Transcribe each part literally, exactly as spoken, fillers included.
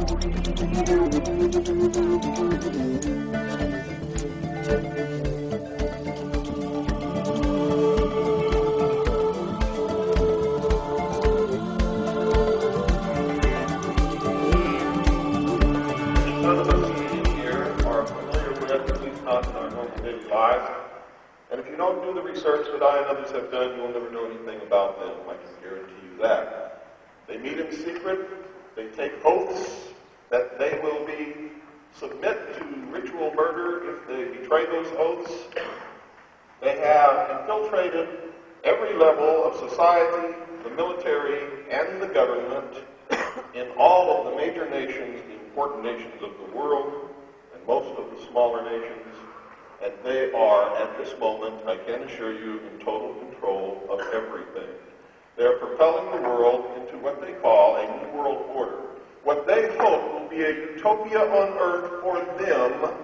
None of us sitting here are familiar with, at least not in our normal daily lives. And if you don't do the research that I and others have done, you'll never know anything about them. I can guarantee you that. They meet in secret. They take oaths that they will be submit to ritual murder if they betray those oaths. They have infiltrated every level of society, the military, and the government in all of the major nations, the important nations of the world, and most of the smaller nations. And they are, at this moment, I can assure you, in total control of everything. They are propelling the world into what they call a new world order. What they hope will be a utopia on earth for them,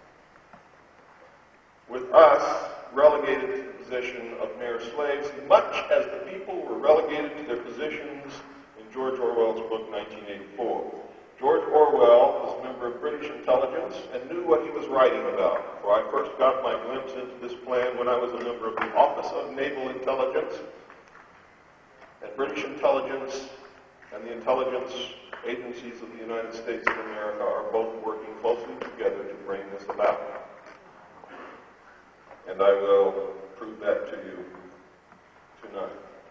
with us relegated to the position of mere slaves, much as the people were relegated to their positions in George Orwell's book, nineteen eighty-four. George Orwell was a member of British intelligence and knew what he was writing about. For I first got my glimpse into this plan when I was a member of the Office of Naval Intelligence. And British intelligence and the intelligence agencies of the United States of America are both working closely together to bring this about. And I will prove that to you tonight.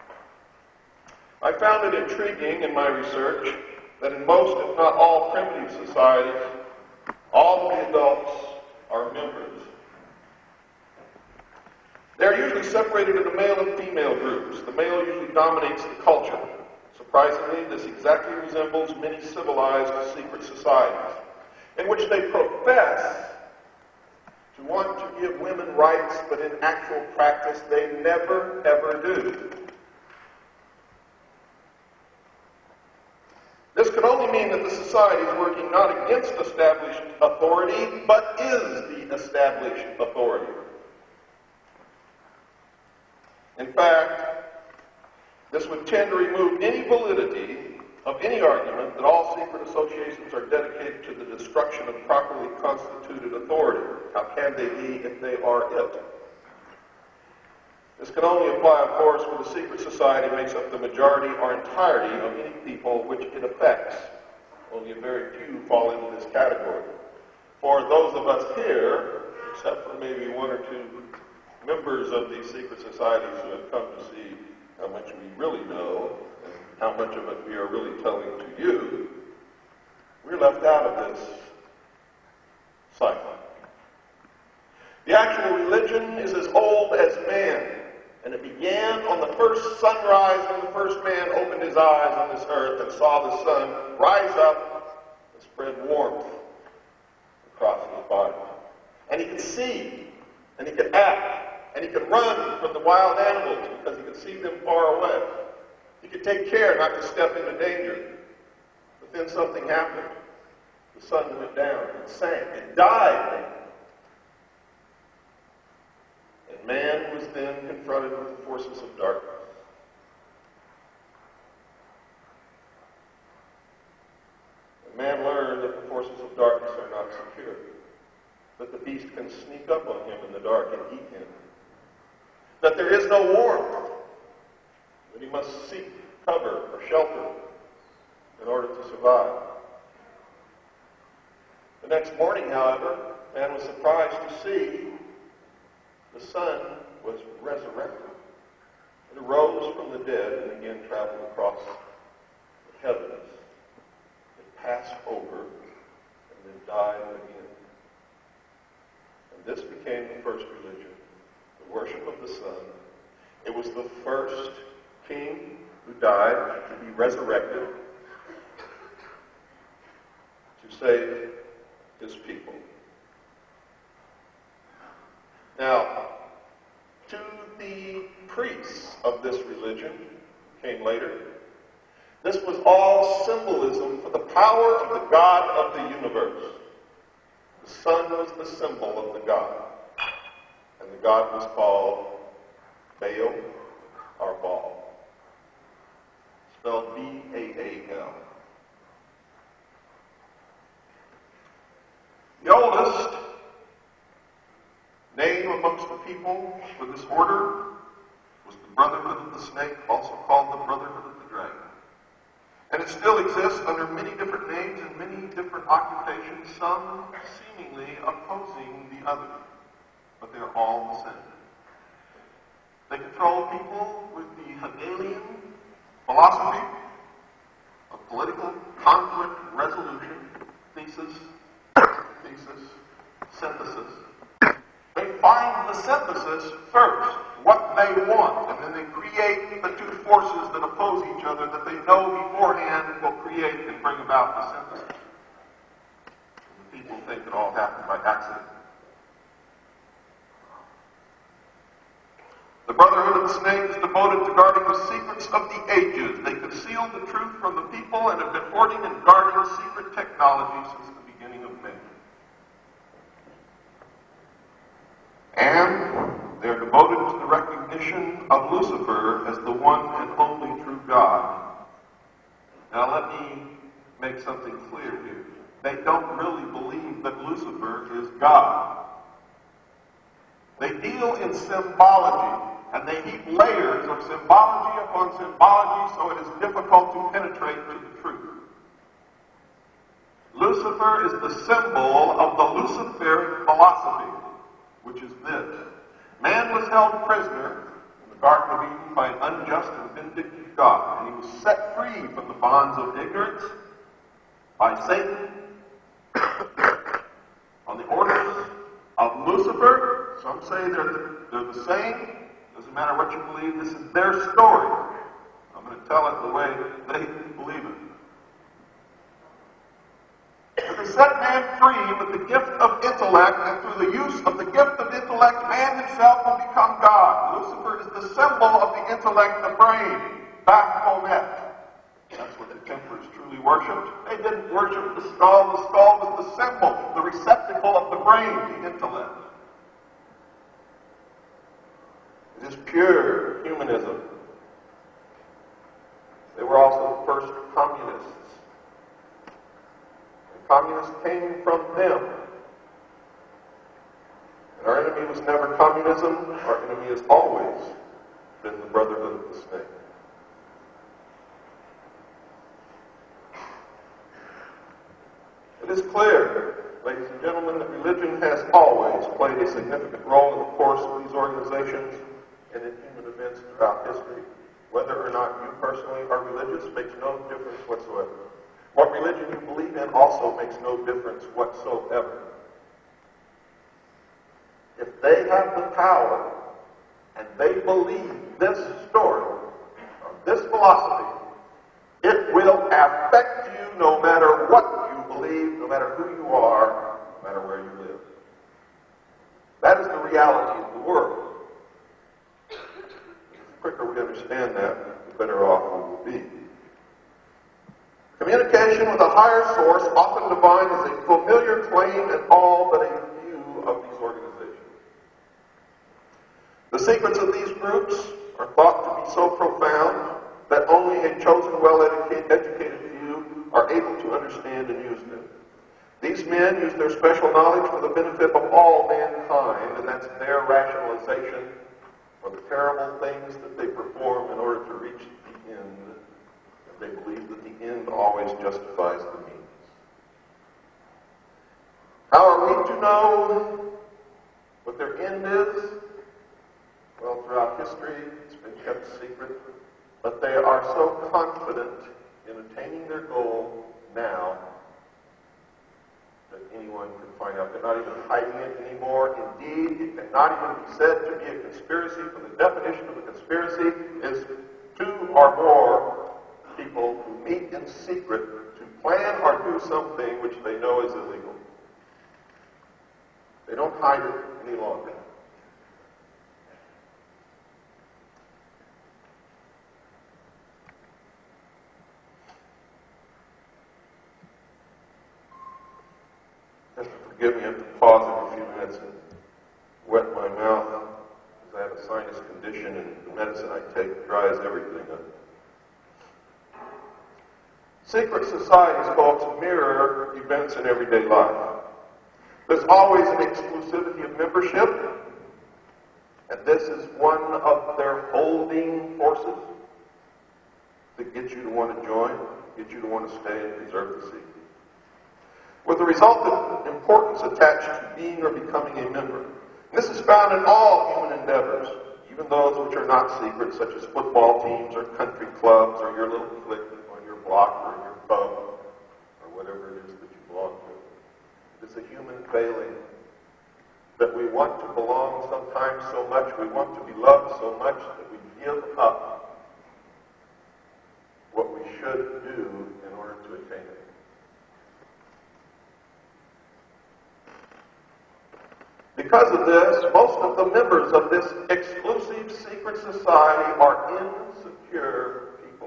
I found it intriguing in my research that in most, if not all, primitive societies, all of the adults are members. They're usually separated into male and female groups. The male usually dominates the culture. Surprisingly, this exactly resembles many civilized secret societies, in which they profess to want to give women rights, but in actual practice, they never, ever do. This could only mean that the society is working not against established authority, but is the established authority. In fact, this would tend to remove any validity of any argument that all secret associations are dedicated to the destruction of properly constituted authority. How can they be if they are it? This can only apply, of course, when the secret society makes up the majority or entirety of any people which it affects. Only a very few fall into this category. For those of us here, except for maybe one or two members of these secret societies who have come to see how much we really know and how much of it we are really telling to you, we're left out of this cycle. The actual religion is as old as man. And it began on the first sunrise when the first man opened his eyes on this earth and saw the sun rise up and spread warmth across his body. And he could see, and he could act, and he could run from the wild animals because he could see them far away. He could take care not to step into danger. But then something happened. The sun went down and sank and died. And man was then confronted with the forces of darkness. And man learned that the forces of darkness are not secure, that the beast can sneak up on him in the dark and eat him, that there is no warmth, that he must seek cover or shelter in order to survive. The next morning, however, man was surprised to see the sun was resurrected. It arose from the dead and again traveled across the heavens. It passed over and then died again. And this became the first religion, the worship of the sun. It was the first king who died to be resurrected to save his people. Now, to the priests of this religion, who came later, this was all symbolism for the power of the God of the universe. The sun was the symbol of the God, and the God was called Baal or Baal, spelled B A A L. amongst the people for this order was the brotherhood of the snake, also called the brotherhood of the dragon. And it still exists under many different names and many different occupations, some seemingly opposing the other. But they're all the same. They control people with the Hegelian philosophy of political conflict resolution, thesis, thesis, synthesis. They find the synthesis first, what they want, and then they create the two forces that oppose each other that they know beforehand will create and bring about the synthesis. And the people think it all happened by accident. The Brotherhood of the Snake is devoted to guarding the secrets of the ages. They conceal the truth from the people and have been hoarding and guarding secret technology since the beginning of man. And they are devoted to the recognition of Lucifer as the one and only true God. Now let me make something clear here. They don't really believe that Lucifer is God. They deal in symbology, and they heap layers of symbology upon symbology so it is difficult to penetrate to the truth. Lucifer is the symbol of the Luciferian philosophy, which is this. Man was held prisoner in the Garden of Eden by an unjust and vindictive God, and he was set free from the bonds of ignorance by Satan on the orders of Lucifer. Some say they're the, they're the same. Doesn't matter what you believe, this is their story. I'm going to tell it the way they believe it. But they set man free with the gift of intellect, and through the use of the gift of intellect, man himself will become God. Lucifer is the symbol of the intellect, the brain, Baphomet. That's what the Templars truly worshipped. They didn't worship the skull. The skull was the symbol, the receptacle of the brain, the intellect. It is pure humanism. They were also the first communists. And communists came from them. And our enemy was never communism. Our enemy has always been the Brotherhood of the Snake. It is clear, ladies and gentlemen, that religion has always played a significant role in the course of these organizations and in human events throughout history. Whether or not you personally are religious makes no difference whatsoever. What religion you believe in also makes no difference whatsoever. If they have the power and they believe this story or this philosophy, it will affect you no matter what you believe, no matter who you are, no matter where you live. That is the reality of the world. The quicker we understand that, the better off we will be. Communication with a higher source, often divine, is a familiar claim in all but a few of these organizations. The secrets of these groups are thought to be so profound that only a chosen, well-educated few are able to understand and use them. These men use their special knowledge for the benefit of all mankind, and that's their rationalization for the terrible things that they perform in order to reach the end. And they believe that the end always justifies the means. How are we to know what their end is? Well, throughout history, it's been kept secret, but they are so confident in attaining their goal now that anyone can find out. They're not even hiding it anymore. Indeed, it cannot even be said to be a conspiracy, for the definition of a conspiracy is two or more people who meet in secret to plan or do something which they know is illegal. They don't hide it any longer. Forgive me, I have to pause every few minutes and wet my mouth because I have a sinus condition and the medicine I take dries everything up. Secret societies, folks, mirror events in everyday life. There's always an exclusivity of membership, And this is one of their holding forces that gets you to want to join, get you to want to stay and preserve the secret. With the resultant importance attached to being or becoming a member. And this is found in all human endeavors, even those which are not secret, such as football teams or country clubs or your little clique on your block or your pub or whatever it is that you belong to. It's a human failing that we want to belong sometimes so much, we want to be loved so much that we give up what we should do in order to attain it. Because of this, most of the members of this exclusive secret society are insecure people.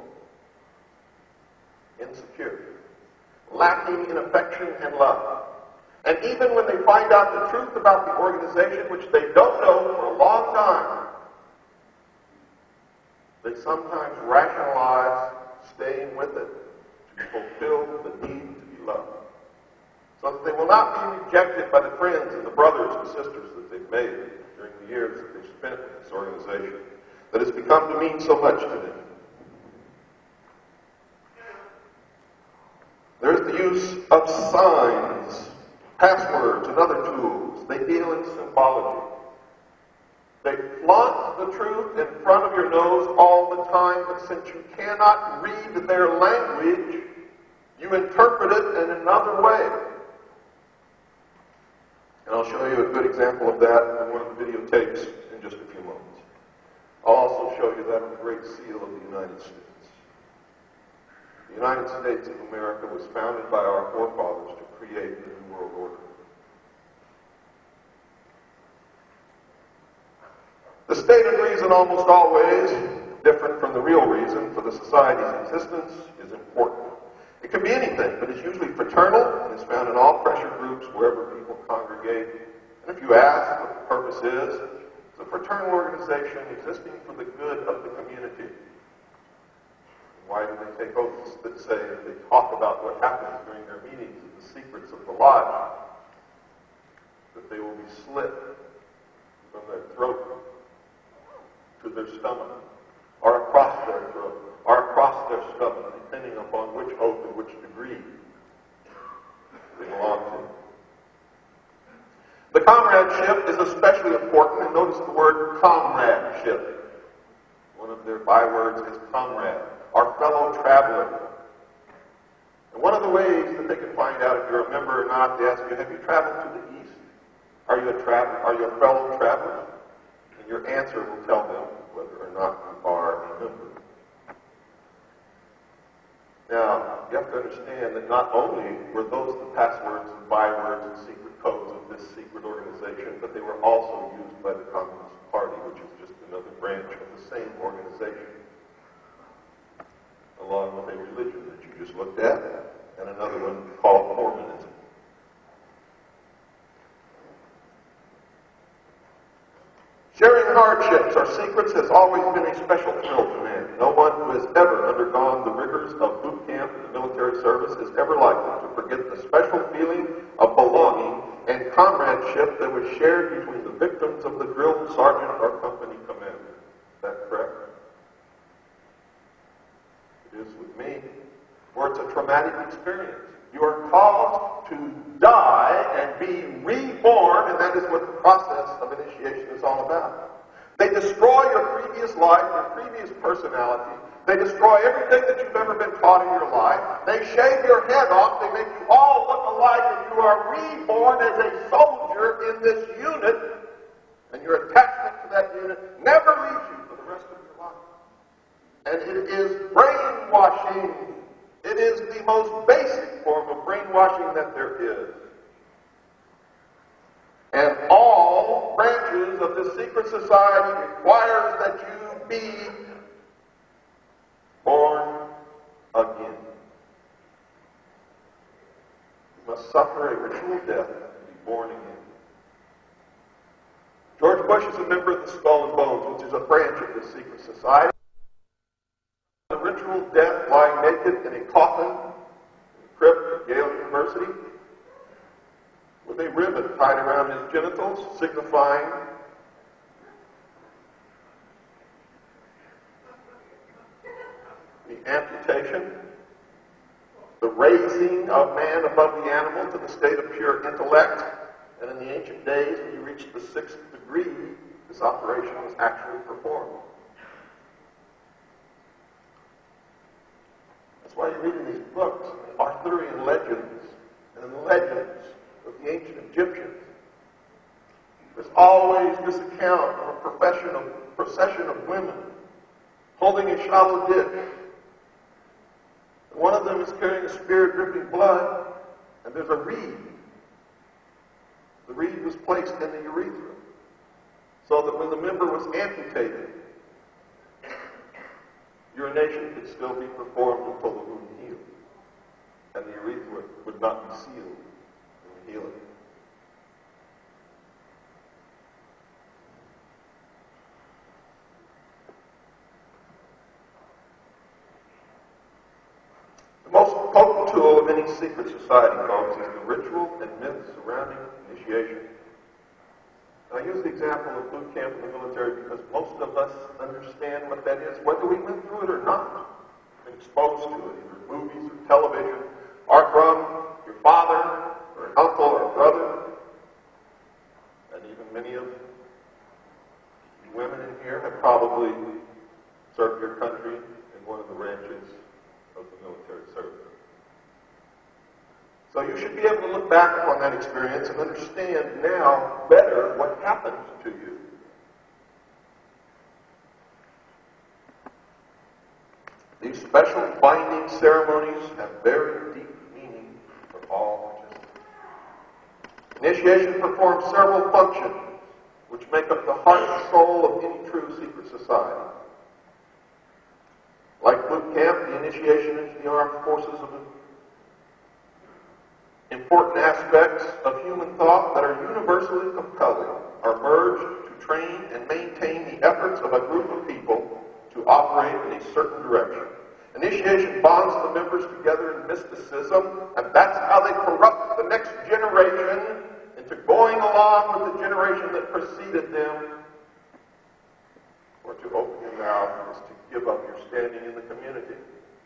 Insecure. Lacking in affection and love. And even when they find out the truth about the organization, which they don't know for a long time, they sometimes rationalize staying with it to fulfill the need to be loved. So that they will not be rejected by the friends and the brothers and sisters that they've made during the years that they've spent with this organization that has become to mean so much to them. There's the use of signs, passwords, and other tools. They deal in symbology. They flaunt the truth in front of your nose all the time, but since you cannot read their language, you interpret it in another way. And I'll show you a good example of that in one of the videotapes in just a few moments. I'll also show you that on the Great Seal of the United States. The United States of America was founded by our forefathers to create the New World Order. The stated reason, almost always different from the real reason for the society's existence, is important. It can be anything, but it's usually fraternal and is found in all pressure groups wherever people congregate. And if you ask what the purpose is, it's a fraternal organization existing for the good of the community. Why do they take oaths that say, if they talk about what happens during their meetings and the secrets of the lodge, that they will be slit from their throat to their stomach, or across their throat, or across their stomach, depending upon which oath and which degree they belong to. The comradeship is especially important, and notice the word comradeship. One of their bywords is comrade, our fellow traveler. And one of the ways that they can find out if you're a member or not, they ask you, have you traveled to the East? Are you a traveler? Are you a fellow traveler? And your answer will tell them whether or not you are a member. Now, you have to understand that not only were those the passwords and bywords and secret codes of this secret organization, but they were also used by the Communist Party, which is just another branch of the same organization, along with a religion that you just looked at, and another one called Mormonism. Sharing hardships or secrets has always been a special thrill to man. No one who has ever undergone the rigors of boot camp and the military service is ever likely to forget the special feeling of belonging and comradeship that was shared between the victims of the drill sergeant or company commander. Is that correct? It is with me. Or it's a traumatic experience. You are called to die and be reborn, and that is what the process of initiation is all about. They destroy your previous life, your previous personality. They destroy everything that you've ever been taught in your life. They shave your head off. They make you all look alike, and you are reborn as a soldier in this unit, and your attachment to that unit never leaves you for the rest of your life. And it is brainwashing. It is the most basic form of brainwashing that there is. And all branches of the secret society requires that you be born again. You must suffer a ritual death and be born again. George Bush is a member of the Skull and Bones, which is a branch of the secret society. The ritual death, lying naked in a coffin in the crypt at Yale University, with a ribbon tied around his genitals, signifying the raising of man above the animal to the state of pure intellect. And in the ancient days, when you reached the sixth degree, this operation was actually performed. That's why you read in these books, the Arthurian legends and the legends of the ancient Egyptians. There's always this account of a profession of, procession of women holding a shallow dish. One of them is carrying a spear dripping blood, and there's a reed. The reed was placed in the urethra, so that when the member was amputated, urination could still be performed until the wound healed, and the urethra would not be sealed in the healing. The most potent tool of any secret society, folks, is the ritual and myth surrounding initiation. And I use the example of boot camp in the military because most of us understand what that is, whether we went through it or not. Been exposed to it, either movies or television, or from your father, or an uncle, or a brother, and even many of you women in here have probably served your country in one of the branches of the military service. So you should be able to look back upon that experience and understand now better what happened to you. These special binding ceremonies have very deep meaning for all participants. Initiation performs several functions which make up the heart and soul of any true secret society. Like boot camp, the initiation into the armed forces of important aspects of human thought that are universally compelling are merged to train and maintain the efforts of a group of people to operate in a certain direction. Initiation bonds the members together in mysticism, and that's how they corrupt the next generation into going along with the generation that preceded them. Or to open your mouth is to give up your standing in the community.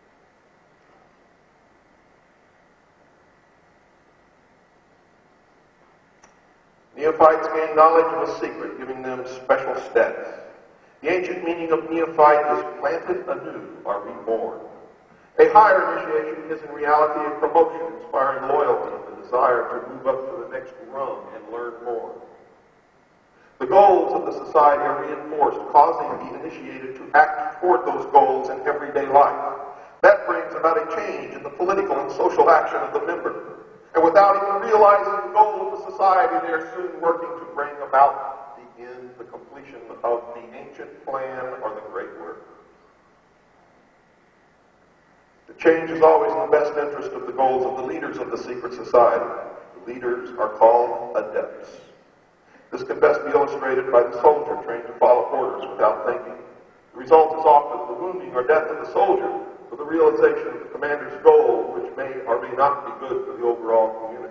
Neophytes gain knowledge of a secret, giving them special status. The ancient meaning of neophyte is planted anew, or reborn. A higher initiation is in reality a promotion, inspiring loyalty and the desire to move up to the next rung and learn more. The goals of the society are reinforced, causing the initiated to act toward those goals in everyday life. That brings about a change in the political and social action of the member. And without even realizing the goal of the society, they are soon working to bring about the end, the completion of the ancient plan or the great work. The change is always in the best interest of the goals of the leaders of the secret society. The leaders are called adepts. This can best be illustrated by the soldier trained to follow orders without thinking. The result is often the wounding or death of the soldier for the realization of the commander's goal, which may or may not be good for the overall community.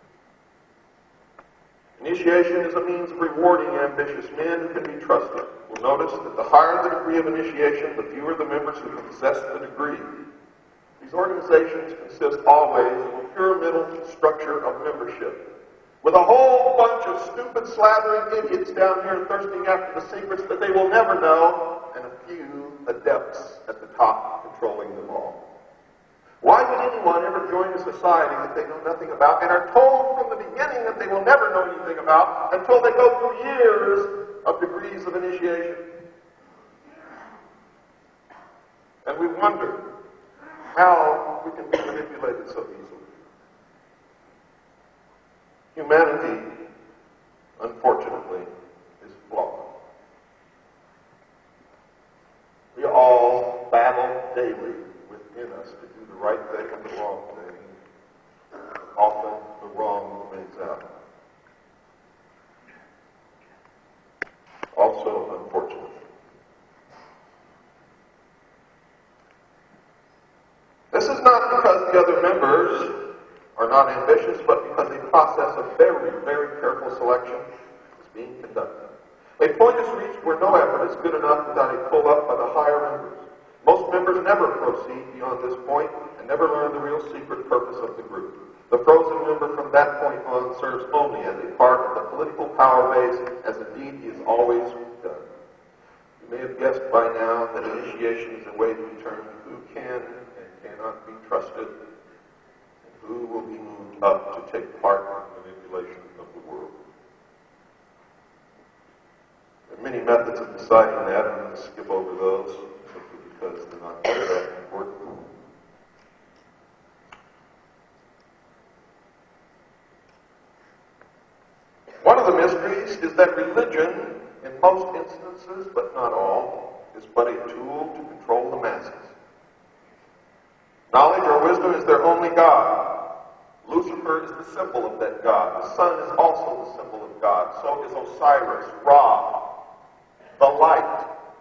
Initiation is a means of rewarding ambitious men who can be trusted. We'll notice that the higher the degree of initiation, the fewer the members who possess the degree. These organizations consist always of a pyramidal structure of membership, with a whole bunch of stupid, slathering idiots down here thirsting after the secrets that they will never know, and a few adepts at the top controlling them all. Why would anyone ever join a society that they know nothing about and are told from the beginning that they will never know anything about until they go through years of degrees of initiation? And we wonder how we can be manipulated so easily. Humanity, unfortunately, is flawed. We all battle daily within us to do the right thing and the wrong thing. Often the wrong wins out. Also, unfortunately. This is not because the other members are not ambitious, but because a process of very, very careful selection is being conducted. A point is reached where no effort is good enough without a pull-up by the higher members. Most members never proceed beyond this point and never learn the real secret purpose of the group. The frozen member from that point on serves only as a part of the political power base, as indeed he has always done. You may have guessed by now that initiation is a way to determine who can and cannot be trusted, and who will be moved up to take part in the manipulation of the world. There are many methods of deciding that. I'm going to skip over those simply because they're not that important. One of the mysteries is that religion, in most instances, but not all, is but a tool to control the masses. Knowledge or wisdom is their only God. Lucifer is the symbol of that God. The sun is also the symbol of God. So is Osiris, Ra, the light.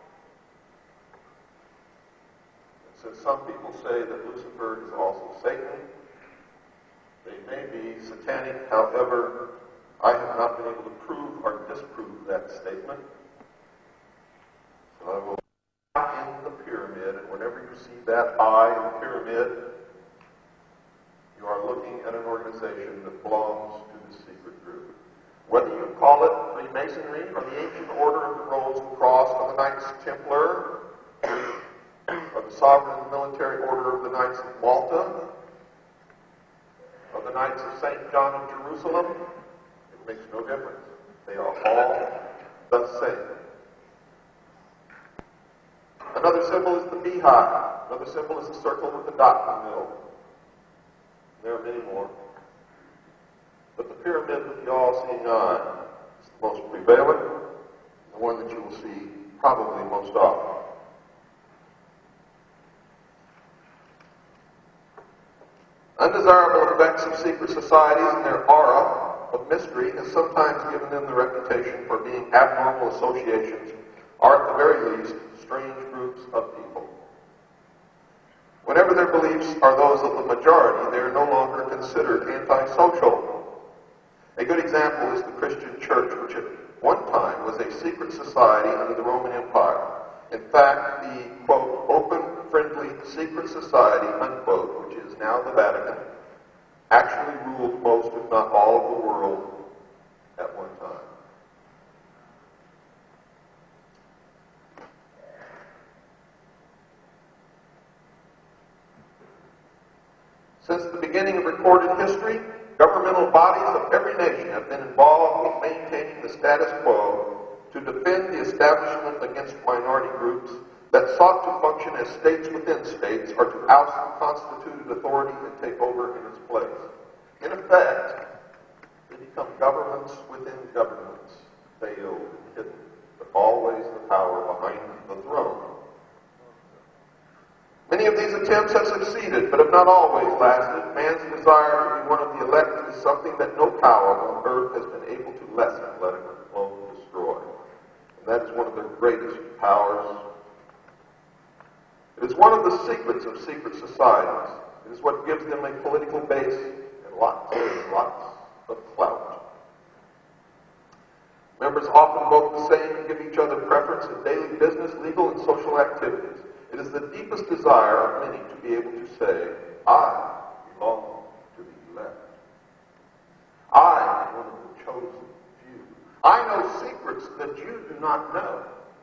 Since some people say that Lucifer is also Satan, they may be satanic. However, I have not been able to prove or disprove that statement. So I will in the pyramid, and whenever you see that eye in the pyramid, you are looking at an organization that belongs to the secret group. Whether you call it Freemasonry or the Ancient Order of the Rose and Cross or the Knights Templar or the Sovereign Military Order of the Knights of Malta or the Knights of Saint John of Jerusalem, it makes no difference. They are all the same. Another symbol is the beehive. Another symbol is the circle with the dot in the middle. There are many more. But the pyramid with the all-seeing eye is the most prevalent, the one that you will see probably most often. Undesirable effects of secret societies and their aura of mystery has sometimes given them the reputation for being abnormal associations, or at the very least, strange groups of people. Whenever their beliefs are those of the majority, they are no longer considered antisocial. A good example is the Christian church, which at one time was a secret society under the Roman Empire. In fact, the, quote, open, friendly, secret society, unquote, which is now the Vatican, actually ruled most, if not all, of the world at one time. Since the beginning of recorded history, governmental bodies of every nation have been involved in maintaining the status quo to defend the establishment against minority groups that sought to function as states within states or to oust the constituted authority and take over in its place. In effect, they become governments within governments, veiled and hidden, but always the power behind the throne. Many of these attempts have succeeded, but have not always lasted. Man's desire to be one of the elect is something that no power on earth has been able to lessen, let alone destroy. And that is one of their greatest powers. It is one of the secrets of secret societies. It is what gives them a political base and lots and lots of clout. Members often vote the same and give each other preference in daily business, legal, and social activities. It is the deepest desire of many to be able to say, I belong to the elect. I am one of the chosen few. I know secrets that you do not know.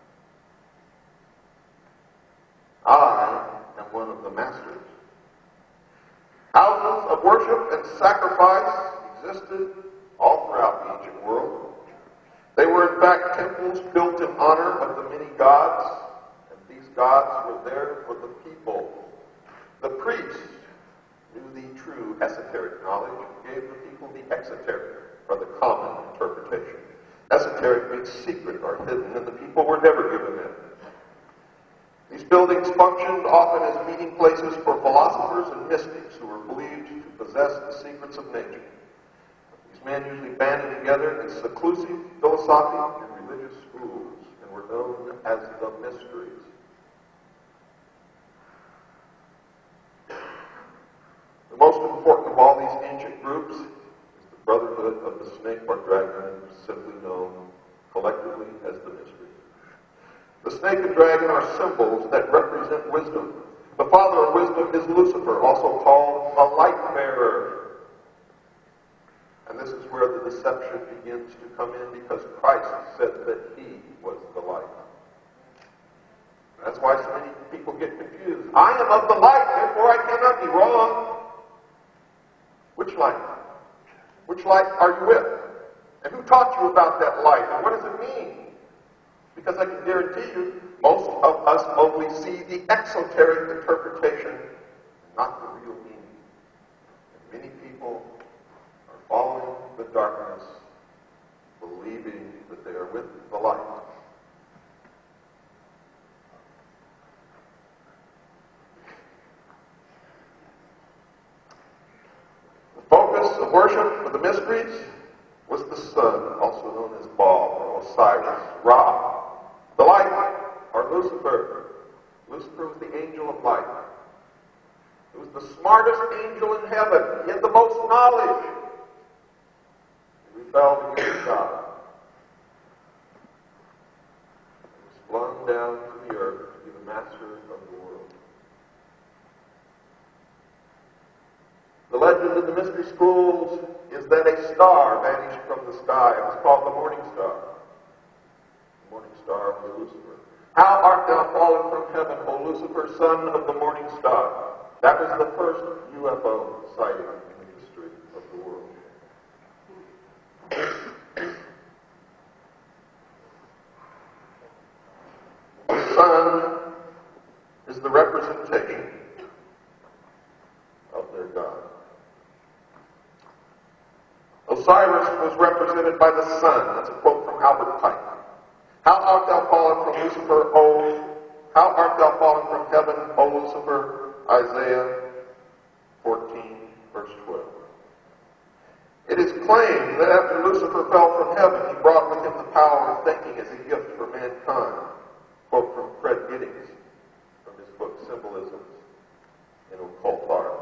I am one of the masters. Houses of worship and sacrifice existed all throughout the ancient world. They were in fact temples built in honor of the many gods. Gods were there for the people. The priests knew the true esoteric knowledge and gave the people the exoteric, or the common interpretation. Esoteric means secret or hidden, and the people were never given it. These buildings functioned often as meeting places for philosophers and mystics who were believed to possess the secrets of nature. These men usually banded together in seclusive philosophic and religious schools and were known as the mysteries. The most important of all these ancient groups is the Brotherhood of the Snake or Dragon, simply known collectively as the Mysteries. The snake and dragon are symbols that represent wisdom. The father of wisdom is Lucifer, also called a light bearer. And this is where the deception begins to come in, because Christ said that he was the light. That's why so many people get confused. I am of the light, therefore I cannot be wrong. Which light? Which light are you with? And who taught you about that light? And what does it mean? Because I can guarantee you, most of us only see the exoteric interpretation, not the real meaning. And many people are following the darkness, believing that they are with the light. Focus of worship for the mysteries was the sun, also known as Baal or Osiris, Ra, the light, or Lucifer. Lucifer was the angel of light. He was the smartest angel in heaven. He had the most knowledge. He rebelled against God. He was flung down to the earth to be the master of the world. The legend of the mystery schools is that a star vanished from the sky. It was called the morning star. The morning star was Lucifer. How art thou fallen from heaven, O Lucifer, son of the morning star? That was the first U F O sighting in the history of the world. The sun is the representation of their God. Osiris was represented by the sun. That's a quote from Albert Pike. How art thou fallen from Lucifer, O... How art thou fallen from heaven, O Lucifer? Isaiah fourteen, verse twelve. It is claimed that after Lucifer fell from heaven, he brought with him the power of thinking as a gift for mankind. Quote from Fred Giddings from his book Symbolisms in Occult Art.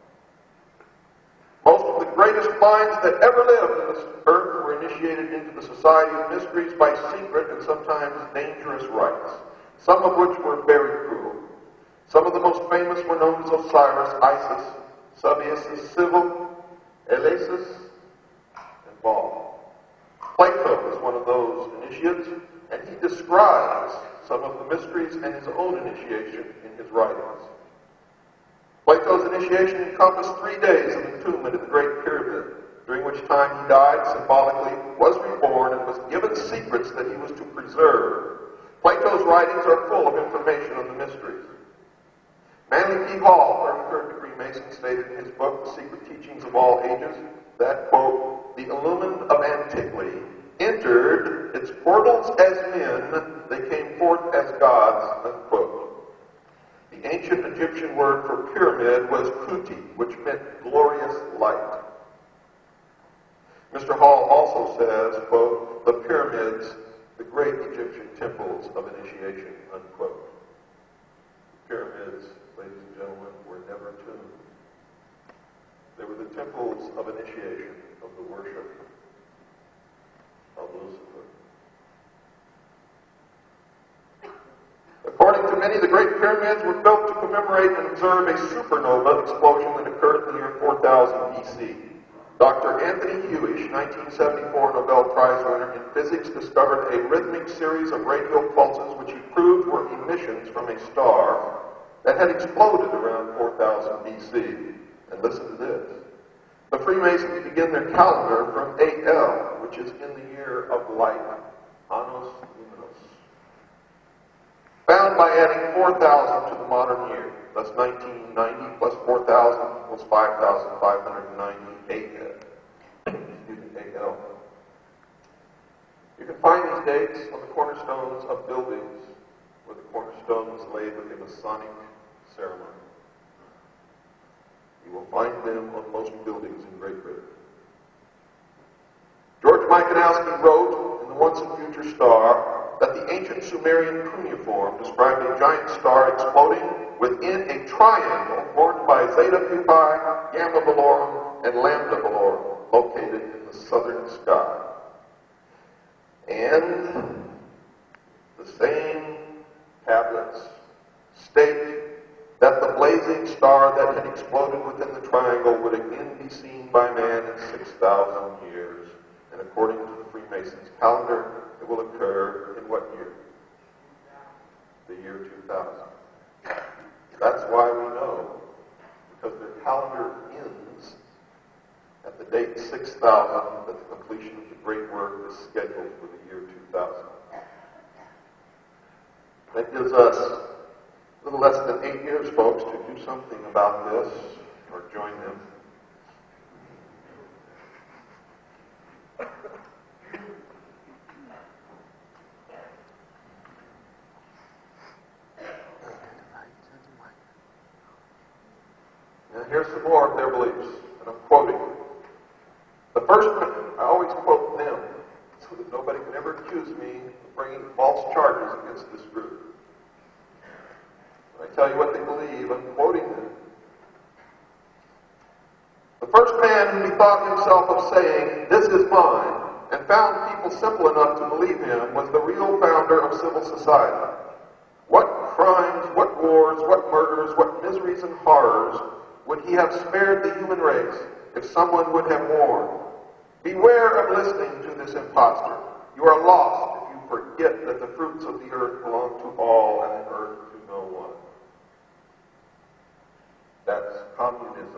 Most of the greatest minds that ever lived on this earth were initiated into the society of mysteries by secret and sometimes dangerous rites, some of which were very cruel. Some of the most famous were known as Osiris, Isis, Sabius, Civil, Elasis, and Baal. Plato is one of those initiates, and he describes some of the mysteries and his own initiation in his writings. Plato's initiation encompassed three days of entombment in the Great Pyramid, during which time he died symbolically, was reborn, and was given secrets that he was to preserve. Plato's writings are full of information on the mysteries. Manly P. Hall, thirty-third degree Mason, stated in his book, The Secret Teachings of All Ages, that, quote, the illumined of antiquity entered its portals as men, they came forth as gods, unquote. The ancient Egyptian word for pyramid was kuti, which meant glorious light. Mister Hall also says, quote, the pyramids, the great Egyptian temples of initiation, unquote. Pyramids, ladies and gentlemen, were never tombs. They were the temples of initiation of the worship of Lucifer. According to many, the Great Pyramids were built to commemorate and observe a supernova explosion that occurred in the year four thousand B C. Doctor Anthony Hewish, nineteen seventy-four Nobel Prize winner in physics, discovered a rhythmic series of radio pulses which he proved were emissions from a star that had exploded around four thousand B C. And listen to this. The Freemasons begin their calendar from A L, which is in the year of light, Annos Luminos. Found by adding four thousand to the modern year. That's nineteen ninety plus four thousand equals five thousand five hundred ninety A L. Excuse me, A L. You can find these dates on the cornerstones of buildings where the cornerstone was laid with a Masonic ceremony. You will find them on most buildings in Great Britain. George Mikanowski wrote in The Once and Future Star that the ancient Sumerian cuneiform described a giant star exploding within a triangle formed by Zeta Pupae, Gamma Velorum, and Lambda Velorum, located in the southern sky. And the same be seen by man in six thousand years. And according to the Freemasons' calendar, it will occur in what year? The year two thousand. That's why we know, because their calendar ends at the date six thousand, that the completion of the great work is scheduled for the year two thousand. That gives us a little less than eight years, folks, to do something about this or join them. Now here's some more of their beliefs, and I'm quoting. The first one, I always quote them, so that nobody can ever accuse me of bringing false charges against this group. When I tell you what they believe, I'm quoting them. The first man who bethought himself of saying, "This is mine," and found people simple enough to believe him, was the real founder of civil society. What crimes, what wars, what murders, what miseries and horrors would he have spared the human race if someone would have warned? Beware of listening to this impostor. You are lost if you forget that the fruits of the earth belong to all and the earth to no one. That's communism.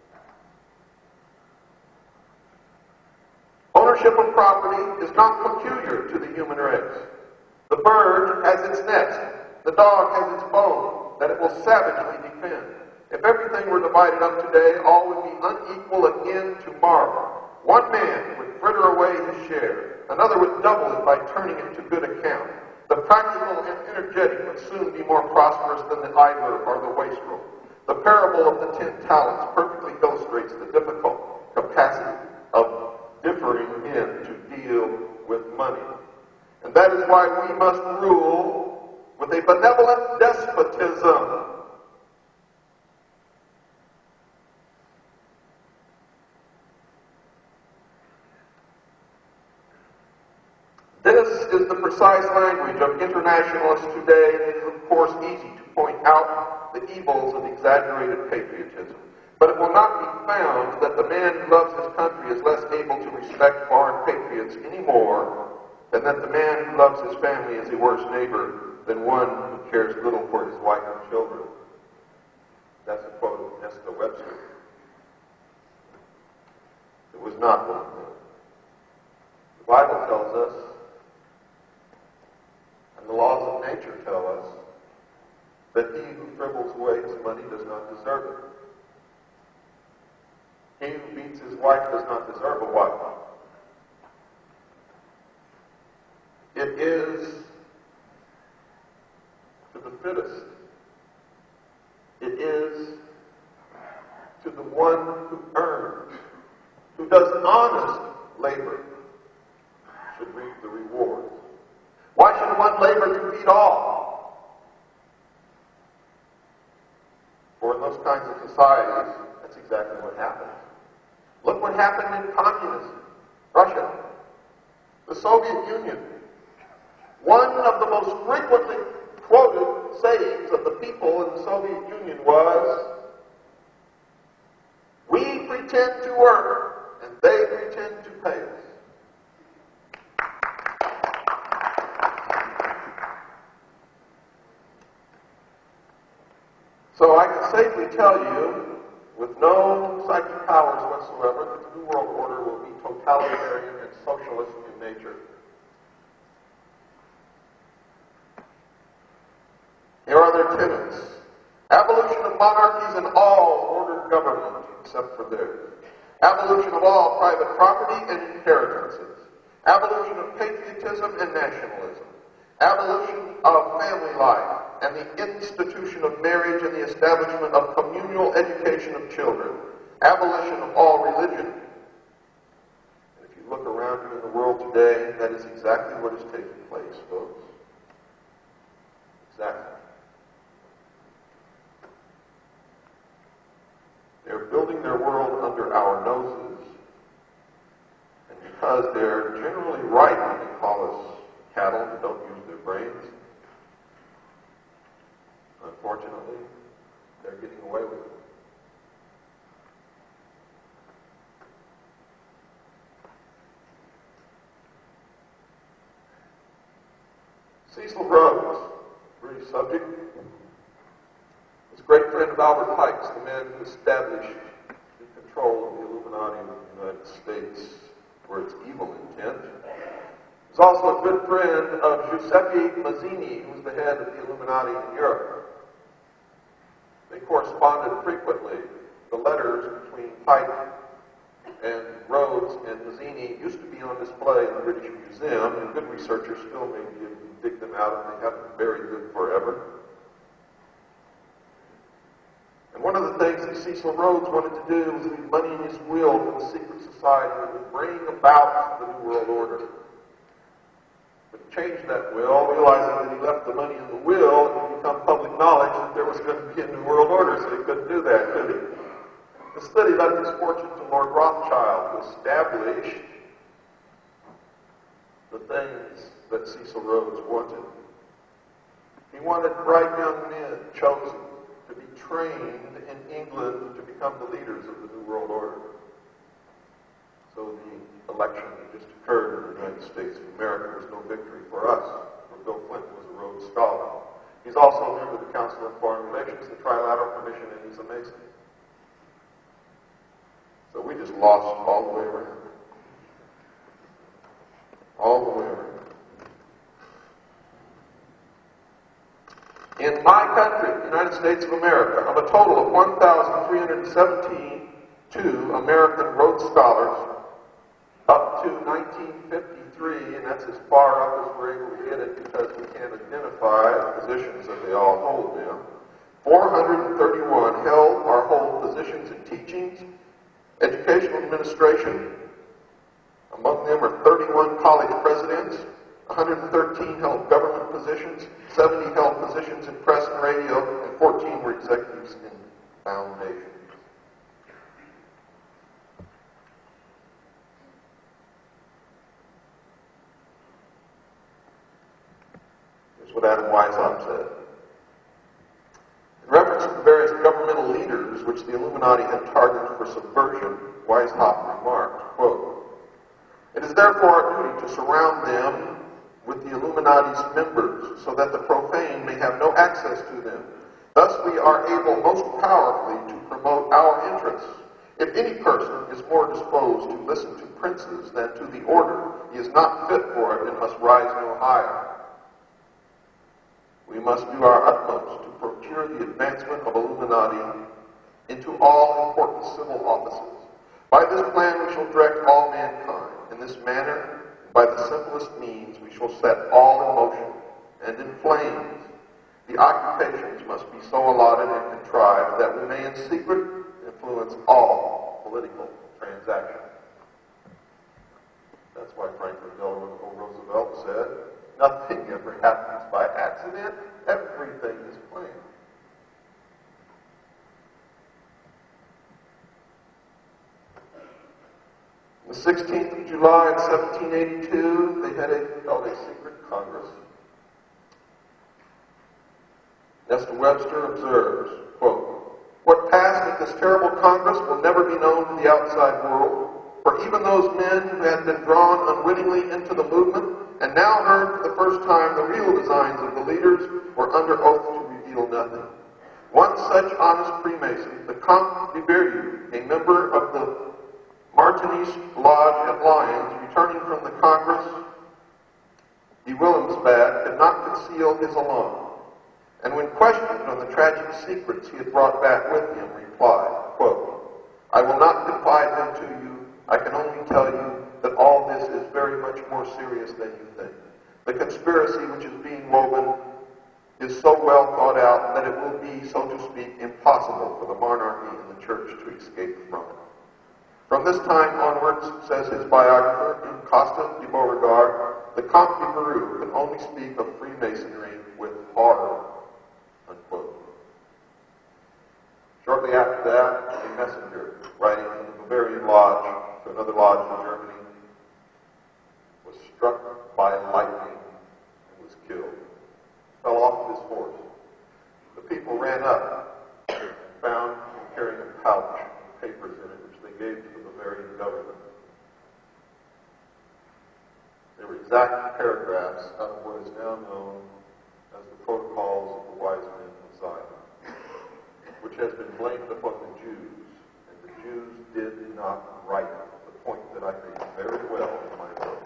Ownership of property is not peculiar to the human race. The bird has its nest. The dog has its bone that it will savagely defend. If everything were divided up today, all would be unequal again tomorrow. One man would fritter away his share. Another would double it by turning it to good account. The practical and energetic would soon be more prosperous than the idler or the wastrel. The parable of the ten talents perfectly illustrates the difficult capacity of differing men to deal with money. And that is why we must rule with a benevolent despotism. This is the precise language of internationalists today, and it is of course easy to point out the evils of exaggerated patriotism. But it will not be found that the man who loves his country is less able to respect foreign patriots any more than that the man who loves his family is a worse neighbor than one who cares little for his wife and children. That's a quote of Nesta Webster. It was not one of them. The Bible tells us, and the laws of nature tell us, that he who frivels away his money does not deserve it. He who beats his wife does not deserve a wife. It is to the fittest. It is to the one who earns, who does honest labor, should reap the rewards. Why should one labor to feed all? For in those kinds of societies, that's exactly what happens. Look what happened in communism, Russia, the Soviet Union. One of the most frequently quoted sayings of the people in the Soviet Union was, "We pretend to work, and they pretend to pay us." So I can safely tell you, with no psychic powers whatsoever, that the New World Order will be totalitarian and socialist in nature. Here are their tenets. Abolition of monarchies and all ordered government, except for theirs. Abolition of all private property and inheritances. Abolition of patriotism and nationalism. Abolition of family life and the institution of marriage and the establishment of communal education of children. Abolition of all religion. And if you look around you in the world today, that is exactly what is taking place, folks. Exactly. They're building their world under our noses. And because they're generally right when they call us cattle who don't use their brains, unfortunately, they're getting away with it. Cecil Rhodes, British subject, was a great friend of Albert Pike's, the man who established the control of the Illuminati in the United States for its evil intent. He was also a good friend of Giuseppe Mazzini, who was the head of the Illuminati in Europe. They corresponded frequently. The letters between Pike and Rhodes and Mazzini used to be on display in the British Museum, and good researchers still may be able to dig them out if they haven't buried them forever. And one of the things that Cecil Rhodes wanted to do was leave money in his will for the secret society that would bring about the New World Order. But he changed that will, realizing that he left the money in the will, it would become public knowledge that there was going to be a New World Order, so he couldn't do that, could he? Instead, he left his fortune to Lord Rothschild, who established the things that Cecil Rhodes wanted. He wanted bright young men chosen to be trained in England to become the leaders of the New World Order. So the election that just occurred in the United States of America was no victory for us, for Bill Clinton was a Rhodes Scholar. He's also a member of the Council on Foreign Relations, the Trilateral Commission, and he's a Mason. So we just lost all the way around. All the way around. In my country, the United States of America, of a total of one thousand three hundred seventeen two American Rhodes Scholars, up to nineteen fifty-three, and that's as far up as we're able to get it because we can't identify the positions that they all hold now, four hundred thirty-one held or hold positions in teachings, educational administration. Among them are thirty-one college presidents, one hundred thirteen held government positions, seventy held positions in press and radio, and fourteen were executives in foundations. Here's what Adam Weishaupt said. In reference to the various governmental leaders which the Illuminati had targeted for subversion, Weishaupt remarked, quote, "It is therefore our duty to surround them with the Illuminati's members, so that the profane may have no access to them. Thus we are able most powerfully to promote our interests. If any person is more disposed to listen to princes than to the order, he is not fit for it and must rise no higher. We must do our utmost to procure the advancement of Illuminati into all important civil offices. By this plan we shall direct all mankind. In this manner, by the simplest means, we shall set all in motion and in flames. The occupations must be so allotted and contrived that we may in secret influence all political transactions." That's why Franklin Delano Roosevelt said, "Nothing ever happens by accident. Everything is planned." On the sixteenth of July in seventeen eighty-two, they had a, held a secret Congress. Nesta Webster observes, quote, "What passed at this terrible Congress will never be known to the outside world, for even those men who had been drawn unwittingly into the movement and now heard for the first time the real designs of the leaders were under oath to reveal nothing. One such honest Freemason, the Comte de Berriew, a member of the Martinist Lodge at Lyons, returning from the Congress de Willemsbad, could not conceal his alarm, and when questioned on the tragic secrets he had brought back with him, replied, quote, 'I will not confide them to you. I can only tell you that all this is very much more serious than you think. The conspiracy which is being woven is so well thought out that it will be, so to speak, impossible for the monarchy and the church to escape from it.' From this time onwards, says his biographer, Costa de Beauregard, the Comte de Berriew could only speak of Freemasonry with horror." Unquote. Shortly after that, a messenger writing from the Bavarian Lodge to another lodge in Germany was struck by lightning and was killed. Fell off of his horse. The people ran up and found him carrying a pouch with papers in it, which they gave to the Bavarian government. They were exact paragraphs out of what is now known as the Protocols of the Wise Men of Zion, which has been blamed upon the Jews, and the Jews did not write it, the point that I made very well in my book.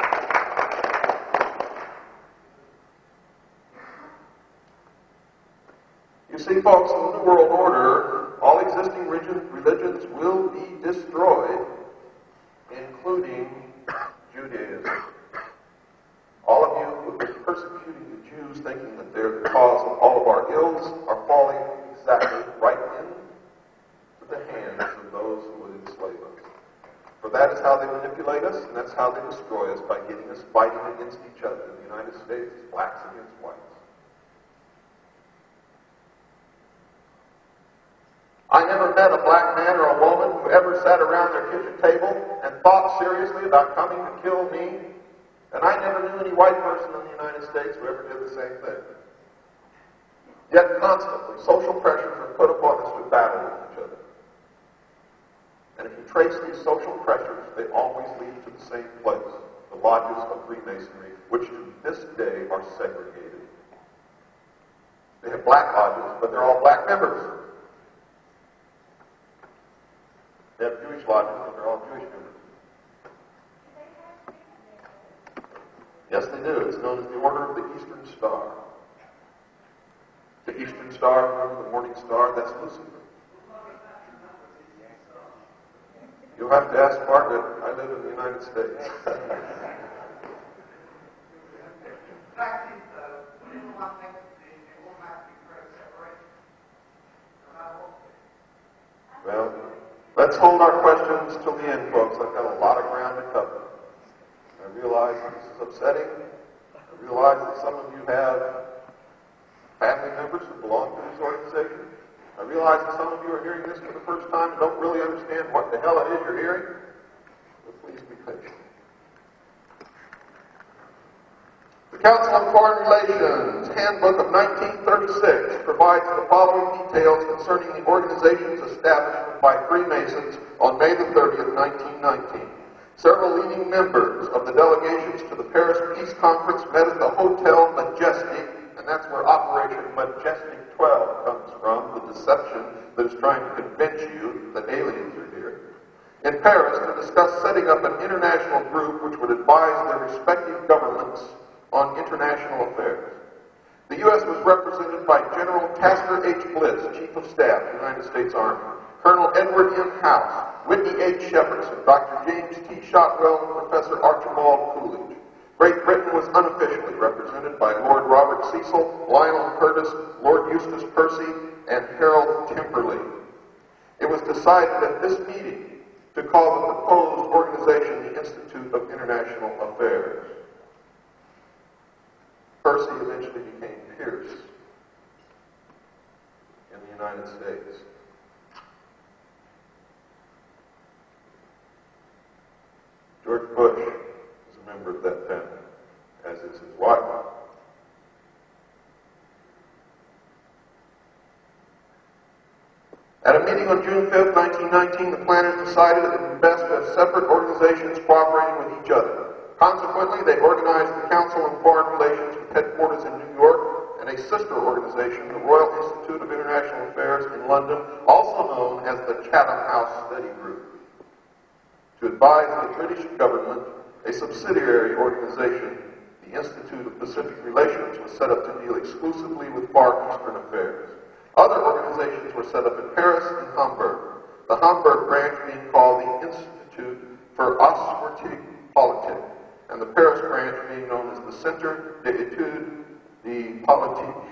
You see, folks, in the New World Order, all existing religions will be destroyed, including Judaism. All of you who are persecuting the Jews, thinking that they're the cause of all of our ills, are falling exactly right into the hands of those who would enslave us. For that is how they manipulate us, and that's how they destroy us, by getting us fighting against each other. In the United States, it's blacks against whites. I never met a black man or a woman who ever sat around their kitchen table and thought seriously about coming to kill me. And I never knew any white person in the United States who ever did the same thing. Yet constantly, social pressures are put upon us to battle with each other. And if you trace these social pressures, they always lead to the same place, the lodges of Freemasonry, which to this day are segregated. They have black lodges, but they're all black members. They have Jewish lodges, but they're all Jewish members. Yes, they do. It's known as the Order of the Eastern Star. The Eastern Star, remember the morning star? That's Lucifer. You'll have to ask Margaret. I live in the United States. Well, let's hold our questions till the end, folks. I've got a lot of ground to cover. I realize this is upsetting. I realize that some of you have family members who belong to this organization. I realize that some of you are hearing this for the first time and don't really understand what the hell it is you're hearing. But please be patient. The Council on Foreign Relations Handbook of nineteen thirty-six provides the following details concerning the organization's establishment by Freemasons on May the thirtieth, nineteen nineteen. Several leading members of the delegations to the Paris Peace Conference met at the Hotel Majestic, and that's where Operation Majestic twelve comes from, the deception that is trying to convince you that aliens are here, in Paris to discuss setting up an international group which would advise their respective governments on international affairs. The U S was represented by General Tasker H. Bliss, Chief of Staff, United States Army, Colonel Edward M. House, Whitney H. Shepardson, Doctor James T. Shotwell, and Professor Archibald Coolidge. Great Britain was unofficially represented by Lord Robert Cecil, Lionel Curtis, Lord Eustace Percy, and Harold Temperley. It was decided at this meeting to call the proposed organization the Institute of International Affairs. Percy eventually became Pierce in the United States. George Bush is a member of that family, as is his wife. At a meeting on June fifth, nineteen nineteen, the planners decided it would be best to have separate organizations cooperating with each other. Consequently, they organized the Council on Foreign Relations with headquarters in New York and a sister organization, the Royal Institute of International Affairs in London, also known as the Chatham House Study Group, to advise the British government. A subsidiary organization, the Institute of Pacific Relations, was set up to deal exclusively with Far Eastern affairs. Other organizations were set up in Paris and Hamburg, the Hamburg branch being called the Institute for Auswärtige Politik, and the Paris branch being known as the Centre d'études de politique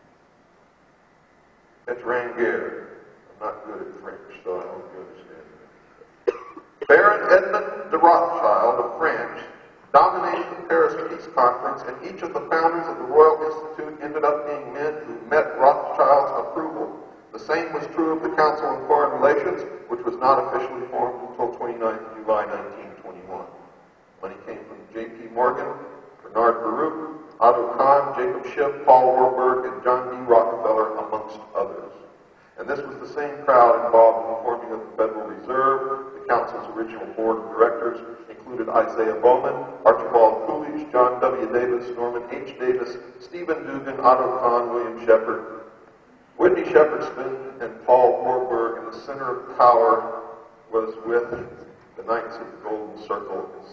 étrangère. I'm not good at French, so I hope you understand. Baron Edmond de Rothschild of France dominated the Paris Peace Conference, and each of the founders of the Royal Institute ended up being men who met Rothschild's approval. The same was true of the Council on Foreign Relations, which was not officially formed until twenty-ninth of July, nineteen twenty-one. Money came from J P Morgan, Bernard Baruch, Otto Kahn, Jacob Schiff, Paul Warburg, and John D. Rockefeller, amongst others. And this was the same crowd involved in the forming of the Federal Reserve. The Council's original board of directors included Isaiah Bowman, Archibald Coolidge, Hughes, John W. Davis, Norman H. Davis, Stephen Dugan, Otto Kahn, William Shepard, Whitney Shepherdston, and Paul Warburg, and the center of power was with the Knights of the Golden Circle in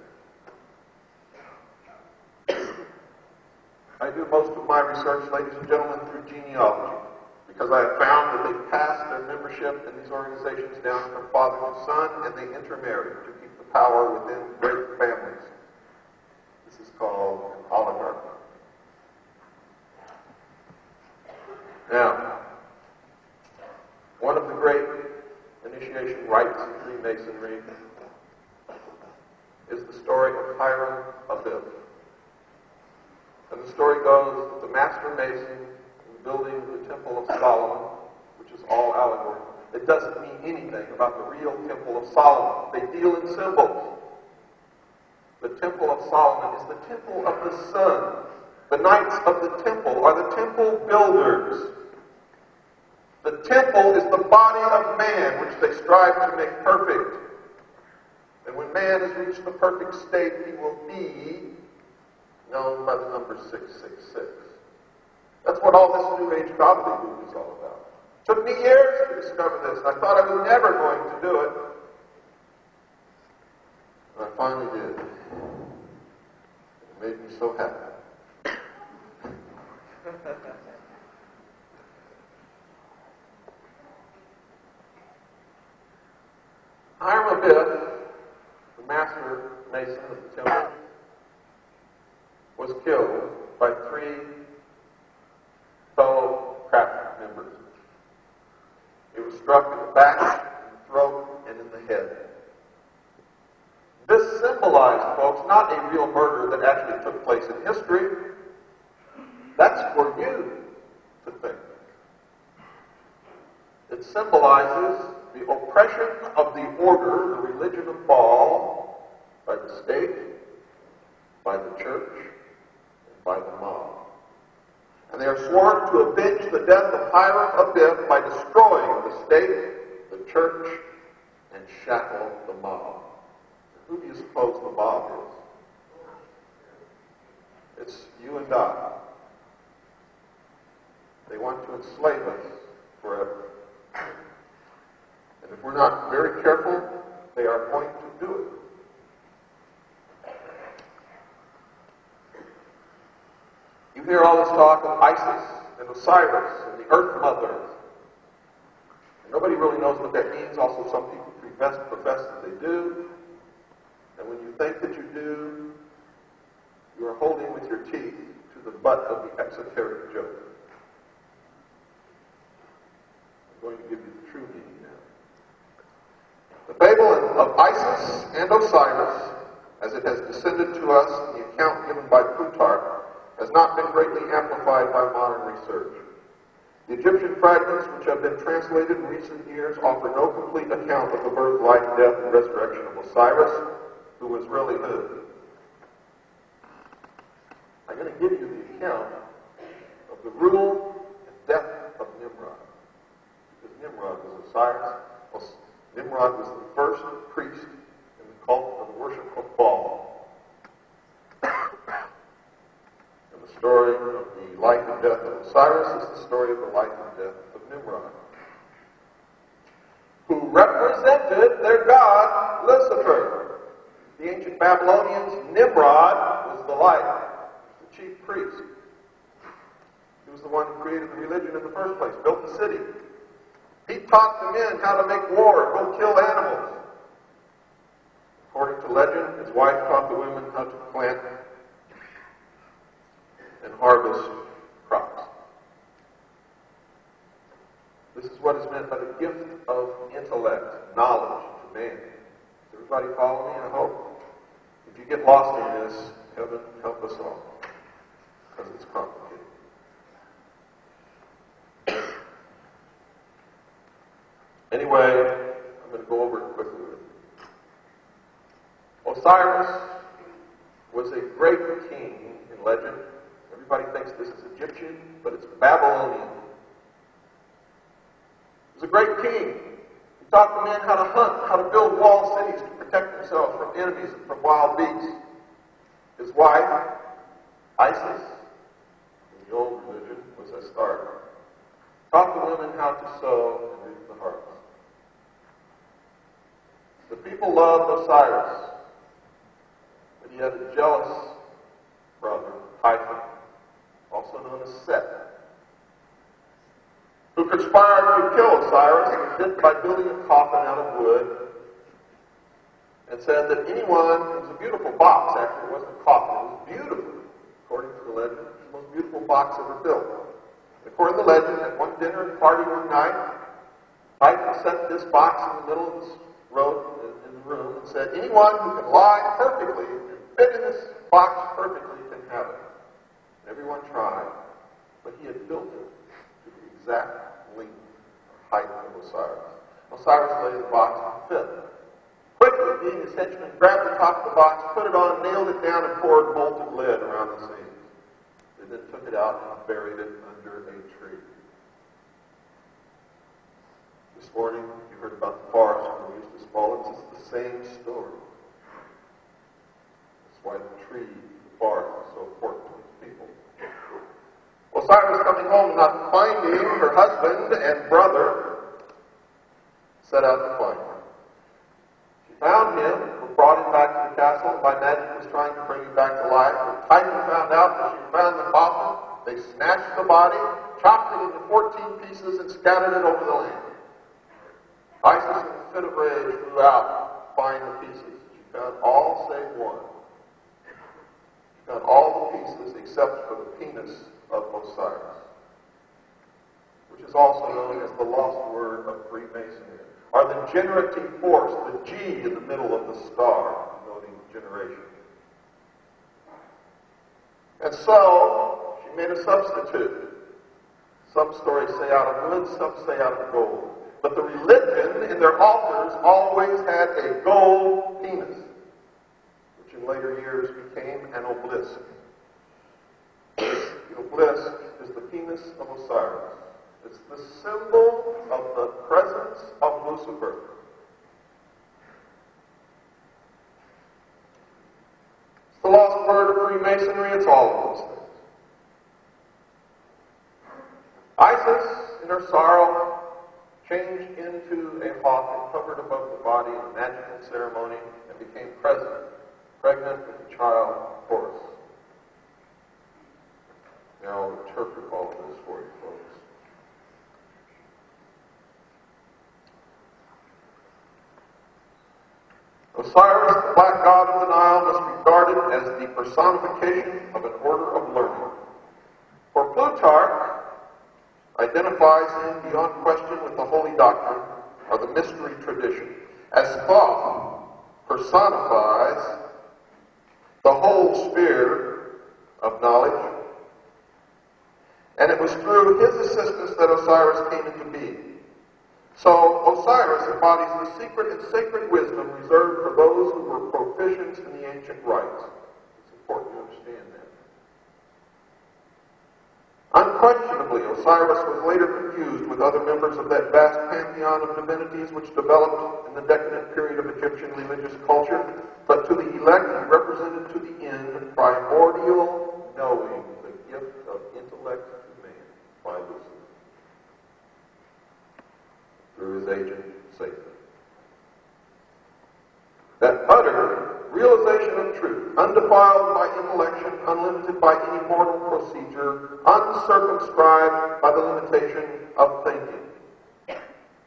Cincinnati. I do most of my research, ladies and gentlemen, through genealogy, because I have found that they pass their membership in these organizations down from father to son, and they intermarry to keep the power within great families. This is called an oligarchy. Now, one of the great initiation rites in Freemasonry is the story of Hiram Abiff. And the story goes that the master mason in building the Temple of Solomon, which is all allegory, it doesn't mean anything about the real Temple of Solomon. They deal in symbols. The Temple of Solomon is the temple of the sun. The knights of the temple are the temple builders. The temple is the body of man, which they strive to make perfect. And when man has reached the perfect state, he will be known by the number six six six. That's what all this New Age gobbledygook is all about. It took me years to discover this. I thought I was never going to do it. And I finally did. It made me so happy. Hiram Abiff, the master mason of the temple, was killed by three fellow craft members. He was struck in the back, in the throat, and in the head. This symbolized, folks, not a real murder that actually took place in history. That's for you to think. It symbolizes the oppression of the order, the religion of Baal, by the state, by the church, and by the mob. And they are sworn to avenge the death of Hiram Abiff by destroying the state, the church, and shackle the mob. Who do you suppose the mob is? It's you and I. They want to enslave us forever. And if we're not very careful, they are going to do it. You hear all this talk of Isis and Osiris and the Earth Mother. And nobody really knows what that means. Also, some people profess, profess that they do. And when you think that you do, you are holding with your teeth to the butt of the exoteric joke. I'm going to give you the true meaning now. The fable of Isis and Osiris, as it has descended to us in the account given by Plutarch, has not been greatly amplified by modern research. The Egyptian fragments which have been translated in recent years offer no complete account of the birth, life, death, and resurrection of Osiris, who was really who. I'm going to give you the account of the rule and death of Nimrod. Because Nimrod was Osiris. Nimrod was the first priest in the cult of the worship of Baal. And the story of the life and death of Osiris is the story of the life and death of Nimrod, who represented their god, Lucifer. The ancient Babylonians, Nimrod was the light, the chief priest. He was the one who created the religion in the first place, built the city. He taught the men how to make war, go kill animals. According to legend, his wife taught the women how to plant and harvest crops. This is what is meant by the gift of intellect, knowledge to man. Does everybody follow me, I hope? If you get lost in this, heaven help us all, because it's complicated. Anyway, I'm going to go over it quickly with you. Osiris was a great king in legend. Everybody thinks this is Egyptian, but it's Babylonian. He was a great king. He taught the men how to hunt, how to build walled cities to protect themselves from enemies and from wild beasts. His wife, Isis, in the old religion, was Astarte, taught the women how to sew and reap the harvest. The people loved Osiris, but he had a jealous brother, Typhon, also known as Set, who conspired to kill Osiris and did by building a coffin out of wood, and said that anyone, it was a beautiful box, actually, it wasn't a coffin, it was beautiful, according to the legend, it was the most beautiful box ever built. According to the legend, at one dinner and party one night, Typhon set this box in the middle of this road in the room and said, anyone who can lie perfectly, fit in this box perfectly, can have it. And everyone tried, but he had built it to the exact length or height of Osiris. Osiris lay in the box and fit. Quickly, being his henchman, grabbed the top of the box, put it on, nailed it down, and poured molten lead around the seams. They then took it out and buried it under a tree. This morning, you heard about the forest where Eustace fallen. It's the same story. That's why the tree, the forest, is so important to these people. Osiris, coming home, not finding her husband and brother, set out to find him. Found him, brought him back to the castle, and by magic was trying to bring him back to life. When Typhon found out that she found the coffin, they snatched the body, chopped it into fourteen pieces, and scattered it over the land. Isis, in a fit of rage, flew out to find the pieces. She found all save one. She found all the pieces except for the penis of Osiris, which is also known as the lost word of Freemasonry, or the generative force, the G in the middle of the star, denoting generation. And so, she made a substitute. Some stories say out of wood, some say out of gold. But the religion in their altars always had a gold penis, which in later years became an obelisk. The obelisk is the penis of Osiris. It's the symbol of the presence of Lucifer. It's the lost word of Freemasonry. It's all of those things. Isis, in her sorrow, changed into a hawk and hovered above the body in a magical ceremony and became pregnant, pregnant with a child, Horus. Now I'll interpret all of this for you, folks. Osiris, the black god of the Nile, must be regarded as the personification of an order of learning. For Plutarch identifies him beyond question with the holy doctrine or the mystery tradition, as Thoth personifies the whole sphere of knowledge. And it was through his assistance that Osiris came into being. So Osiris embodies the secret and sacred wisdom reserved for those who were proficient in the ancient rites. It's important to understand that. Unquestionably, Osiris was later confused with other members of that vast pantheon of divinities which developed in the decadent period of Egyptian religious culture, but to the elect he represented to the end primordial knowing, the gift of intellect to man by Lucifer, through his agent, Satan. That utter realization of truth, undefiled by intellection, unlimited by any mortal procedure, uncircumscribed by the limitation of thinking.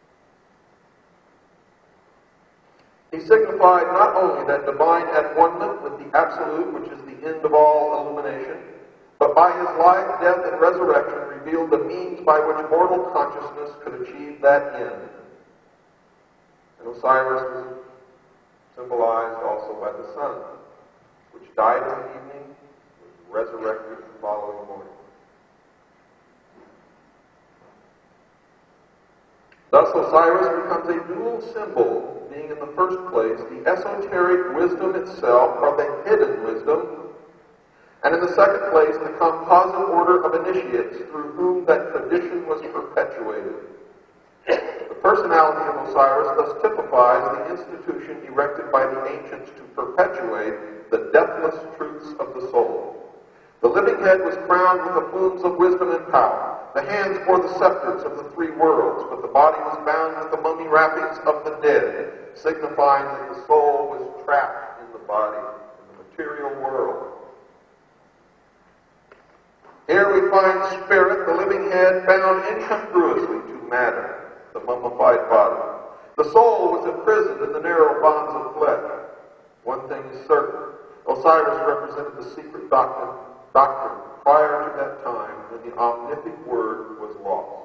He signified not only that divine at-one-ment with the Absolute, which is the end of all illumination, but by his life, death, and resurrection revealed the means by which mortal consciousness could achieve that end. And Osiris was symbolized also by the sun, which died in the evening, was resurrected the following morning. Thus Osiris becomes a dual symbol, being in the first place the esoteric wisdom itself, or the hidden wisdom, and in the second place the composite order of initiates through whom that tradition was perpetuated. The personality of Osiris thus typifies the institution erected by the ancients to perpetuate the deathless truths of the soul. The living head was crowned with the plumes of wisdom and power. The hands bore the scepters of the three worlds, but the body was bound with the mummy wrappings of the dead, signifying that the soul was trapped in the body, in the material world. Here we find spirit, the living head, bound incongruously to matter, the mummified body. The soul was imprisoned in the narrow bonds of flesh. One thing is certain. Osiris represented the secret doctrine, doctrine prior to that time when the omnific word was lost.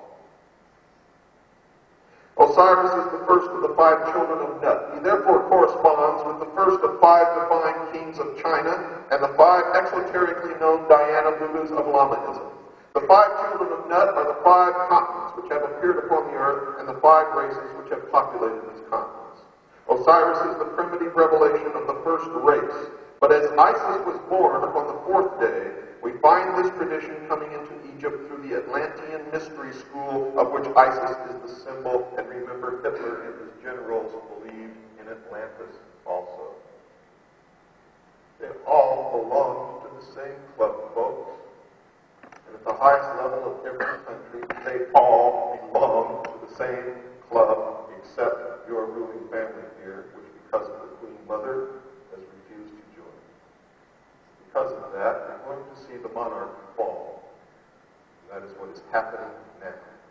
Osiris is the first of the five children of Nut. He therefore corresponds with the first of five divine kings of China and the five exoterically known Diana Buddhas of Lamaism. The five children of Nut are the five continents which have appeared upon the earth and the five races which have populated these continents. Osiris is the primitive revelation of the first race. But as Isis was born upon the fourth day, we find this tradition coming into Egypt through the Atlantean mystery school, of which Isis is the symbol. And remember, Hitler and his generals believed in Atlantis also. They all belong to the same club, folks. And at the highest level of every country, they all belong to the same club, except your ruling family here, which because of the Queen Mother has refused to join. Because of that, we're going to see the monarch fall. That is what is happening now.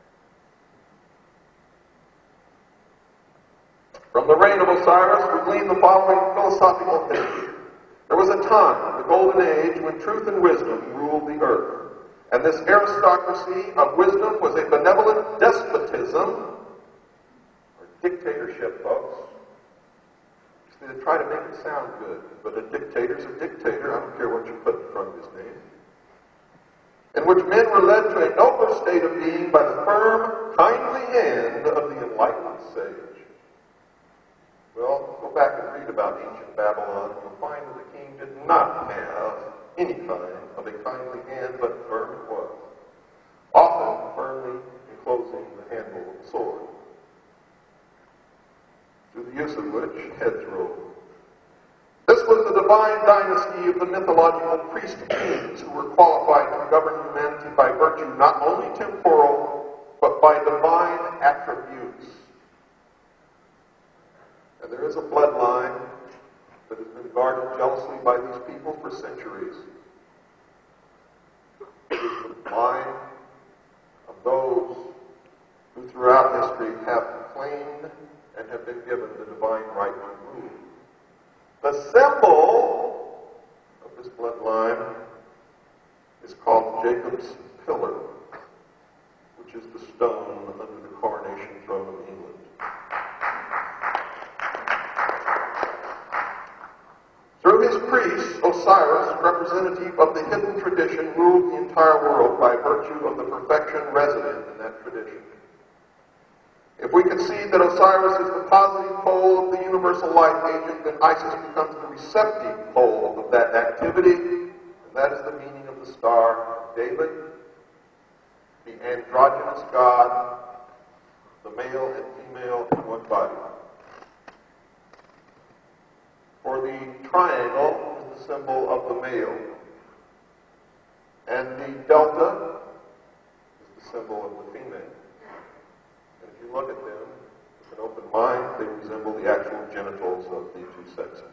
From the reign of Osiris, we glean the following philosophical history. There was a time, the Golden Age, when truth and wisdom ruled the earth. And this aristocracy of wisdom was a benevolent despotism, or dictatorship, folks. See, they try to make it sound good, but a dictator's a dictator. I don't care what you put in front of his name. In which men were led to a nobler state of being by the firm, kindly hand of the enlightened sage. Well, go back and read about ancient Babylon, and you'll find that the king did not have any kind of a kindly hand, but firm it was, often firmly enclosing the handle of the sword, through the use of which heads rolled. This was the divine dynasty of the mythological priest kings who were qualified to govern humanity by virtue not only temporal, but by divine attributes. And there is a bloodline that has been guarded jealously by these people for centuries. It is the line of those who throughout history have claimed and have been given the divine right to rule. The symbol of this bloodline is called Jacob's Pillar, which is the stone under the coronation throne of England. Through his priests, Osiris, representative of the hidden tradition, ruled the entire world by virtue of the perfection resident in that tradition. If we concede that Osiris is the positive pole of the universal life agent, then Isis becomes the receptive pole of that activity, and that is the meaning of the Star of David, the androgynous God, the male and female in one body. For the triangle is the symbol of the male, and the delta is the symbol of the female. And if you look at them with an open mind, they resemble the actual genitals of the two sexes.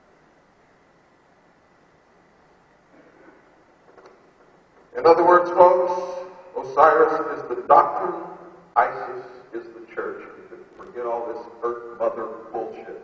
In other words, folks, Osiris is the doctrine, Isis is the church. You can forget all this earth mother bullshit.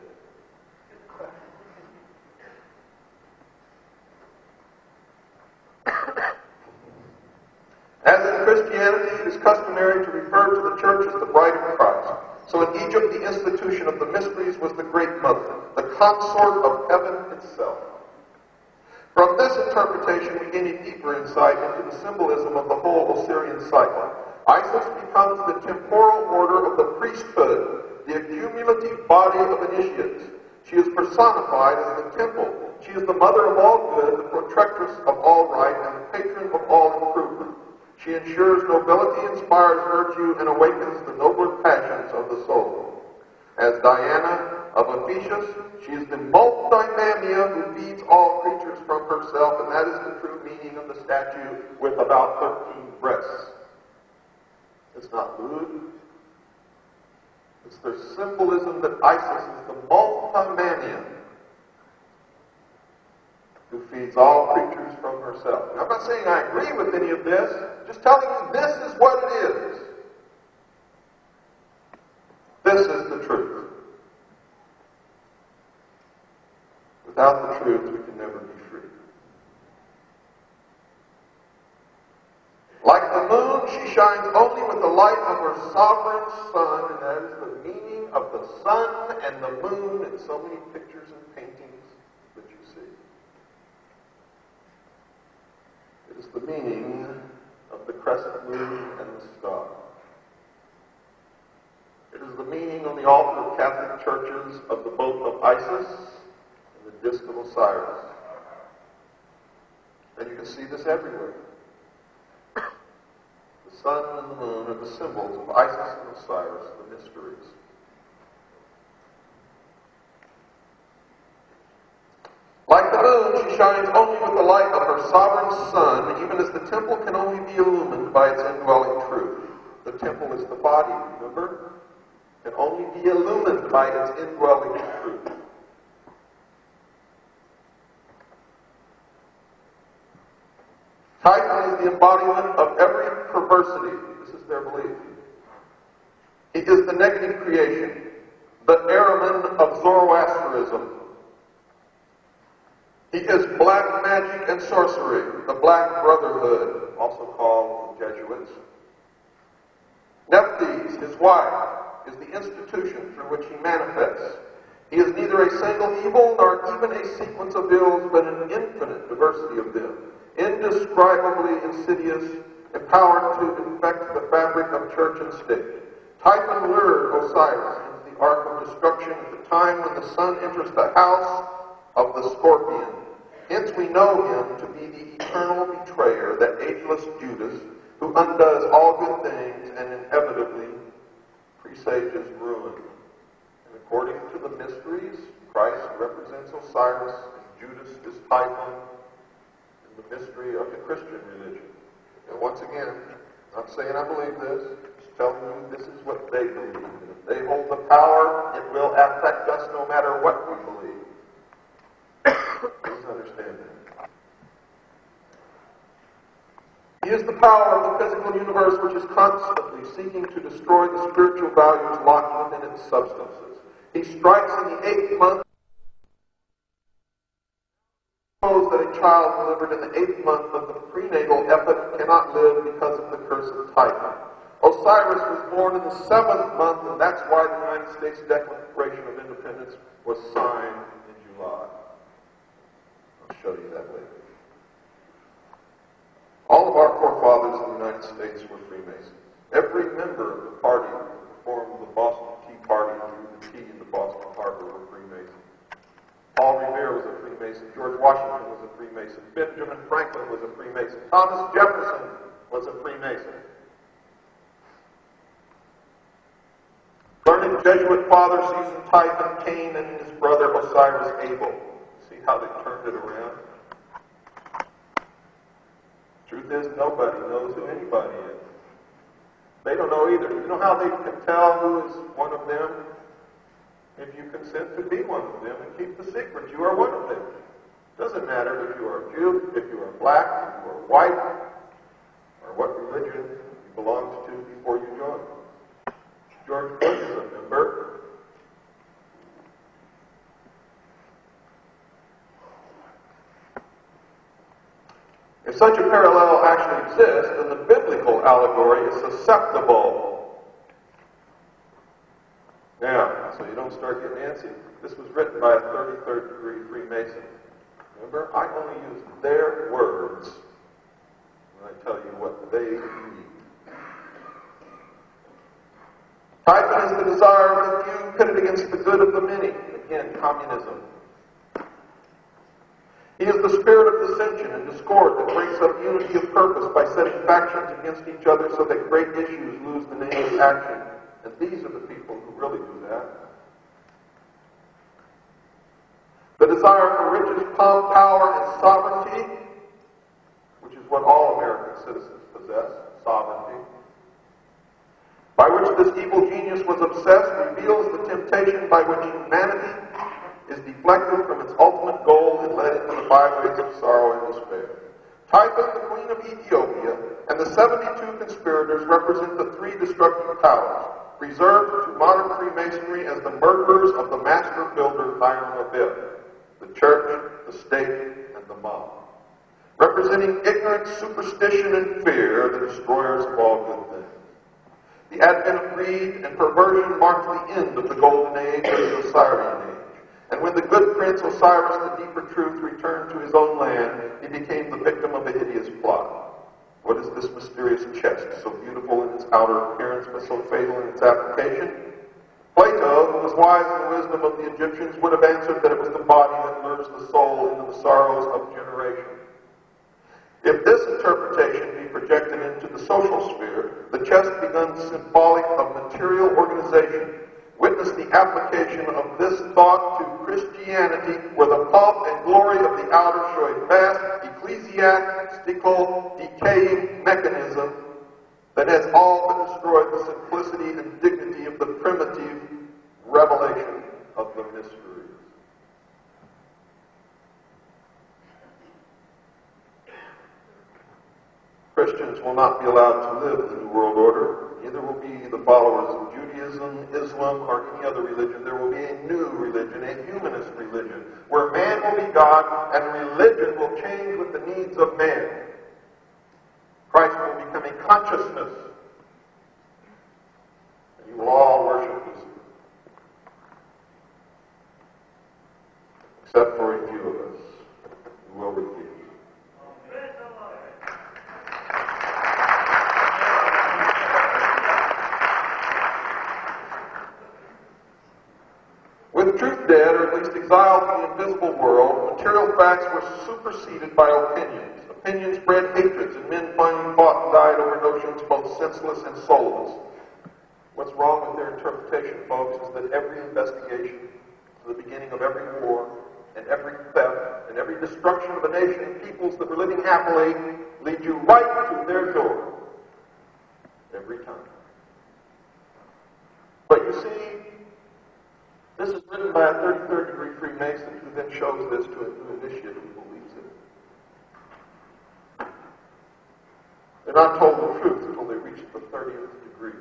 As in Christianity, it is customary to refer to the church as the bride of Christ. So in Egypt, the institution of the mysteries was the great mother, the consort of heaven itself. From this interpretation, we gain a deeper insight into the symbolism of the whole Osirian cycle. Isis becomes the temporal order of the priesthood, the accumulative body of initiates. She is personified as the temple. She is the mother of all good, the protectress of all right, and the patron of all improvement. She ensures nobility, inspires virtue, and awakens the nobler passions of the soul. As Diana of Ephesus, she is the multimamia who feeds all herself, and that is the true meaning of the statue with about thirteen breasts. It's not lewd. It's their symbolism that Isis is the multimanian who feeds all creatures from herself. Now, I'm not saying I agree with any of this, just telling you this is what it is. This is the truth. Without the truth, we can never be free. Like the moon, she shines only with the light of her sovereign sun, and that is the meaning of the sun and the moon in so many pictures and paintings that you see. It is the meaning of the crescent moon and the star. It is the meaning on the altar of Catholic churches of the both of Isis and the disk of Osiris. And you can see this everywhere. The sun and the moon are the symbols of Isis and Osiris, the mysteries. Like the moon, she shines only with the light of her sovereign sun, even as the temple can only be illumined by its indwelling truth. The temple is the body, remember? Can only be illumined by its indwelling truth. Titan is the embodiment of every perversity. This is their belief. He is the negative creation, the Ahriman of Zoroastrianism. He is black magic and sorcery, the Black Brotherhood, also called the Jesuits. Nephthys, his wife, is the institution through which he manifests. He is neither a single evil nor even a sequence of ills, but an infinite diversity of them, indescribably insidious, empowered to infect the fabric of church and state. Typhon lured Osiris into the ark of destruction at the time when the sun enters the house of the scorpion. Hence we know him to be the eternal betrayer, that ageless Judas, who undoes all good things and inevitably presages ruin. And according to the mysteries, Christ represents Osiris, and Judas is Typhon, in the mystery of the Christian religion. And once again, I'm not saying I believe this, just telling you this is what they believe. And if they hold the power, it will affect us no matter what we believe. Please understand that. He is the power of the physical universe which is constantly seeking to destroy the spiritual values locked within its substances. He strikes in the eighth month. Suppose that a child delivered in the eighth month of the prenatal epoch cannot live because of the curse of Typhon. Osiris was born in the seventh month, and that's why the United States Declaration of Independence was signed in July. I'll show you that later. All of our forefathers in the United States were Freemasons. Every member of the party who formed the Boston Tea Party and drew the tea into Boston Harbor were Freemasons. Paul Revere was a Freemason. George Washington was a Freemason. Benjamin Franklin was a Freemason. Thomas Jefferson was a Freemason. Learned Jesuit father sees in Typhon Cain and in his brother Osiris Abel. See how they turned it around? Truth is, nobody knows who anybody is. They don't know either. You know how they can tell who is one of them? If you consent to be one of them and keep the secret, you are one of them. Doesn't matter if you are a Jew, if you are black, if you are white, or what religion you belonged to before you joined. George Bush is a member. If such a parallel actually exists, then the biblical allegory is susceptible. Now, so you don't start getting antsy. This was written by a thirty-third degree Freemason. Remember, I only use their words when I tell you what they read. Typhon is the desire of the few pitted against the good of the many. Again, communism. He is the spirit of dissension and discord that breaks up unity of purpose by setting factions against each other so that great issues lose the name of action. And these are the people who really do that. The desire for riches, calm power and sovereignty, which is what all American citizens possess, sovereignty, by which this evil genius was obsessed, reveals the temptation by which humanity is deflected from its ultimate goal and led into the byways of sorrow and despair. Typhon, the queen of Ethiopia, and the seventy-two conspirators represent the three destructive powers, reserved to modern Freemasonry as the murderers of the master builder Hiram Abiff, the church, the state, and the mob. Representing ignorance, superstition, and fear, the destroyers of all good things. The advent of greed and perversion marked the end of the golden age of the Osirian age. And when the good prince Osiris, the deeper truth, returned to his own land, he became the victim of a hideous plot. What is this mysterious chest, so beautiful in its outer appearance, but so fatal in its application? Plato, who was wise in the wisdom of the Egyptians, would have answered that it was the body that lures the soul into the sorrows of generation. If this interpretation be projected into the social sphere, the chest becomes symbolic of material organization. Witness the application of this thought to Christianity, where the pomp and glory of the outer show a vast ecclesiastical decaying mechanism that has all but destroyed the simplicity and dignity of the primitive revelation of the mysteries. Christians will not be allowed to live the New World Order. Neither will be the followers of Judaism, Islam, or any other religion. There will be a new religion, a humanist religion, where man will be God and religion will change with the needs of man. Christ will become a consciousness, and you will all worship Lucifer, except for a few of us who will refuse. With truth dead, or at least exiled to the invisible world, material facts were superseded by opinions. Opinions bred hatreds, and men finally fought and died over notions both senseless and soulless. What's wrong with their interpretation, folks, is that every investigation, to the beginning of every war, and every theft, and every destruction of a nation and peoples that were living happily, lead you right to their door. Every time. But you see, this is written by a thirty-third degree Freemason who then shows this to a new initiate who believes it. They're not told the truth until they reach the thirtieth degree.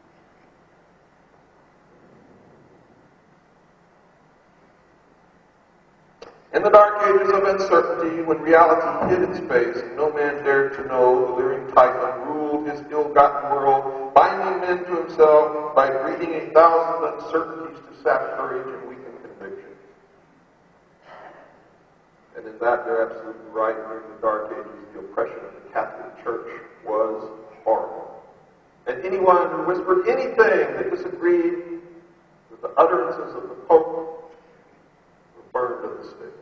In the dark ages of uncertainty, when reality hid its face and no man dared to know, the leering Typhon ruled his ill-gotten world, binding men to himself by breeding a thousand uncertainties to sap courage and weaken conviction. And in that, they're absolutely right. During the dark ages, the oppression of the Catholic Church was horrible. And anyone who whispered anything that disagreed with the utterances of the Pope were burned at the stake.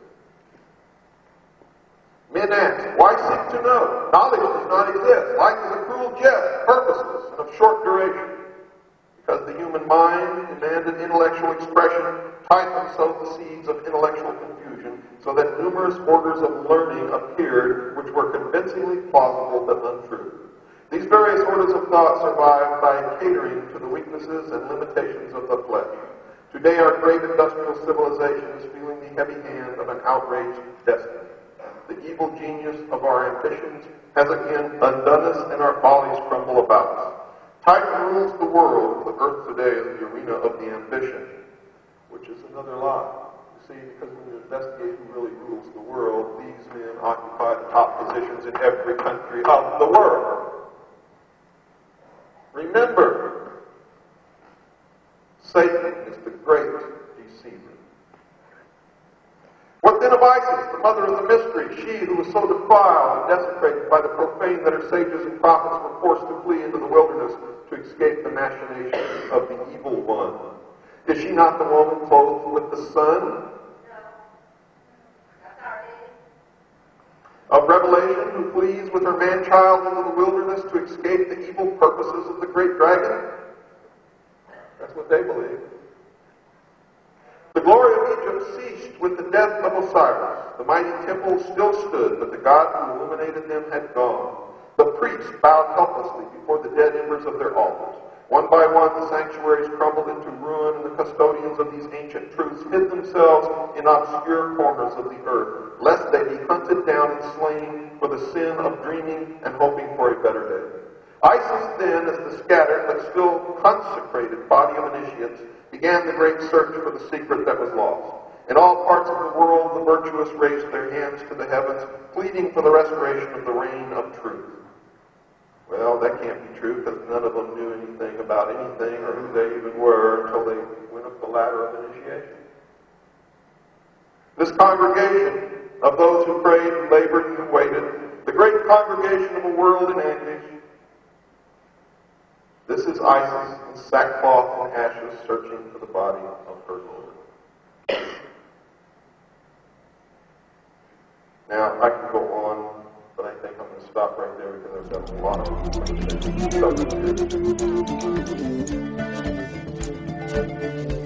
Men ask, why seek to know? Knowledge does not exist. Life is a cruel jest, purposeless, and of short duration. Because the human mind demanded intellectual expression, Typhon sowed the seeds of intellectual confusion, so that numerous orders of learning appeared which were convincingly plausible but untrue. These various orders of thought survived by catering to the weaknesses and limitations of the flesh. Today our great industrial civilization is feeling the heavy hand of an outraged destiny. The evil genius of our ambitions has again undone us, and our follies crumble about us. Typhon rules the world. The earth today is the arena of the ambition, which is another lie. You see, because when you investigate who really rules the world, these men occupy the top positions in every country of the world. Remember, Satan is the great deceiver. What then of Isis, the mother of the mystery, she who was so defiled and desecrated by the profane that her sages and prophets were forced to flee into the wilderness to escape the machinations of the evil one? Is she not the woman clothed with the sun? Of Revelation, who flees with her man-child into the wilderness to escape the evil purposes of the great dragon? That's what they believe. The glory of Egypt ceased with the death of Osiris. The mighty temple still stood, but the God who illuminated them had gone. The priests bowed helplessly before the dead embers of their altars. One by one, the sanctuaries crumbled into ruin, and the custodians of these ancient truths hid themselves in obscure corners of the earth, lest they be hunted down and slain for the sin of dreaming and hoping for a better day. Isis then, as the scattered but still consecrated body of initiates, began the great search for the secret that was lost. In all parts of the world, the virtuous raised their hands to the heavens, pleading for the restoration of the reign of truth. Well, that can't be true, because none of them knew anything about anything or who they even were until they went up the ladder of initiation. This congregation of those who prayed and labored and waited, the great congregation of a world in anguish, this is Isis in sackcloth and ashes searching for the body of her Lord. Now, I can go on, but I think I'm going to stop right there because I've got a lot of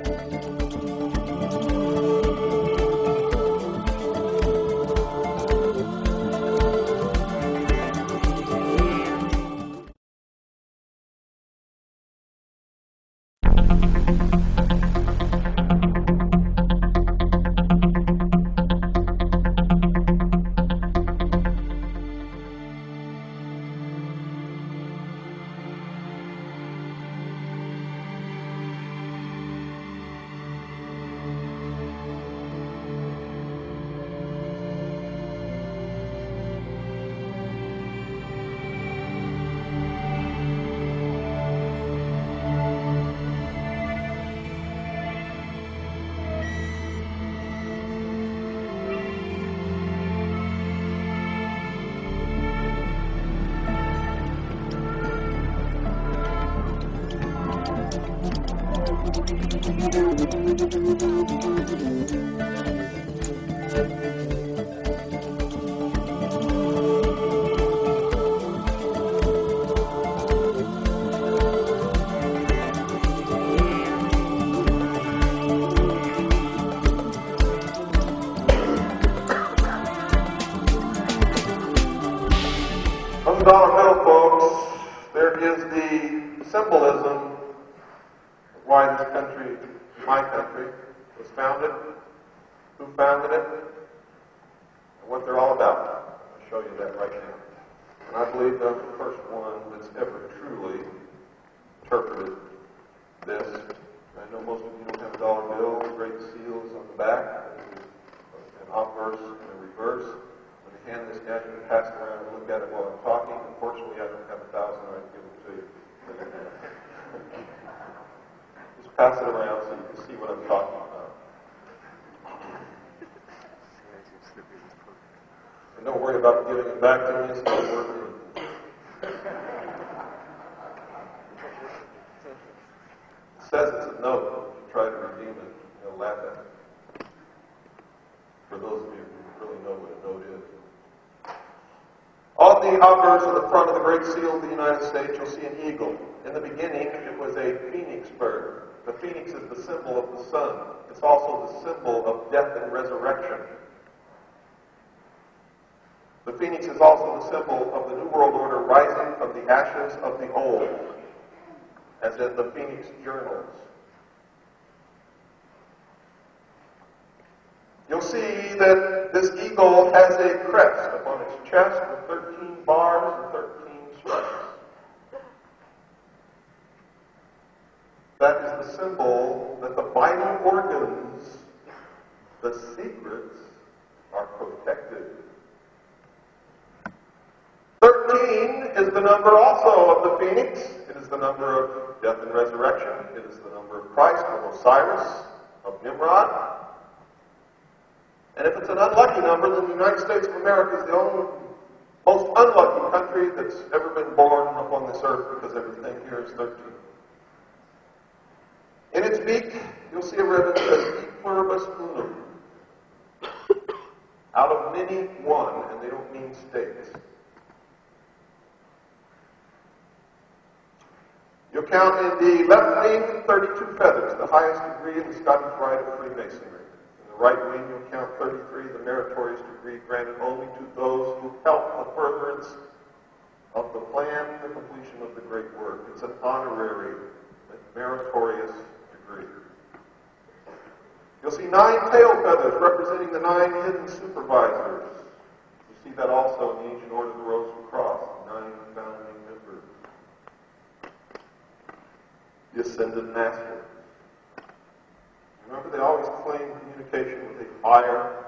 On the dollar bill, folks, there is the symbolism of why this country, my country, was founded, who founded it, and what they're all about. I'll show you that right now. And I believe I'm the first one that's ever truly interpreted this. I know most of you don't have a dollar bill, great seals on the back, an obverse and a reverse. When you hand this down, you can pass it around and look at it while I'm talking. Unfortunately, I don't have a thousand, I'd give it to you. Just pass it around so you can see what I'm talking about. And don't worry about giving it back to me, it's not working. It says it's a note. If you try to redeem it, you'll laugh at it. For those of you who really know what a note is. On the obverse of the front of the Great Seal of the United States, you'll see an eagle. In the beginning, it was a phoenix bird. The phoenix is the symbol of the sun. It's also the symbol of death and resurrection. The phoenix is also the symbol of the New World Order rising from the ashes of the old, as in the Phoenix Journals. You'll see that this eagle has a crest upon its chest with thirteen bars and thirteen stripes. That is the symbol that the vital organs, the secrets, are protected. Thirteen is the number also of the phoenix. It is the number of death and resurrection. It is the number of Christ, of Osiris, of Nimrod. And if it's an unlucky number, then the United States of America is the only, most unlucky country that's ever been born upon this earth, because everything here is thirteen. In its beak, you'll see a ribbon that says E pluribus unum. Out of many, one, and they don't mean states. You'll count in the left wing thirty-two feathers, the highest degree in the Scottish Rite of Freemasonry. the right wing, you'll count thirty-three, the meritorious degree granted only to those who help the furtherance of the plan and the completion of the great work. It's an honorary, meritorious degree. You'll see nine tail feathers representing the nine hidden supervisors. You see that also in the ancient order of the Rosary Cross, the nine founding members. The ascended masters. Remember, they always claim communication with a higher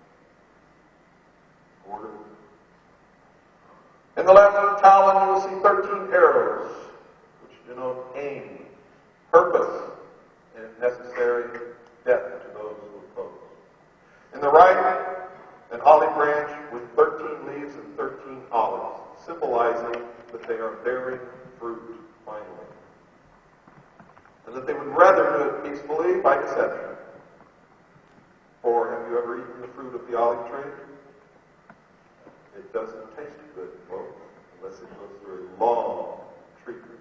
order. In the left talon, you will see thirteen arrows, which denote aim, purpose, and, if necessary, death to those who oppose. In the right, an olive branch with thirteen leaves and thirteen olives, symbolizing that they are bearing fruit finally. And that they would rather do it peacefully by deception. For have you ever eaten the fruit of the olive tree? It doesn't taste good, folks, unless it goes through a long treatment.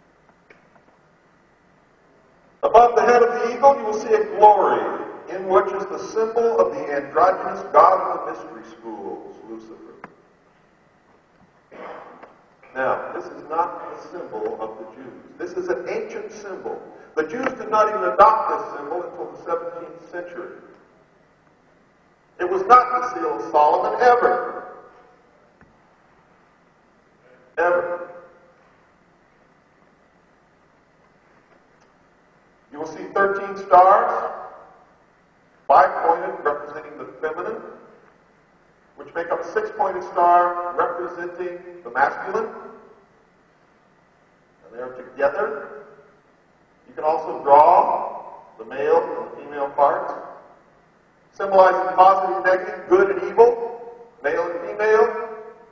Above the head of the eagle, you will see a glory, in which is the symbol of the androgynous god of the mystery schools, Lucifer. Now, this is not the symbol of the Jews. This is an ancient symbol. The Jews did not even adopt this symbol until the seventeenth century. It was not the seal of Solomon ever. Ever. You will see thirteen stars, five-pointed, representing the feminine, which make up a six-pointed star representing the masculine. And they are together. You can also draw the male and the female parts, symbolizing positive, negative, good and evil, male and female.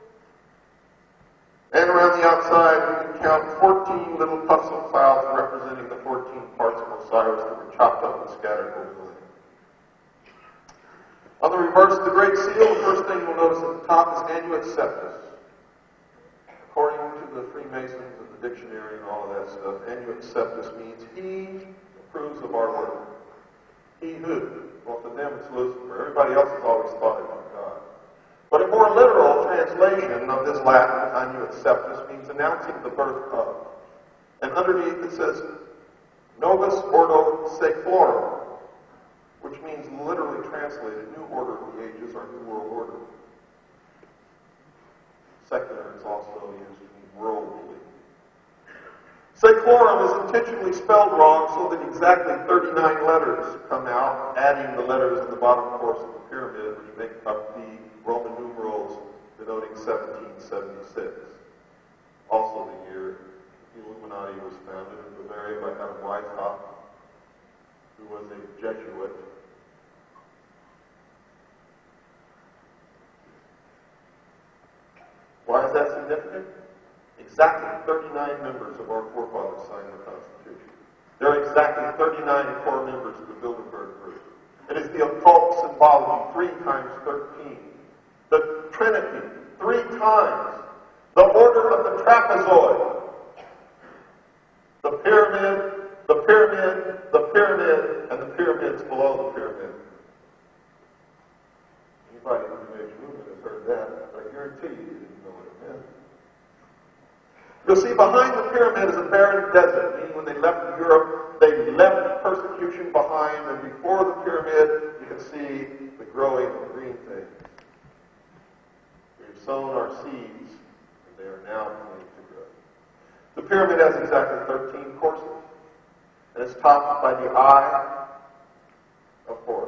And around the outside, you can count fourteen little puffs of clouds representing the fourteen parts of Osiris that were chopped up and scattered over the land. On the reverse of the Great Seal, the first thing you'll notice at the top is Annuit Septus. According to the Freemasons and the dictionary and all of that stuff, Annuit Septus means he approves of our work. He who? Well, to them it's Lucifer. Everybody else has always thought it was God. But a more literal translation of this Latin, Annuit Septus, means announcing the birth of. And underneath it says, Novus Ordo Seclorum, which means literally translated, new order of the ages or new world order. Secular is also used to mean worldly. Seclorum is intentionally spelled wrong so that exactly thirty-nine letters come out, adding the letters at the bottom course of the pyramid, which make up the Roman numerals denoting seventeen seventy-six. Also the year the Illuminati was founded in Bavaria by Adam Weishaupt, who was a Jesuit. Why is that significant? Exactly thirty-nine members of our forefathers signed the Constitution. There are exactly thirty-nine core members of the Bilderberg Group. It is the occult symbology, three times thirteen. The Trinity, three times. The order of the trapezoid. The pyramid, the pyramid, the pyramid, and the pyramids below the pyramid. Anybody in the New Age movement has heard that. I guarantee you didn't know what it meant. You'll see behind the pyramid is a barren desert, meaning when they left Europe, they left persecution behind, and before the pyramid, you can see the growing of green things. We've sown our seeds, and they are now beginning to grow. The pyramid has exactly thirteen courses, and it's topped by the eye of Horus,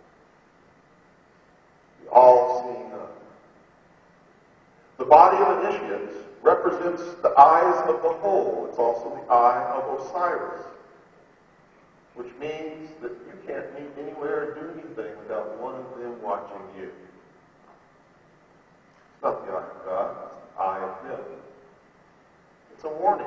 the all-seeing eye. The body of initiates represents the eyes of the whole. It's also the eye of Osiris, which means that you can't meet anywhere or do anything without one of them watching you. It's not the eye of God, it's the eye of him. It's a warning.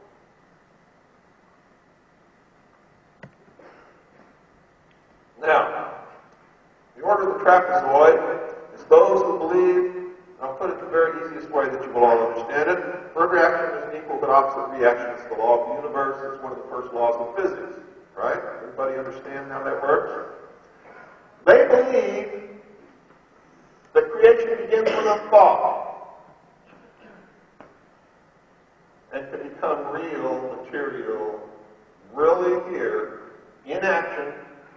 Now, the order of the trapezoid is those who believe, I'll put it the very easiest way that you will all understand it. For every action is an equal but opposite reaction. It's the law of the universe. It's one of the first laws of physics. Right? Everybody understand how that works? They believe that creation begins with a thought and can become real, material, really here, in action,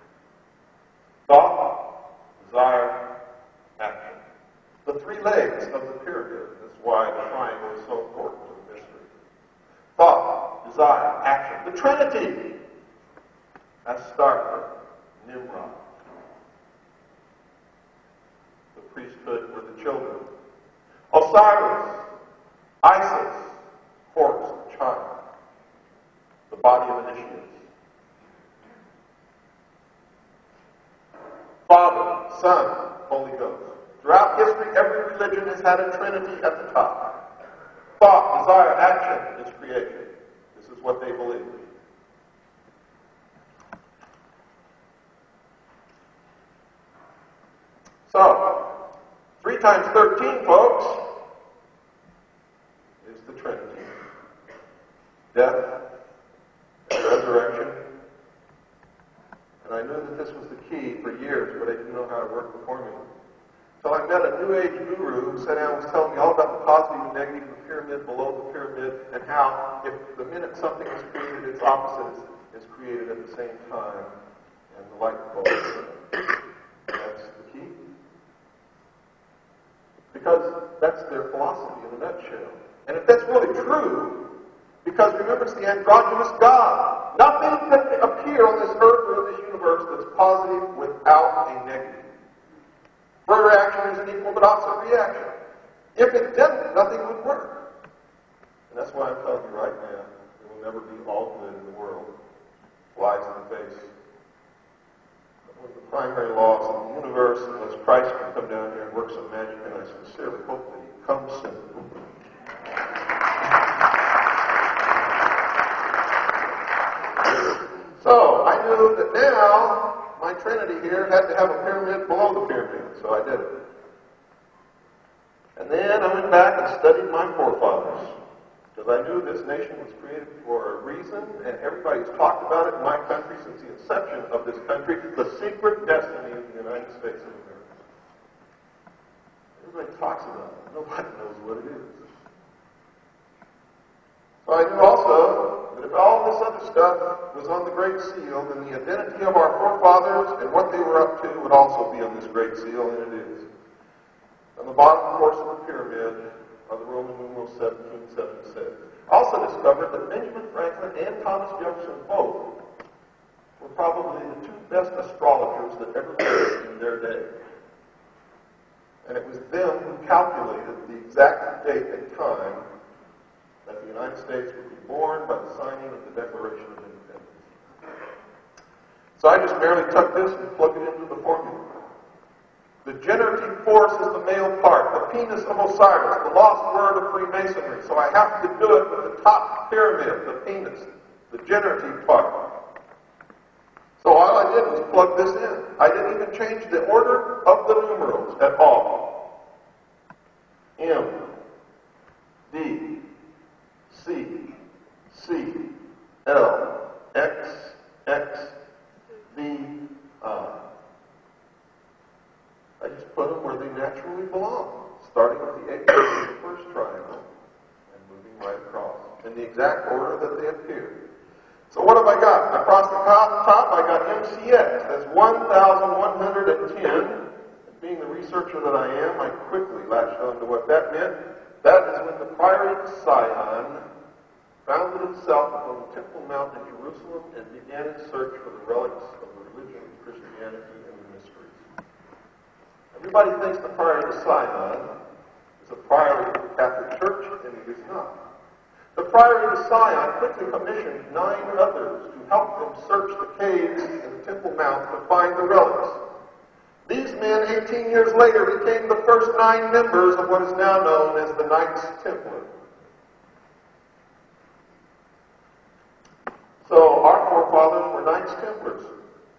thought, desire, action. The three legs of the pyramid is why the triangle is so important to the mystery. Thought, desire, action. The Trinity. Astartes, Nimrod. The priesthood were the children. Osiris, Isis, Horus, the child. The body of initiates. Father, Son, Holy Ghost. Throughout history, every religion has had a Trinity at the top. Thought, desire, action is creation. This is what they believe. So, three times thirteen, folks, is the Trinity. Death and resurrection. And I knew that this was the key for years, but I didn't know how to work the formula. So I met a New Age guru who sat down and was telling me all about the positive and negative, the pyramid, below the pyramid, and how if the minute something is created, its opposite is, is created at the same time, and the light bulb. That's the key. Because that's their philosophy in a nutshell. And if that's really true, because remember, it's the androgynous God. Nothing can appear on this earth or in this universe that's positive without a negative. For reaction is an equal but opposite reaction. If it didn't, nothing would work. And that's why I'm telling you right now, there will never be all good in the world. Flies in the face. One of the primary laws of the universe, unless Christ can come down here and work some magic, and I sincerely hope that he comes soon. So, I knew that now my Trinity here had to have a pyramid below the pyramid, so I did it. And then I went back and studied my forefathers, because I knew this nation was created for a reason, and everybody's talked about it in my country since the inception of this country, the secret destiny of the United States of America. Everybody talks about it. Nobody knows what it is. So I knew also that if all this other stuff was on the Great Seal, then the identity of our forefathers and what they were up to would also be on this Great Seal, and it is. On the bottom, of course, of the pyramid are the Roman numeral seventeen seventy-six. I also discovered that Benjamin Franklin and Thomas Jefferson both were probably the two best astrologers that ever lived in their day. And it was them who calculated the exact date and time that the United States would be born by the signing of the Declaration of Independence. So I just merely took this and plugged it into the formula. The generative force is the male part, the penis of Osiris, the lost word of Freemasonry. So I have to do it with the top pyramid, the penis, the generative part. So all I did was plug this in. I didn't even change the order of the numerals at all. M, D, C, C, L, X, X, V, I. I just put them where they naturally belong, starting with the apex of the first triangle and moving right across in the exact order that they appear. So what have I got? Across the top, I got M C X. That's one thousand one hundred ten. Being the researcher that I am, I quickly latched on to what that meant. That is when the Priory of Sion founded itself upon the Temple Mount in Jerusalem and began its search for the relics of the religion of Christianity and the mysteries. Everybody thinks the Priory of Sion is a priory of the Catholic Church, and it is not. The Priory of Sion quickly commissioned nine others to help them search the caves in the Temple Mount to find the relics. These men, eighteen years later, became the first nine members of what is now known as the Knights Templar. So our forefathers were Knights Templars.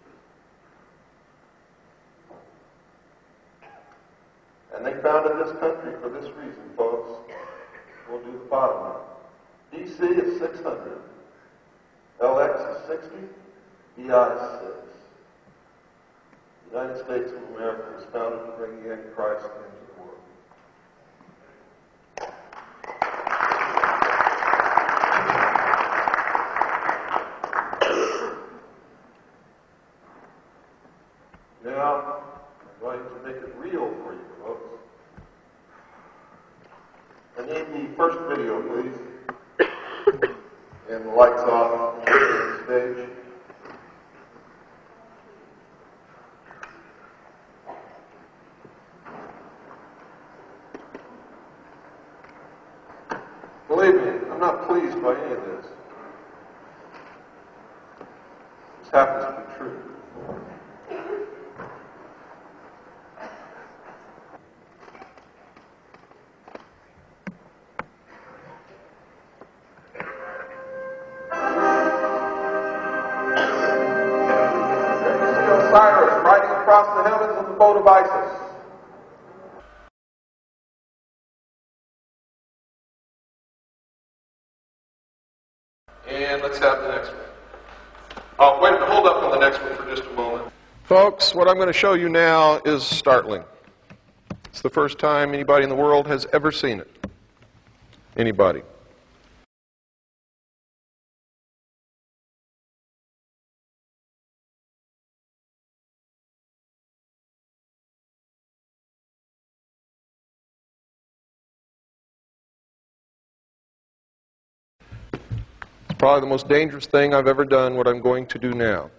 And they founded this country for this reason, folks. We'll do the bottom one. D C is six hundred. L X is sixty. E I is six. The United States of America was founded to bring the Antichrist into the world. Now, I'm going to make it real for you folks. I need the first video, please. And the lights off on the stage. Believe me, I'm not pleased by any of this. This happens to be true. Cyrus riding across the heavens with the boat of Isis. And let's have the next one. Oh, wait a minute, hold up on the next one for just a moment. Folks, what I'm going to show you now is startling. It's the first time anybody in the world has ever seen it. Anybody. Probably the most dangerous thing I've ever done, what I'm going to do now.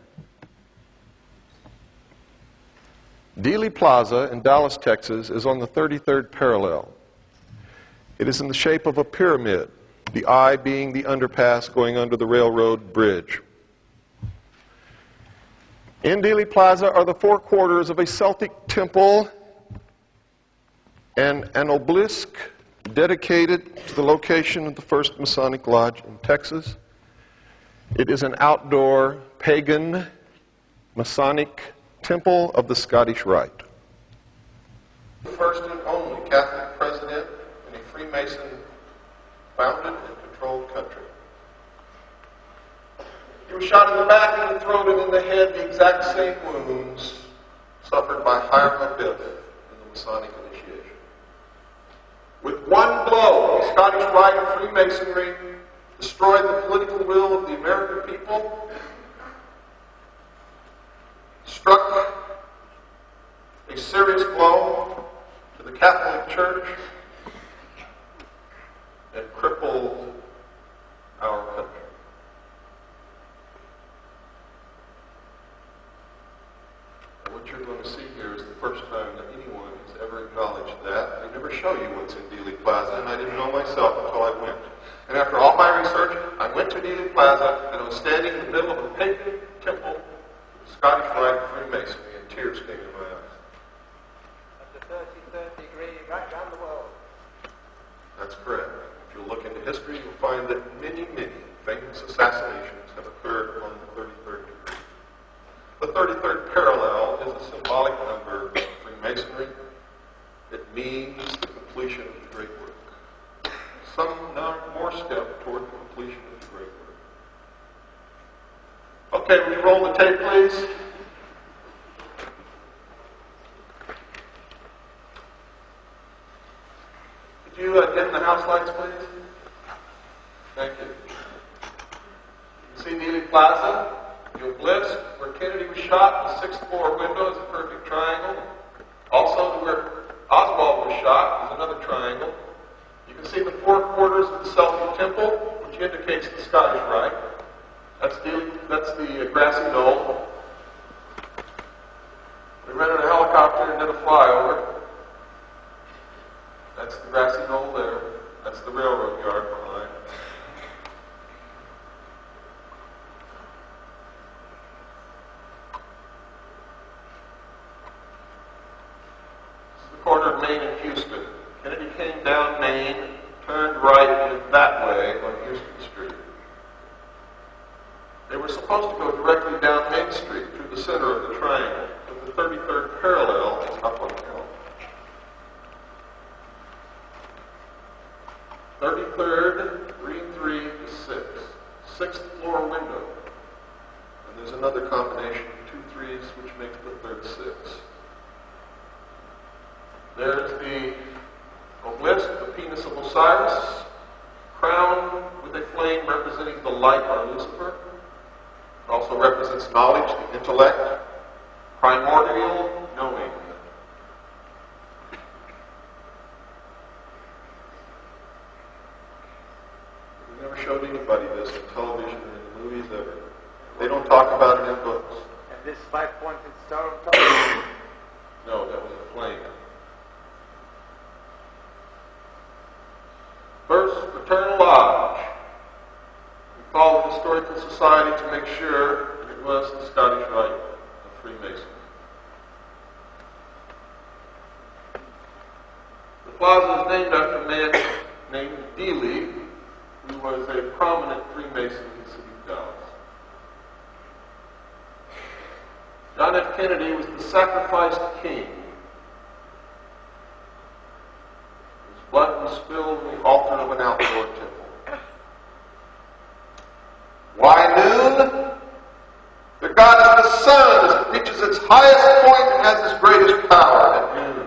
Dealey Plaza in Dallas, Texas is on the thirty-third parallel. It is in the shape of a pyramid, the eye being the underpass going under the railroad bridge. In Dealey Plaza are the four quarters of a Celtic temple and an obelisk dedicated to the location of the first Masonic Lodge in Texas. It is an outdoor pagan Masonic temple of the Scottish Rite. The first and only Catholic president in a Freemason-founded and controlled country. He was shot in the back, in the throat, and in the head, the exact same wounds suffered by Hiram Abiff in the Masonic initiation. With one blow, the Scottish Rite of Freemasonry destroyed the political will of the American people, struck a serious blow to the Catholic Church, and crippled our country. And what you're going to see here is the first time that anyone has ever acknowledged that. They never show you what's in Dealey Plaza, and I didn't know myself until I went. And after all my research, I went to Dealey Plaza, and I was standing in the middle of a pagan temple of the Scottish Rite of Freemasonry, and tears came in my eyes. At the thirty-third degree, right round the world. That's correct. If you look into history, you'll find that many, many famous assassinations have occurred on the thirty-third degree. The thirty-third parallel is a symbolic number of Freemasonry. It means the completion of the great work. Some more step toward the completion of the great work. Okay, will you roll the tape, please? Could you uh, dim the house lights, please? Thank you. You can see Dealey Plaza, the obelisk where Kennedy was shot, the sixth floor window is a perfect triangle. Also, where Oswald was shot is another triangle. You can see the four quarters of the Celtic temple, which indicates the Scottish Rite. That's the, that's the uh, grassy knoll. We rented a helicopter and did a flyover. That's the grassy knoll there. That's the railroad yard behind. This is the corner of Main and Houston. Kennedy came down Main, turned right, and went that way on Houston Street. They were supposed to go directly down Main Street through the center of the triangle, but the thirty-third parallel is up on the hill. thirty-third, green three to six. Sixth floor window. And there's another combination, two, three, degrees, which makes the third six. There's the obelisk, the penis of Osiris, crowned with a flame representing the light or Lucifer. It also represents knowledge, the intellect, primordial knowing. We never showed anybody this in television or in the movies ever. They don't talk about it in books. And this five-pointed star on top? No, that was a flame. First, Fraternal Lodge. We call the Historical Society to make sure that it was the Scottish Rite of Freemasonry. The plaza is named after a man named Dealey, who was a prominent Freemason in the city of Dallas. John F. Kennedy was the sacrificed king. His blood was spilled on the altar of an outdoor temple. Why noon? The God is the sun as it reaches its highest point and has its greatest power at noon.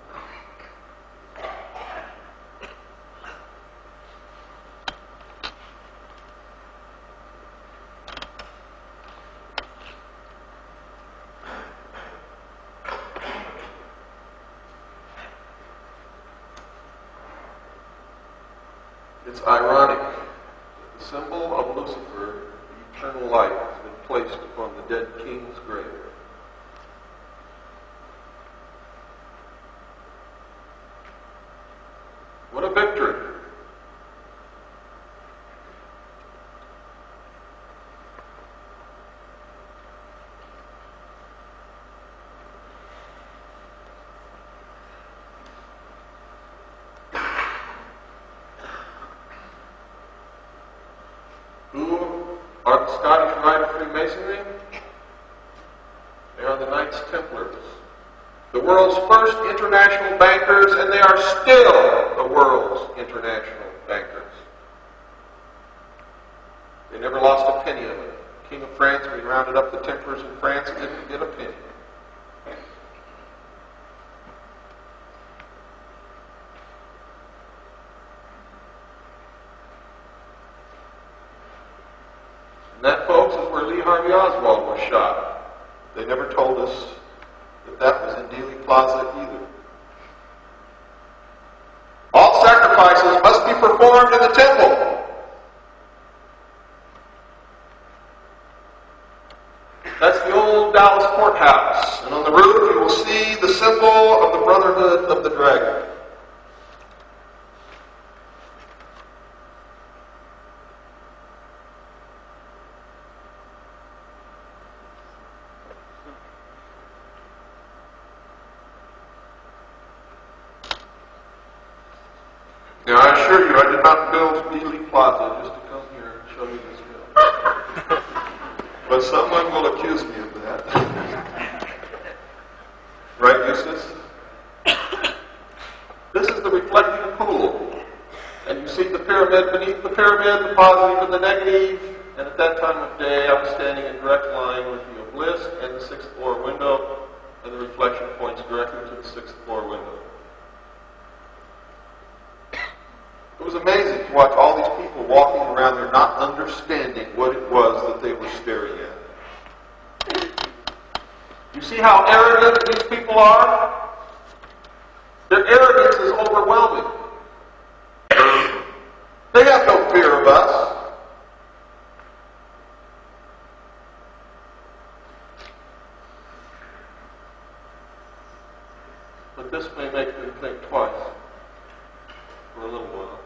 It's ironic that the symbol of Lucifer, the eternal light, has been placed upon the dead king's grave. What a victory! Are the Scottish Rite of Freemasonry? They are the Knights Templars, the world's first international bankers, and they are still the world's international bankers. They never lost a penny of it. The King of France, when he rounded up the Templars in France, didn't get a penny. And that, folks, is where Lee Harvey Oswald was shot. They never told us that that was in Dealey Plaza either. All sacrifices must be performed in the temple. That's the old Dallas courthouse. And on the roof you will see the symbol of the Brotherhood of the Dragon. Now, I assure you, I did not build Dealey Plaza just to come here and show you this film. But someone will accuse me of that. Right, Eustace? This is the reflecting pool. And you see the pyramid beneath the pyramid, the positive and the negative. And at that time of day, I was standing in direct line with the obelisk and the sixth floor window, and the reflection points directly to the sixth floor window. It was amazing to watch all these people walking around there not understanding what it was that they were staring at. You see how arrogant these people are? Their arrogance is overwhelming. They have no fear of us. But this may make them think twice for a little while.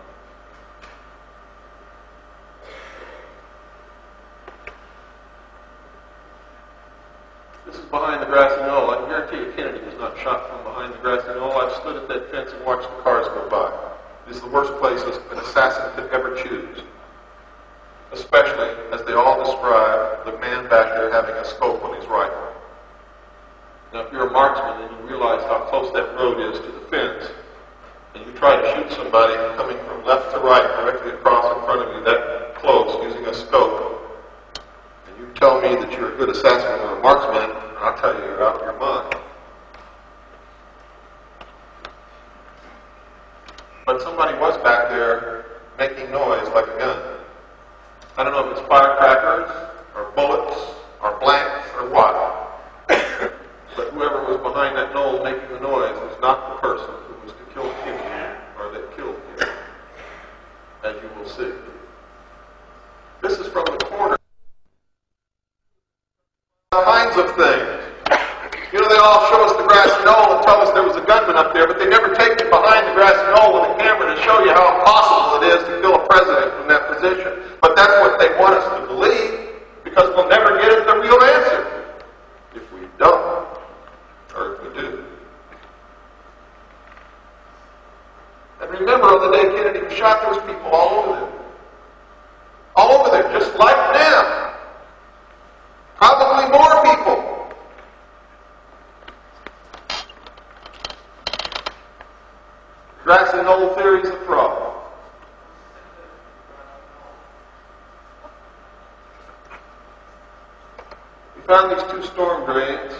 This is behind the grassy knoll. I can guarantee you Kennedy was not shot from behind the grassy knoll. I've stood at that fence and watched the cars go by. It is the worst place an assassin could ever choose. Especially, as they all describe, the man back there having a scope on his rifle. Now, if you're a marksman and you realize how close that road is to the fence, and you try to shoot somebody coming from left to right, directly across in front of you, that close, using a scope, and you tell me that you're a good assassin or a marksman, I'll tell you, you're out of your mind. But somebody was back there making noise like a gun. I don't know if it's firecrackers, or bullets, or blanks, or what. But whoever was behind that knoll making the noise was not the person who was to kill Kitty, or that killed Kitty, as you will see. This is from the corner. All kinds of things. You know, they all show us the grassy knoll and tell us there was a gunman up there, but they never take you behind the grassy knoll with a camera to show you how impossible it is to kill a president from that position. But that's what they want us to believe, because we'll never get at the real answer if we don't, or if we do. And remember, on the day Kennedy was shot, there was people all over there. All over there, just like now. Probably more people. Grassy knoll theory is a fraud. We found these two storm drains.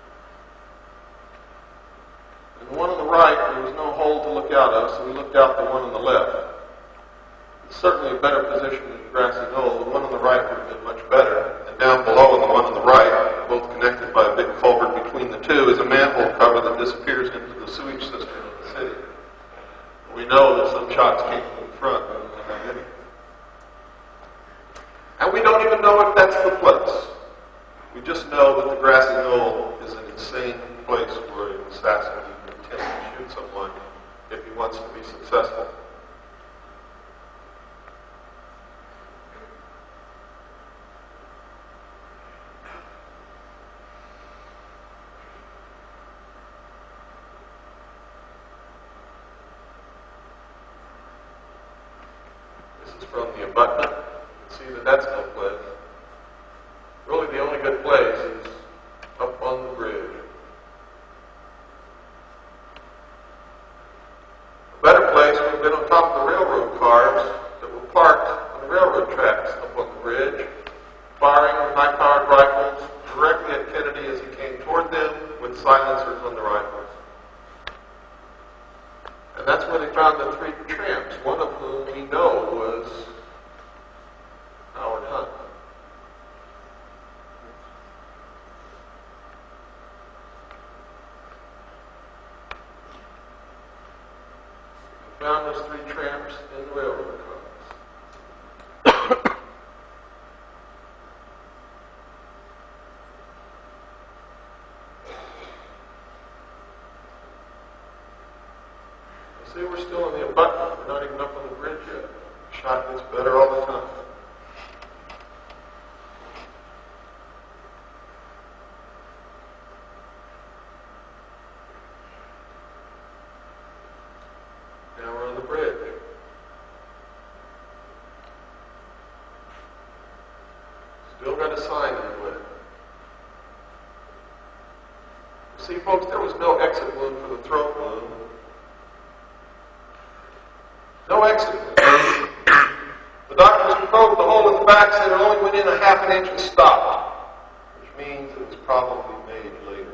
And the one on the right, there was no hole to look out of, so we looked out the one on the left. It's certainly a better position than the grassy knoll. The one on the right would have been much better. And down below in the one on the right, both connected by a big culvert between the two, is a manhole cover that disappears into the sewage system of the city. We know that some shots came from the front, but we don't have any. And we don't even know if that's the place. We just know that the grassy knoll is an insane place where an assassin can attempt to shoot someone if he wants to be successful. From the abutment, you can see that that's no place. Really, the only good place is up on the bridge. A better place would have been on top of the railroad cars that were parked on the railroad tracks up on the bridge, firing with high-powered rifles directly at Kennedy as he came toward them with silencers on the rifles. And that's where they found the three tramps, one of whom we know was Howard Hunt. We found those three tramps in the railroad cars. See, we're still on the abutment. We're not even up on the bridge yet. The shot gets better all the time. Now we're on the bridge. Still got a sign in the way. You see, folks, there was no exit wound for the throat wound. No exit. The doctors who probed the hole in the back said it only went in a half an inch and stopped, which means it was probably made later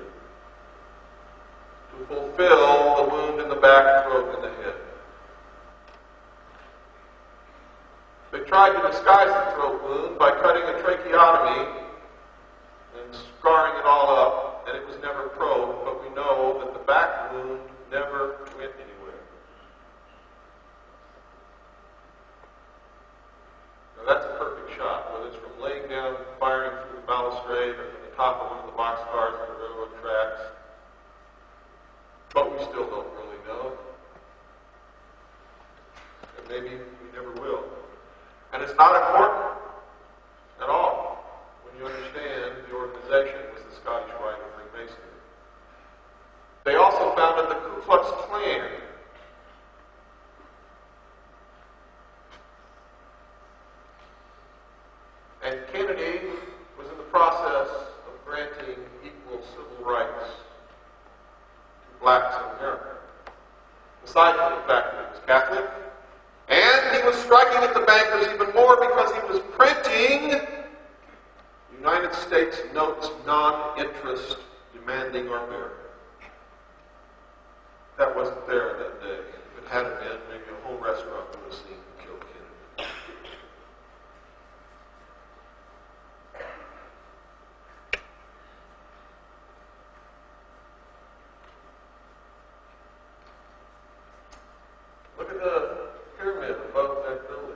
to fulfill the wound in the back, throat, and the head. They tried to disguise the throat wound by cutting a tracheotomy and scarring it all up, and it was never probed, but we know that the back wound never went anywhere. That's a perfect shot, whether it's from laying down, firing through the balustrade, or from the top of one of the boxcars on the railroad tracks. But we still don't really know. And maybe we never will. And it's not important at all when you understand the organization was the Scottish Rite of Freemasonry. They also founded the Ku Klux Klan. And Kennedy was in the process of granting equal civil rights to blacks in America. Aside from the fact that he was Catholic, and he was striking at the bankers even more because he was printing, you United States notes non-interest demanding our merit. That wasn't there that day. If it had been, maybe a whole restaurant would have seen Kill Kennedy. Look at the pyramid above that building.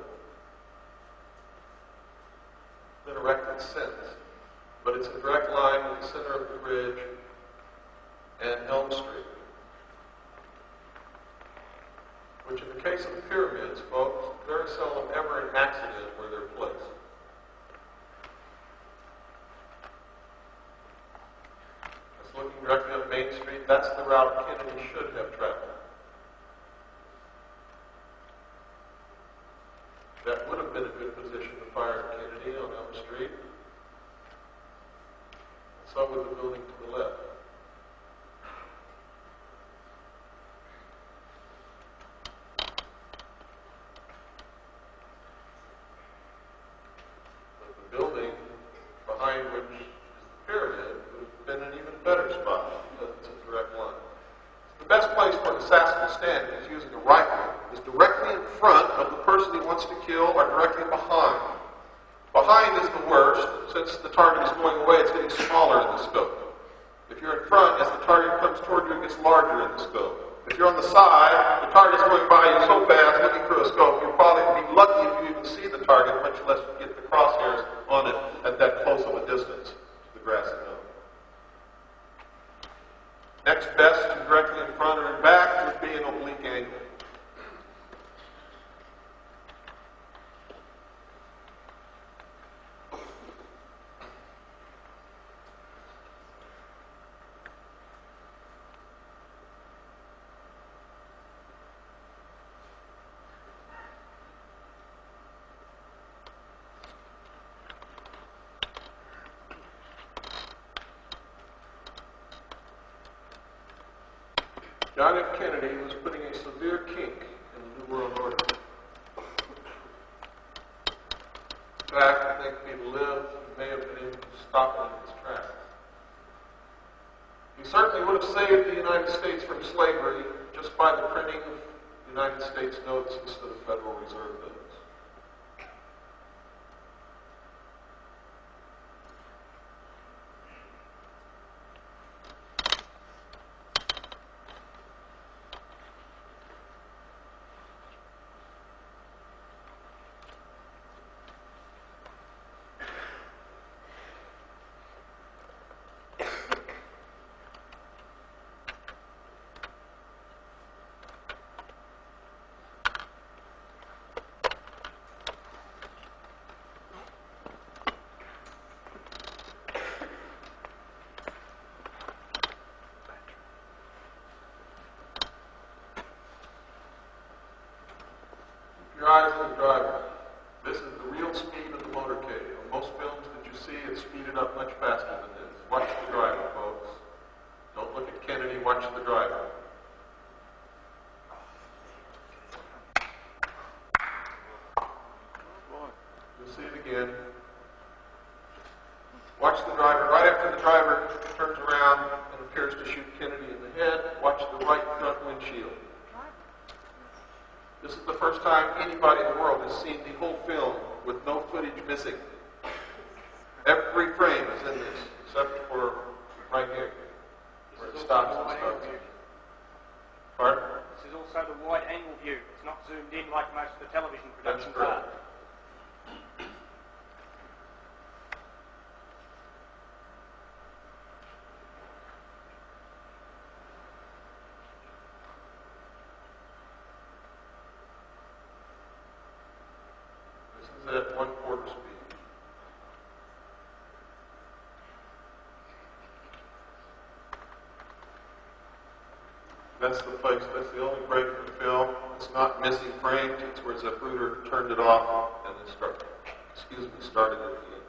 It's been erected since, but it's a direct line with the center of the bridge and Elm Street. Which in the case of the pyramids, folks, very seldom ever an accident where they're placed. That's looking directly up Main Street. That's the route Kennedy should have traveled. That would have been a good position to fire Kennedy on Elm Street. So would the building to the left. Building behind which is the pyramid would have been an even better spot because it's a direct line. So the best place for an assassin to stand if he's using a rifle is directly in front of the person he wants to kill or directly behind. Behind is the worst. Since the target is going away, it's getting smaller in the scope. If you're in front, as the target comes toward you, it gets larger in the scope. If you're on the side, the target's going by you so fast, looking through a scope, you'll probably be lucky if you even see the target, much less get the crosshairs on it at that close of a distance to the grassy knoll. Next best to directly in front or in back would be an oblique angle. John F. Kennedy was putting a severe kink in the New World Order. In fact, I think if he'd lived, he may have been able to stop it in its tracks. He certainly would have saved the United States from slavery just by the printing of United States notes instead of Federal Reserve bills. Your eyes on the driver. This is the real speed of the motorcade. On most films that you see, it's speeded up much faster than this. Watch the driver, folks. Don't look at Kennedy, watch the driver. You'll see it again. Watch the driver. Right after the driver turns around and appears to shoot Kennedy in the head, watch the right front windshield. This is the first time anybody in the world has seen the whole film with no footage missing. Every frame is in this, except for right here, where it stops and starts. Pardon? This is also the wide-angle view. It's not zoomed in like most of the television productions That's are. correct. At one quarter speed. That's the place, that's the only break in the film. It's not missing frames, it's where Zapruder turned it off and then started, excuse me, started it again.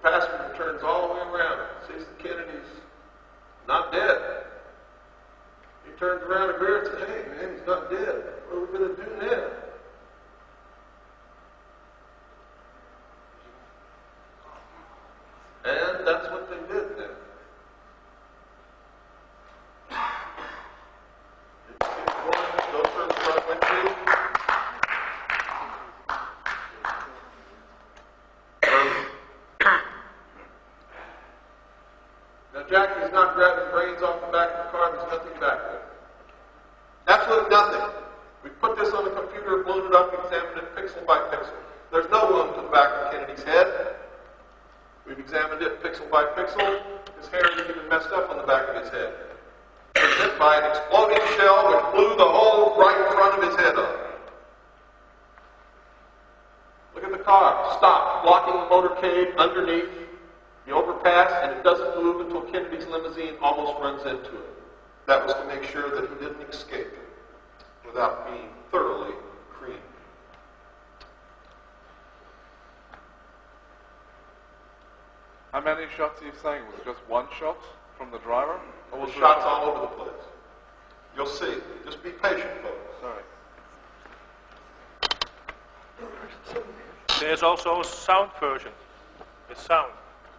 passenger turns all the way around, sees the Kennedys not dead. He turns around and Greer says, hey, man, he's not dead. What are we going to do now? And that's what they did then. Go for the front windshield. Now, Jackie is not grabbing brains off the back of the car. There's nothing back there. Absolutely nothing. We put this on the computer, blown it up, examined it pixel by pixel. There's no wound to the back of Kennedy's head. We've examined it pixel by pixel. His hair is even messed up on the back of his head. It was hit by an exploding shell which blew the whole right front of his head up. Look at the car. Stopped, blocking the motorcade underneath the overpass, and it doesn't move until Kennedy's limousine almost runs into it. That was to make sure that he didn't escape without being thoroughly creamed. How many shots are you saying? Was it just one shot from the driver? There were shots all over the place. You'll see. Just be patient, folks. Sorry. There's also a sound version. The sound.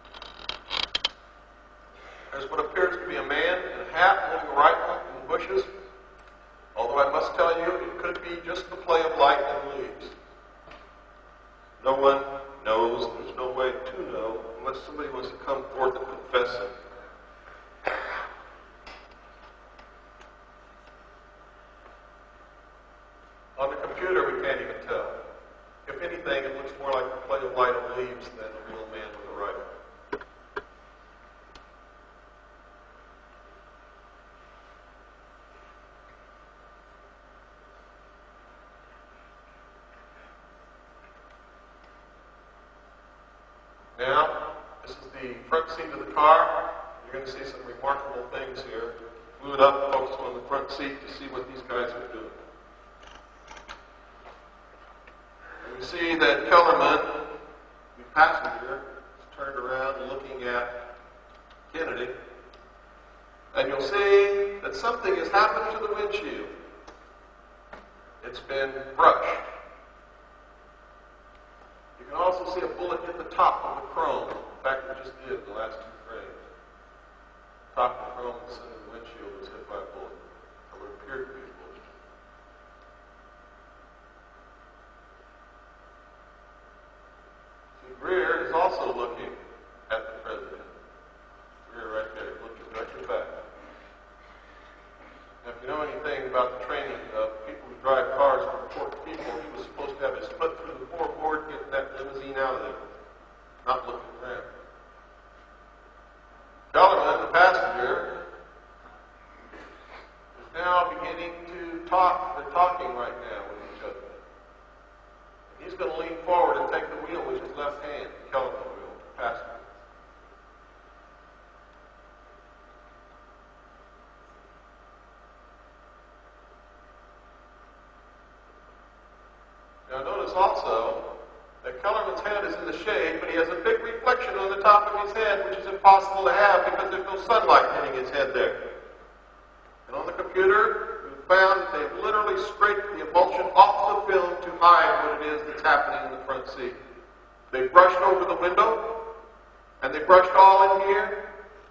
There's what appears to be a man in a hat holding a rifle in the bushes. Although I must tell you, it could be just the play of light and leaves. No one knows. There's no way to know unless somebody wants to come forth and confess it. On the computer, we can't even tell. If anything, it looks more like the play of light and leaves than a real man with a rifle. Now, this is the front seat of the car. You're going to see some remarkable things here. Blew it up, focused on the front seat to see what these guys are doing. And we see that Kellerman, the passenger, is turned around looking at Kennedy. And you'll see that something has happened to the windshield. It's been brushed. You can also see a bullet hit the top of the chrome. In fact, we just did the last two frames. The top of the chrome in the center of the windshield was hit by a bullet, or what appeared to be a bullet. See, Greer is also looking at the president. Greer right there, looking directly back. Now, if you know anything about the training of people who drive cars for important people, he was supposed to have his foot through the floorboard, get that limousine out of there, not looking around. Kellerman, the passenger, is now beginning to talk. They're talking right now with each other. And he's going to lean forward and take the wheel with his left hand, Kellerman's wheel, the passenger. Now notice also that Kellerman's head is in the shade, but he has a big reflection on the top of his head, which is impossible to have because there's no sunlight hitting his head there. And on the computer, we found that they've literally scraped the emulsion off the film to hide what it is that's happening in the front seat. They brushed over the window, and they brushed all in here.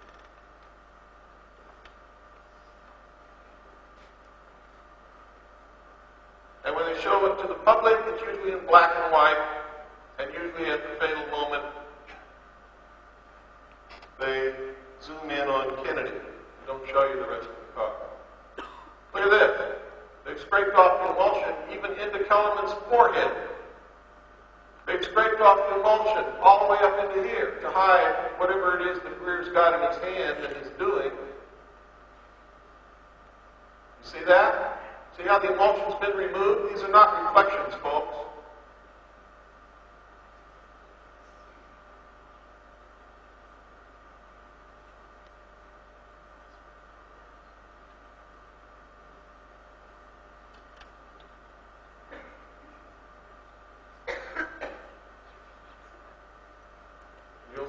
And when they show it to the public, it's usually in black and white, and usually at the fatal moment, they zoom in on Kennedy. They don't show you the rest of the car. Look at this. They've scraped off the emulsion even into Kellerman's forehead. They've scraped off the emulsion all the way up into here to hide whatever it is that Greer's got in his hand and is doing. You see that? See how the emulsion's been removed? These are not reflections, folks.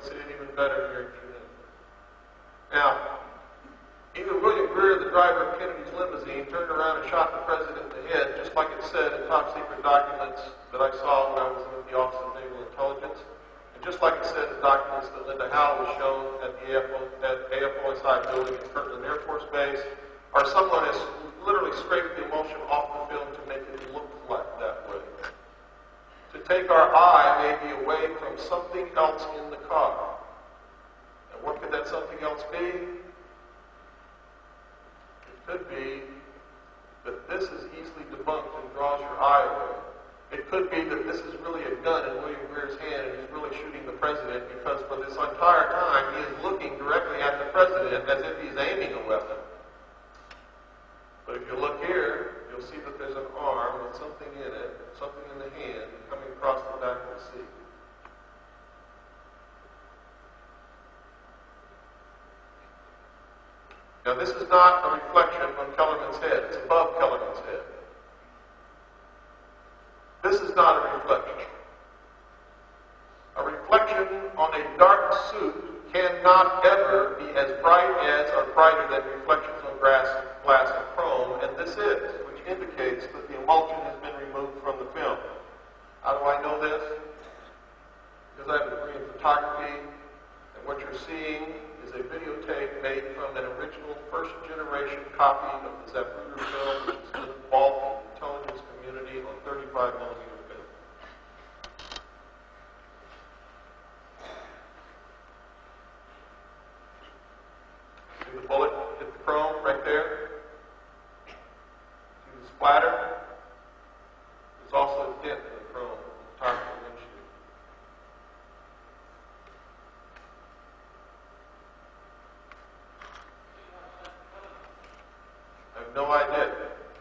makes it even better here in Trinidad. Now, either William Greer, the driver of Kennedy's limousine, turned around and shot the president in the head, just like it said in top secret documents that I saw when I was with the Office of Naval Intelligence, and just like it said in documents that Linda Howell was shown at the A F O S I building at Kirtland Air Force Base, or someone has literally scraped the emulsion off the film to make it look like that way. To take our eye maybe away from something else in the car. And what could that something else be? It could be that this is easily debunked and draws your eye away. It could be that this is really a gun in William Greer's hand and he's really shooting the president because for this entire time he is looking directly at the president as if he's aiming a weapon. But if you look here, you'll see that there's an arm with something in it, something in the hand coming across the back of the seat. Now this is not a reflection on Kellerman's head. It's above Kellerman's head. This is not a reflection. A reflection on a dark suit cannot ever be as bright as or brighter than reflections on glass, glass and chrome, and this is, which indicates that the emulsion has been removed from the film. How do I know this? Because I have a degree in photography, and what you're seeing is a videotape made from an original first-generation copy of the Zapruder film, which is in the vault of the intelligence community on thirty-five millimeter film. See the bullet hit the chrome right there? See the splatter? There's also a dent in the chrome on the top of the windshield. I have no idea.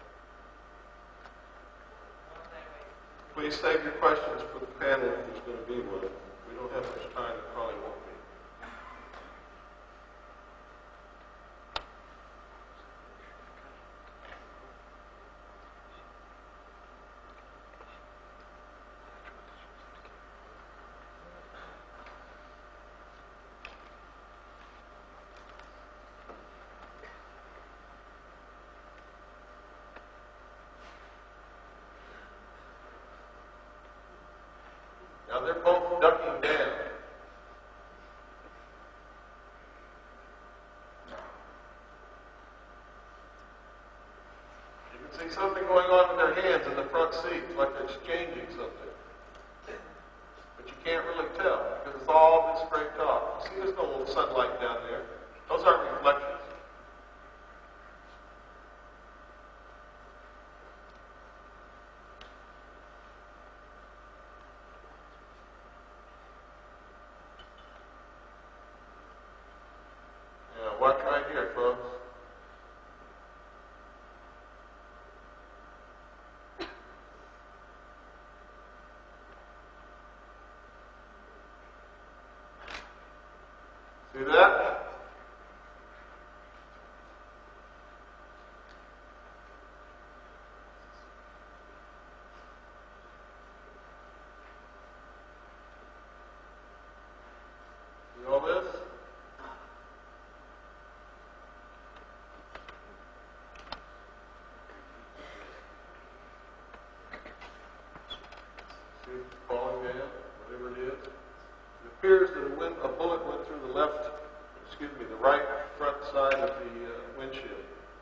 Please save your questions for the panel if there's going to be one. We don't have much time, it probably won't be. Now they're both ducking down. You can see something going on with their hands in the front seats, like they're exchanging something. But you can't really tell because it's all been scraped off. You see there's no little sunlight down there. Those aren't reflections. Watch right here, folks. See that? See all this? Falling down, whatever it is. It appears that a, wind, a bullet went through the left, excuse me, the right front side of the uh, windshield.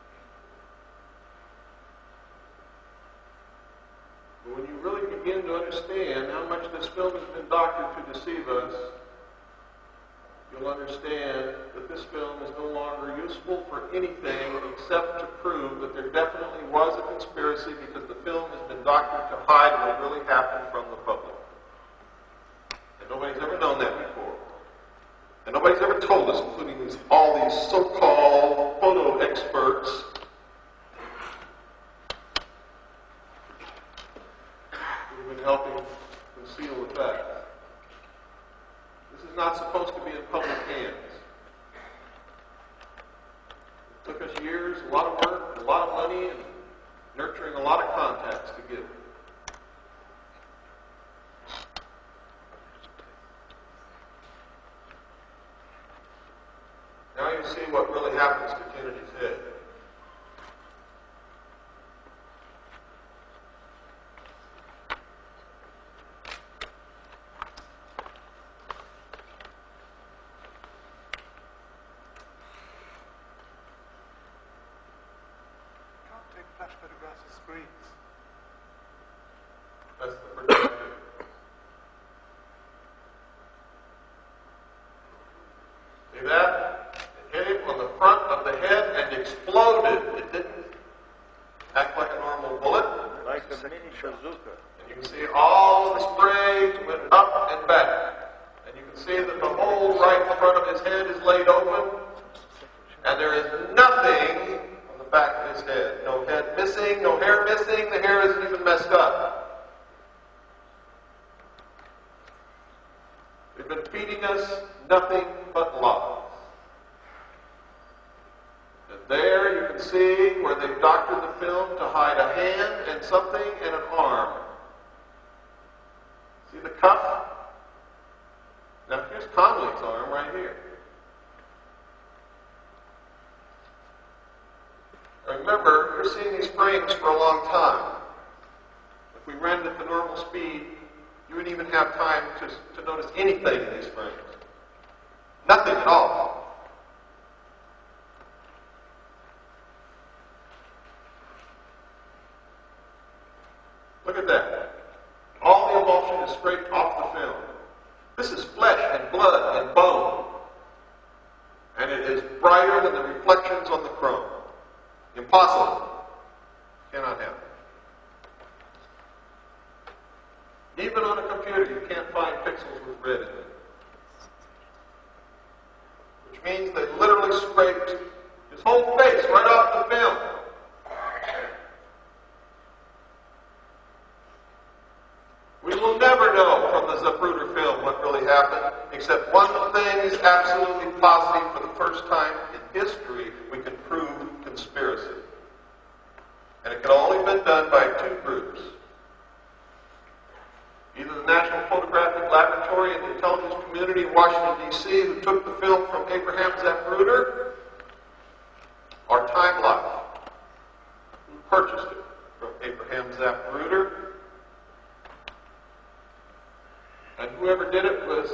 But when you really begin to understand how much this film has been doctored to deceive us, you'll understand that this film is no longer useful for anything except to prove that there definitely was a conspiracy because the film has been doctored to hide what really happened from the public. And nobody's ever known that before. And nobody's ever told us, including these, all these so-called photo experts, who have been helping conceal the facts. This is not supposed to be in public hands. It took us years, a lot of work, a lot of money, and nurturing a lot of contacts to get it. screens. That's the projector. See that? It hit him on the front of the head and exploded. It didn't act like a normal bullet. Like a mini bazooka. And you can see all of the spray went up and back. And you can see that the whole right front of his head is laid open. And there is nothing on the back of his head. No head missing, no hair missing. The hair isn't even messed up. They've been feeding us nothing but lies. And there you can see where they've doctored the film to hide a hand and something and an arm. See the cuff? Now here's Conley's arm right here. Remember, you're seeing these frames for a long time. If we ran at the normal speed, you wouldn't even have time to, to notice anything in these frames. Nothing at all. Look at that. All the emulsion is scraped off the film. This is flesh and blood and bone. And it is brighter than the reflections on the chrome. Impossible. Cannot happen. Even on a computer, you can't find pixels with red in it. Which means they literally scraped his whole face right off the film. We will never know from the Zapruder film what really happened, except one thing is absolutely positive. For the first time in history, we can prove conspiracy. And it can only have been done by two groups. Either the National Photographic Laboratory and the intelligence community in Washington, D C, who took the film from Abraham Zapruder, or Time Life, who purchased it from Abraham Zapruder. And whoever did it was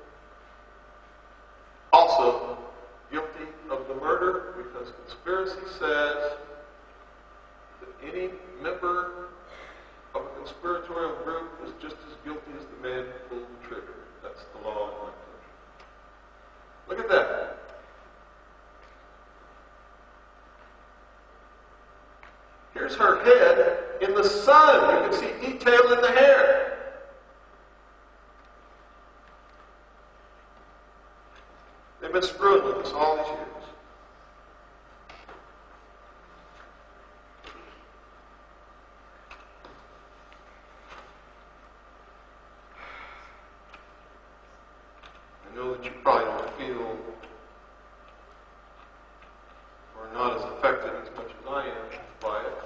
also guilty of the murder, because conspiracy says that any member of a conspiratorial group is just as guilty as the man who pulled the trigger. That's the law in my country. Look at that. Here's her head in the sun. You can see detail in the hair. They've been screwing with us all these years. I know that you probably don't feel or not as affected as much as I am by it.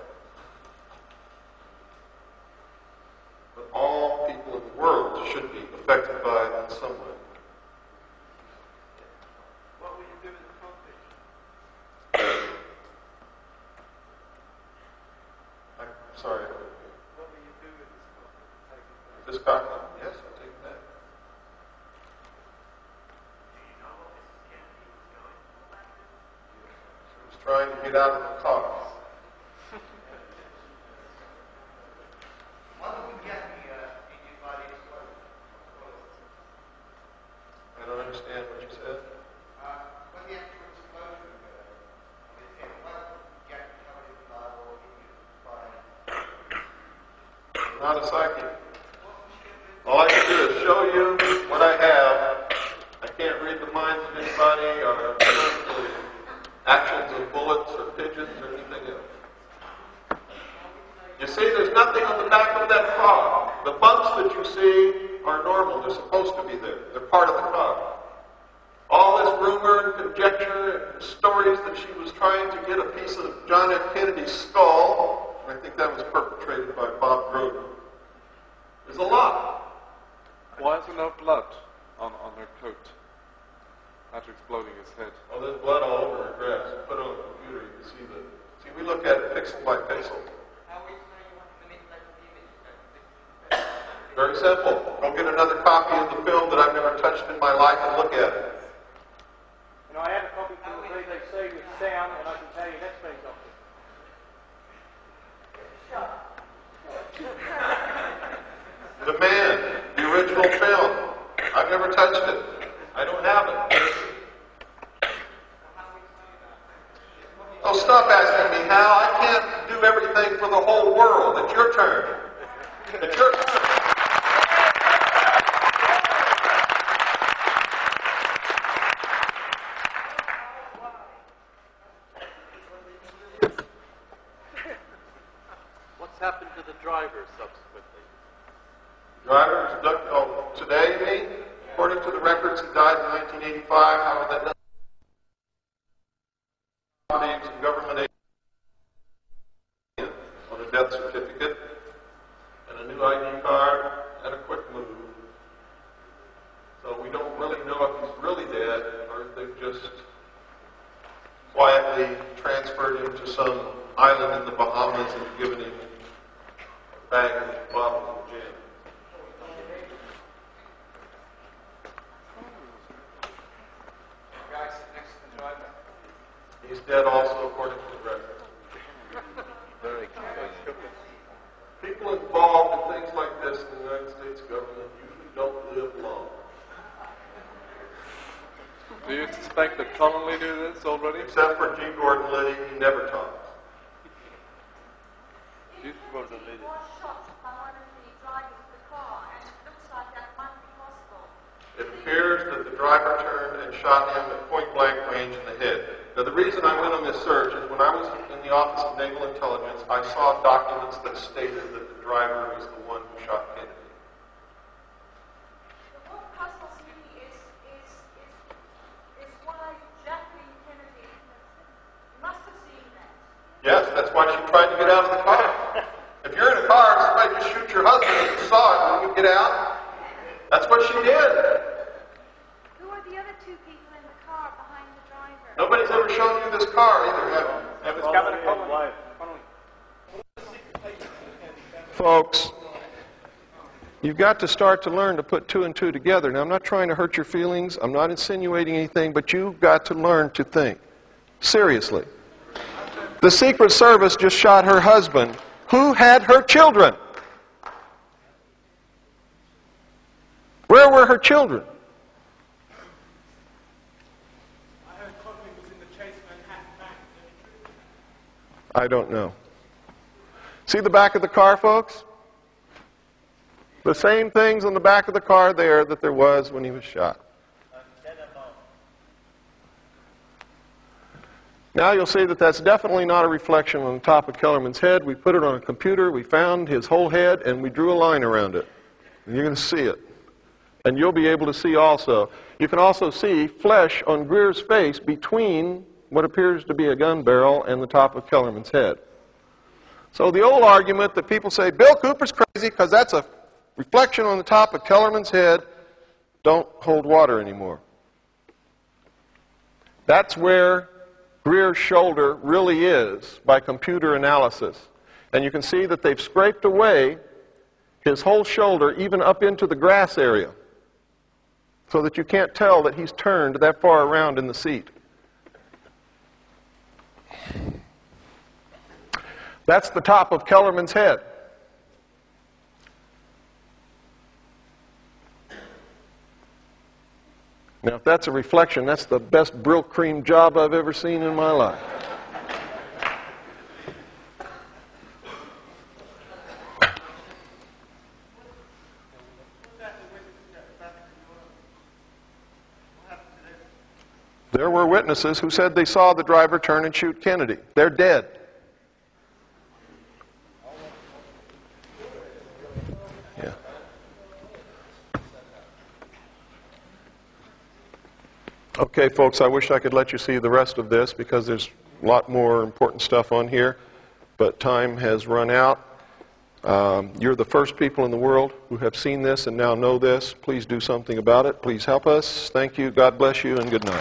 But all people in the world should be affected by it in some way. Sorry. What will you do with this copy? This copy? Yes, I'll take it back. Do you know what Missus Kennedy was going for? She was trying to get out of the car. What did we get the uh, Indian body exploded? I don't understand what you said. Uh, when the actual explosion occurred, on his head, what did we get covered in blood or Indian body? I'm not a psychic. All I can do is show you what I have. I can't read the minds of anybody or the actions of bullets or pigeons or anything else. You see, there's nothing on the back of that car. The bumps that you see are normal. They're supposed to be there. They're part of the car. All this rumor and conjecture and stories that she was trying to get a piece of John F. Kennedy's skull, I think that was perpetrated by Bob Groden, is a lie. Why is there no blood on, on her coat after exploding his head? Oh, there's blood all over her dress. You put it on the computer, you can see the. See, we look at it pixel by pixel. How we know you want to manipulate the image? Very simple. Go get another copy of the film that I've never touched in my life and look at it. And I have a copy from the B B C with sound, and I can tell you that's been doctored. everything for the whole world. It's your turn. It's your turn. What's happened to the driver subsequently? Driver was abducted, oh, today, you mean? According to the records, he died in nineteen eighty-five. However, that names and government aid on a death certificate and a new I D card and a quick move. So we don't really know if he's really dead or if they've just quietly transferred him to some island in the Bahamas and given him a bag of bottles of gin. He's dead also, according to the record. Very good. People involved in things like this in the United States government usually don't live long. Do you suspect that Connolly knew this already? Except for G. Gordon Liddy, he never talks. G. Gordon Liddy. was shot by one of the drivers of the car, and it looks like that might be possible. It appears that the driver turned and shot him at point-blank range in the head. Now, the reason I went on this search is when I was in the Office of Naval Intelligence, I saw documents that stated that the driver was the one who shot Kennedy. But what puzzles me is, is, is, is why Jacqueline Kennedy must have seen that. Yes, that's why she tried to get out of the car. If you're in a car and somebody just shoots your husband and you saw it, will you get out? That's what she did. Who are the other two people in the car behind the driver? Nobody's ever shown you this car either, have you? It was Governor Connolly. Connolly. Folks, you've got to start to learn to put two and two together. Now, I'm not trying to hurt your feelings. I'm not insinuating anything, but you've got to learn to think. Seriously. The Secret Service just shot her husband, who had her children. Where were her children? I don't know. See the back of the car, folks? The same things on the back of the car there that there was when he was shot. Now you'll see that that's definitely not a reflection on the top of Kellerman's head. We put it on a computer, we found his whole head, and we drew a line around it. And you're going to see it. And you'll be able to see also. You can also see flesh on Greer's face between what appears to be a gun barrel and the top of Kellerman's head. So the old argument that people say, Bill Cooper's crazy because that's a reflection on the top of Kellerman's head, don't hold water anymore. That's where Greer's shoulder really is by computer analysis. And you can see that they've scraped away his whole shoulder even up into the grass area so that you can't tell that he's turned that far around in the seat. That's the top of Kellerman's head. Now, if that's a reflection, that's the best Brill cream job I've ever seen in my life. There were witnesses who said they saw the driver turn and shoot Kennedy. They're dead. Yeah. Okay, folks, I wish I could let you see the rest of this because there's a lot more important stuff on here, but time has run out. Um, you're the first people in the world who have seen this and now know this. Please do something about it. Please help us. Thank you. God bless you, and good night.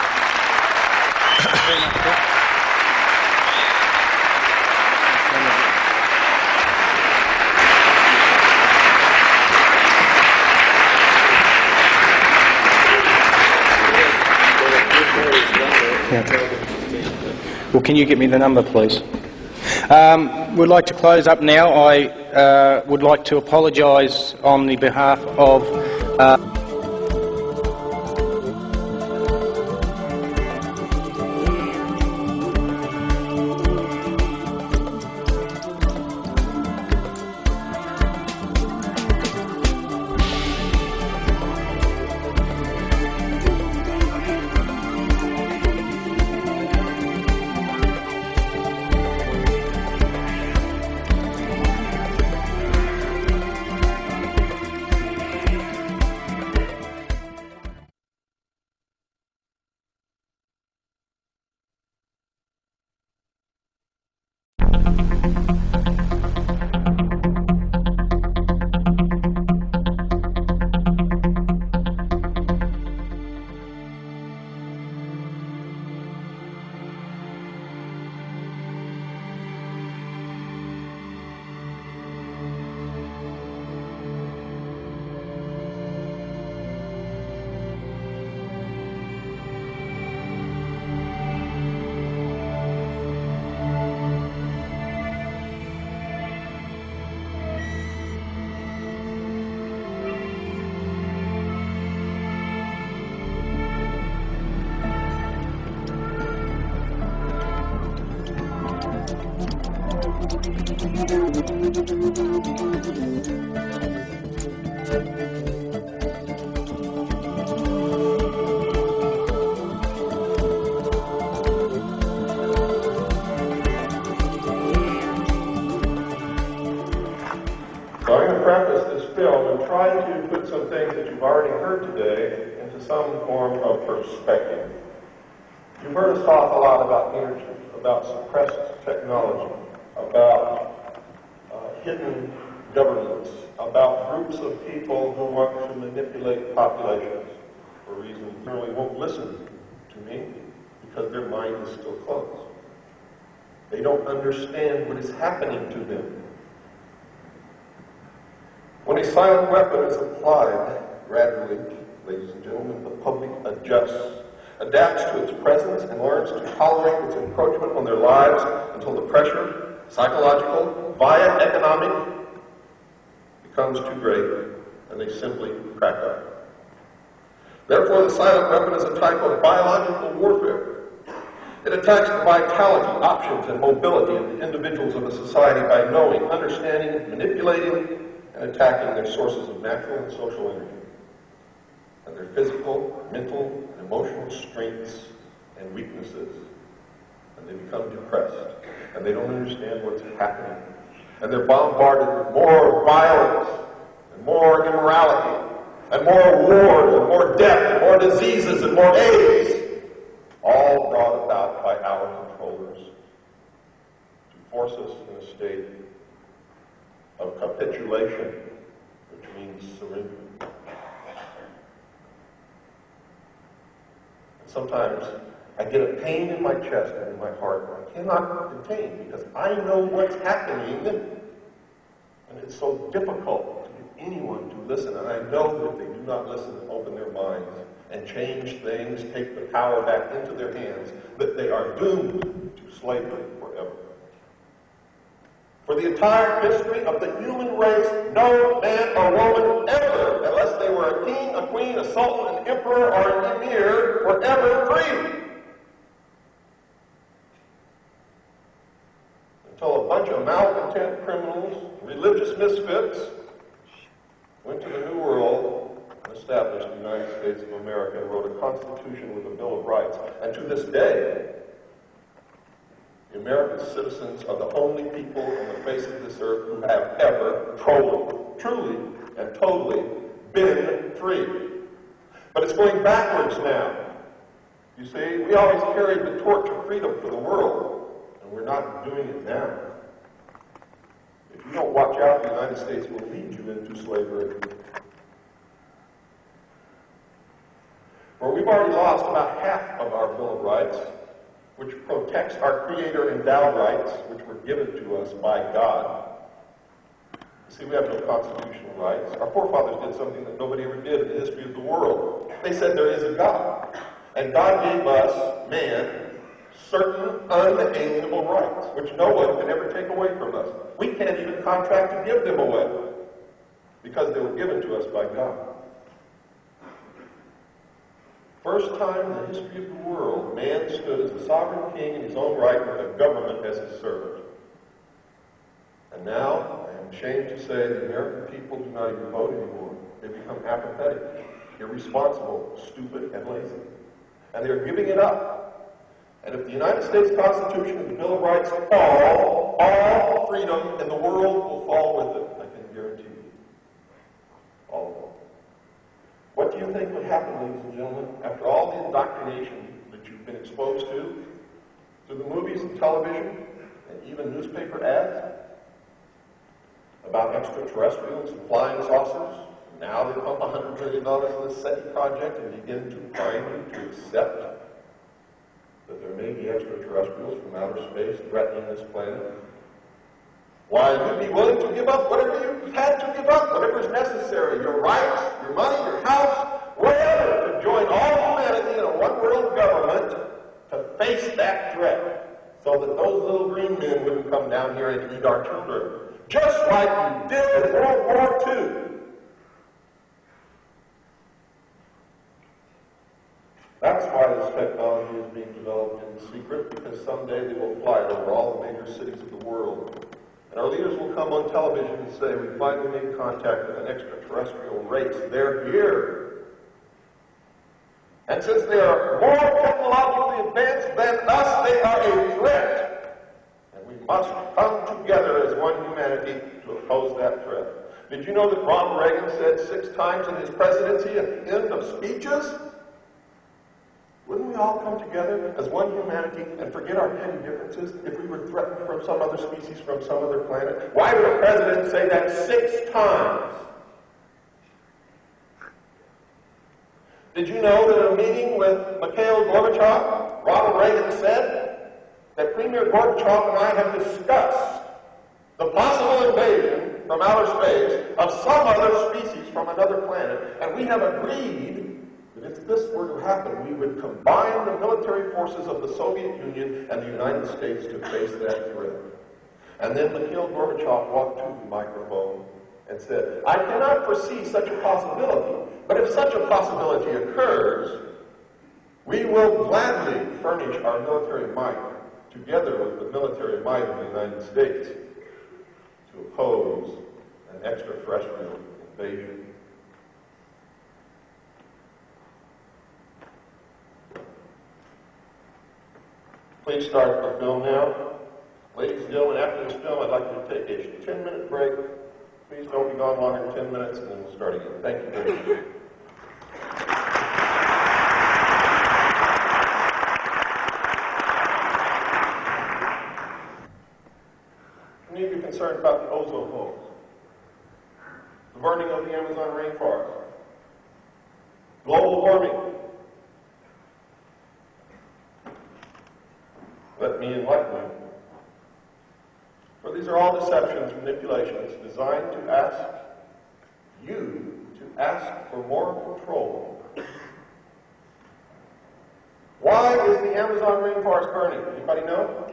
Well, can you get me the number, please? Um, we'd like to close up now. I uh, would like to apologise on the behalf of... Uh So I'm going to preface this film and try to put some things that you've already heard today into some form of perspective. You've heard us talk a lot about energy, about suppressed technology, about uh, hidden governments, about groups of people who want to manipulate populations for reasons they really won't listen to me because their mind is still closed. They don't understand what is happening to them. When a silent weapon is applied gradually, ladies and gentlemen, the public adjusts, adapts to its presence, and learns to tolerate its encroachment on their lives until the pressure, psychological, via economic, becomes too great, and they simply crack up. Therefore, the silent weapon is a type of biological warfare. It attacks the vitality, options, and mobility of the individuals of a society by knowing, understanding, manipulating, and attacking their sources of natural and social energy, and their physical, mental, and emotional strengths and weaknesses. And they become depressed, and they don't understand what's happening. And they're bombarded with more violence, and more immorality, and more wars, and more death, and more diseases, and more AIDS, all brought about by our controllers to force us in a state of capitulation, which means surrender. And sometimes I get a pain in my chest and in my heart that I cannot contain because I know what's happening, and it's so difficult to get anyone to listen. And I know that if they do not listen and open their minds and change things, take the power back into their hands, that they are doomed to slavery forever. For the entire history of the human race, no man or woman ever, unless they were a king, a queen, a sultan, an emperor, or an emir, were ever free. Until a bunch of malcontent criminals, religious misfits, went to the New World and established the United States of America and wrote a constitution with a Bill of Rights. And to this day, the American citizens are the only people on the face of this earth who have ever truly, truly and totally been free. But it's going backwards now. You see, we always carried the torch of freedom for the world, and we're not doing it now. If you don't watch out, the United States will lead you into slavery. For we've already lost about half of our Bill of Rights, which protects our Creator-endowed rights, which were given to us by God. You see, we have no constitutional rights. Our forefathers did something that nobody ever did in the history of the world. They said there is a God. And God gave us, man, certain unalienable rights, which no one can ever take away from us. We can't even contract to give them away, because they were given to us by God. First time in the history of the world, man stood as a sovereign king in his own right with a government as his servant. And now, I am ashamed to say, the American people do not even vote anymore. They become apathetic, irresponsible, stupid, and lazy. And they're giving it up. And if the United States Constitution and the Bill of Rights fall, all freedom in the world will fall with it. I can guarantee you. All of them. What do you think would happen, ladies and gentlemen, after all the indoctrination that you've been exposed to, through the movies and television, and even newspaper ads, about extraterrestrials and flying saucers? Now they pump one hundred billion dollars in the SETI project and begin to bind you to accept that there may be extraterrestrials from outer space threatening this planet. Why, you'd be willing to give up whatever you had to give up, whatever is necessary, your rights, your money, your house, whatever, to join all humanity in a one-world government to face that threat, so that those little green men wouldn't come down here and eat our children, just like you did in World War Two. That's why this technology is being developed in secret because someday they will fly it over all the major cities of the world. And our leaders will come on television and say, we finally made contact with an extraterrestrial race. They're here. And since they are more technologically advanced than us, they are a threat. And we must come together as one humanity to oppose that threat. Did you know that Ronald Reagan said six times in his presidency at the end of speeches? Wouldn't we all come together as one humanity and forget our petty differences if we were threatened from some other species, from some other planet? Why would a president say that six times? Did you know that in a meeting with Mikhail Gorbachev, Ronald Reagan said that Premier Gorbachev and I have discussed the possible invasion from outer space of some other species from another planet, and we have agreed that if this were to happen, we would combine the military forces of the Soviet Union and the United States to face that threat. And then Mikhail Gorbachev walked to the microphone and said, I cannot foresee such a possibility, but if such a possibility occurs, we will gladly furnish our military might, together with the military might of the United States, to oppose an extraterrestrial invasion. Please start the film now. Ladies and gentlemen, after this film, I'd like you to take a ten-minute break. Please don't be gone longer than ten minutes, and then we'll start again. Thank you very much. You need to be concerned about the ozone hole, the burning of the Amazon rainforest, global warming. Let me enlighten you. For these are all deceptions, manipulations, designed to ask you to ask for more control. Why is the Amazon rainforest burning? Anybody know?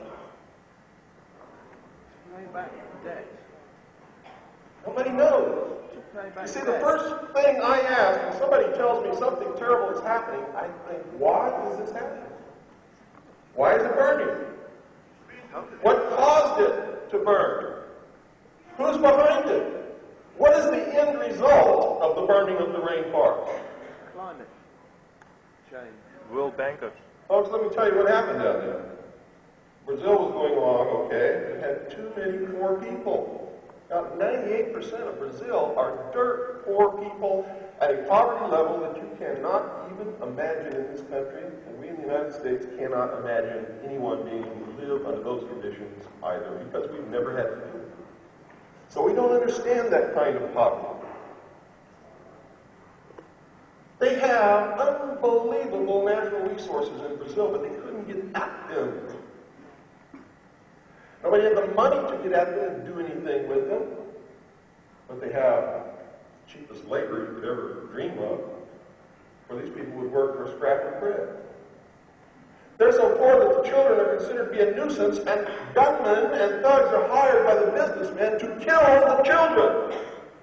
Nobody knows. You see, the first thing I ask when somebody tells me something terrible is happening, I think, why is this happening? Why is it burning? What caused it to burn? Who's behind it? What is the end result of the burning of the rainforest? Climate change. World bankers. Folks, let me tell you what happened down there. Brazil was going along okay. It had too many poor people. About ninety-eight percent of Brazil are dirt poor people at a poverty level that you cannot even imagine in this country, and we in the United States cannot imagine anyone being able to live under those conditions either, because we've never had to do it. So we don't understand that kind of poverty. They have unbelievable natural resources in Brazil, but they couldn't get at them. Nobody had the money to get at them and do anything with them, but they have the cheapest labor you could ever dream of, where these people would work for a scrap of bread. They're so poor that the children are considered to be a nuisance, and gunmen and thugs are hired by the businessmen to kill the children.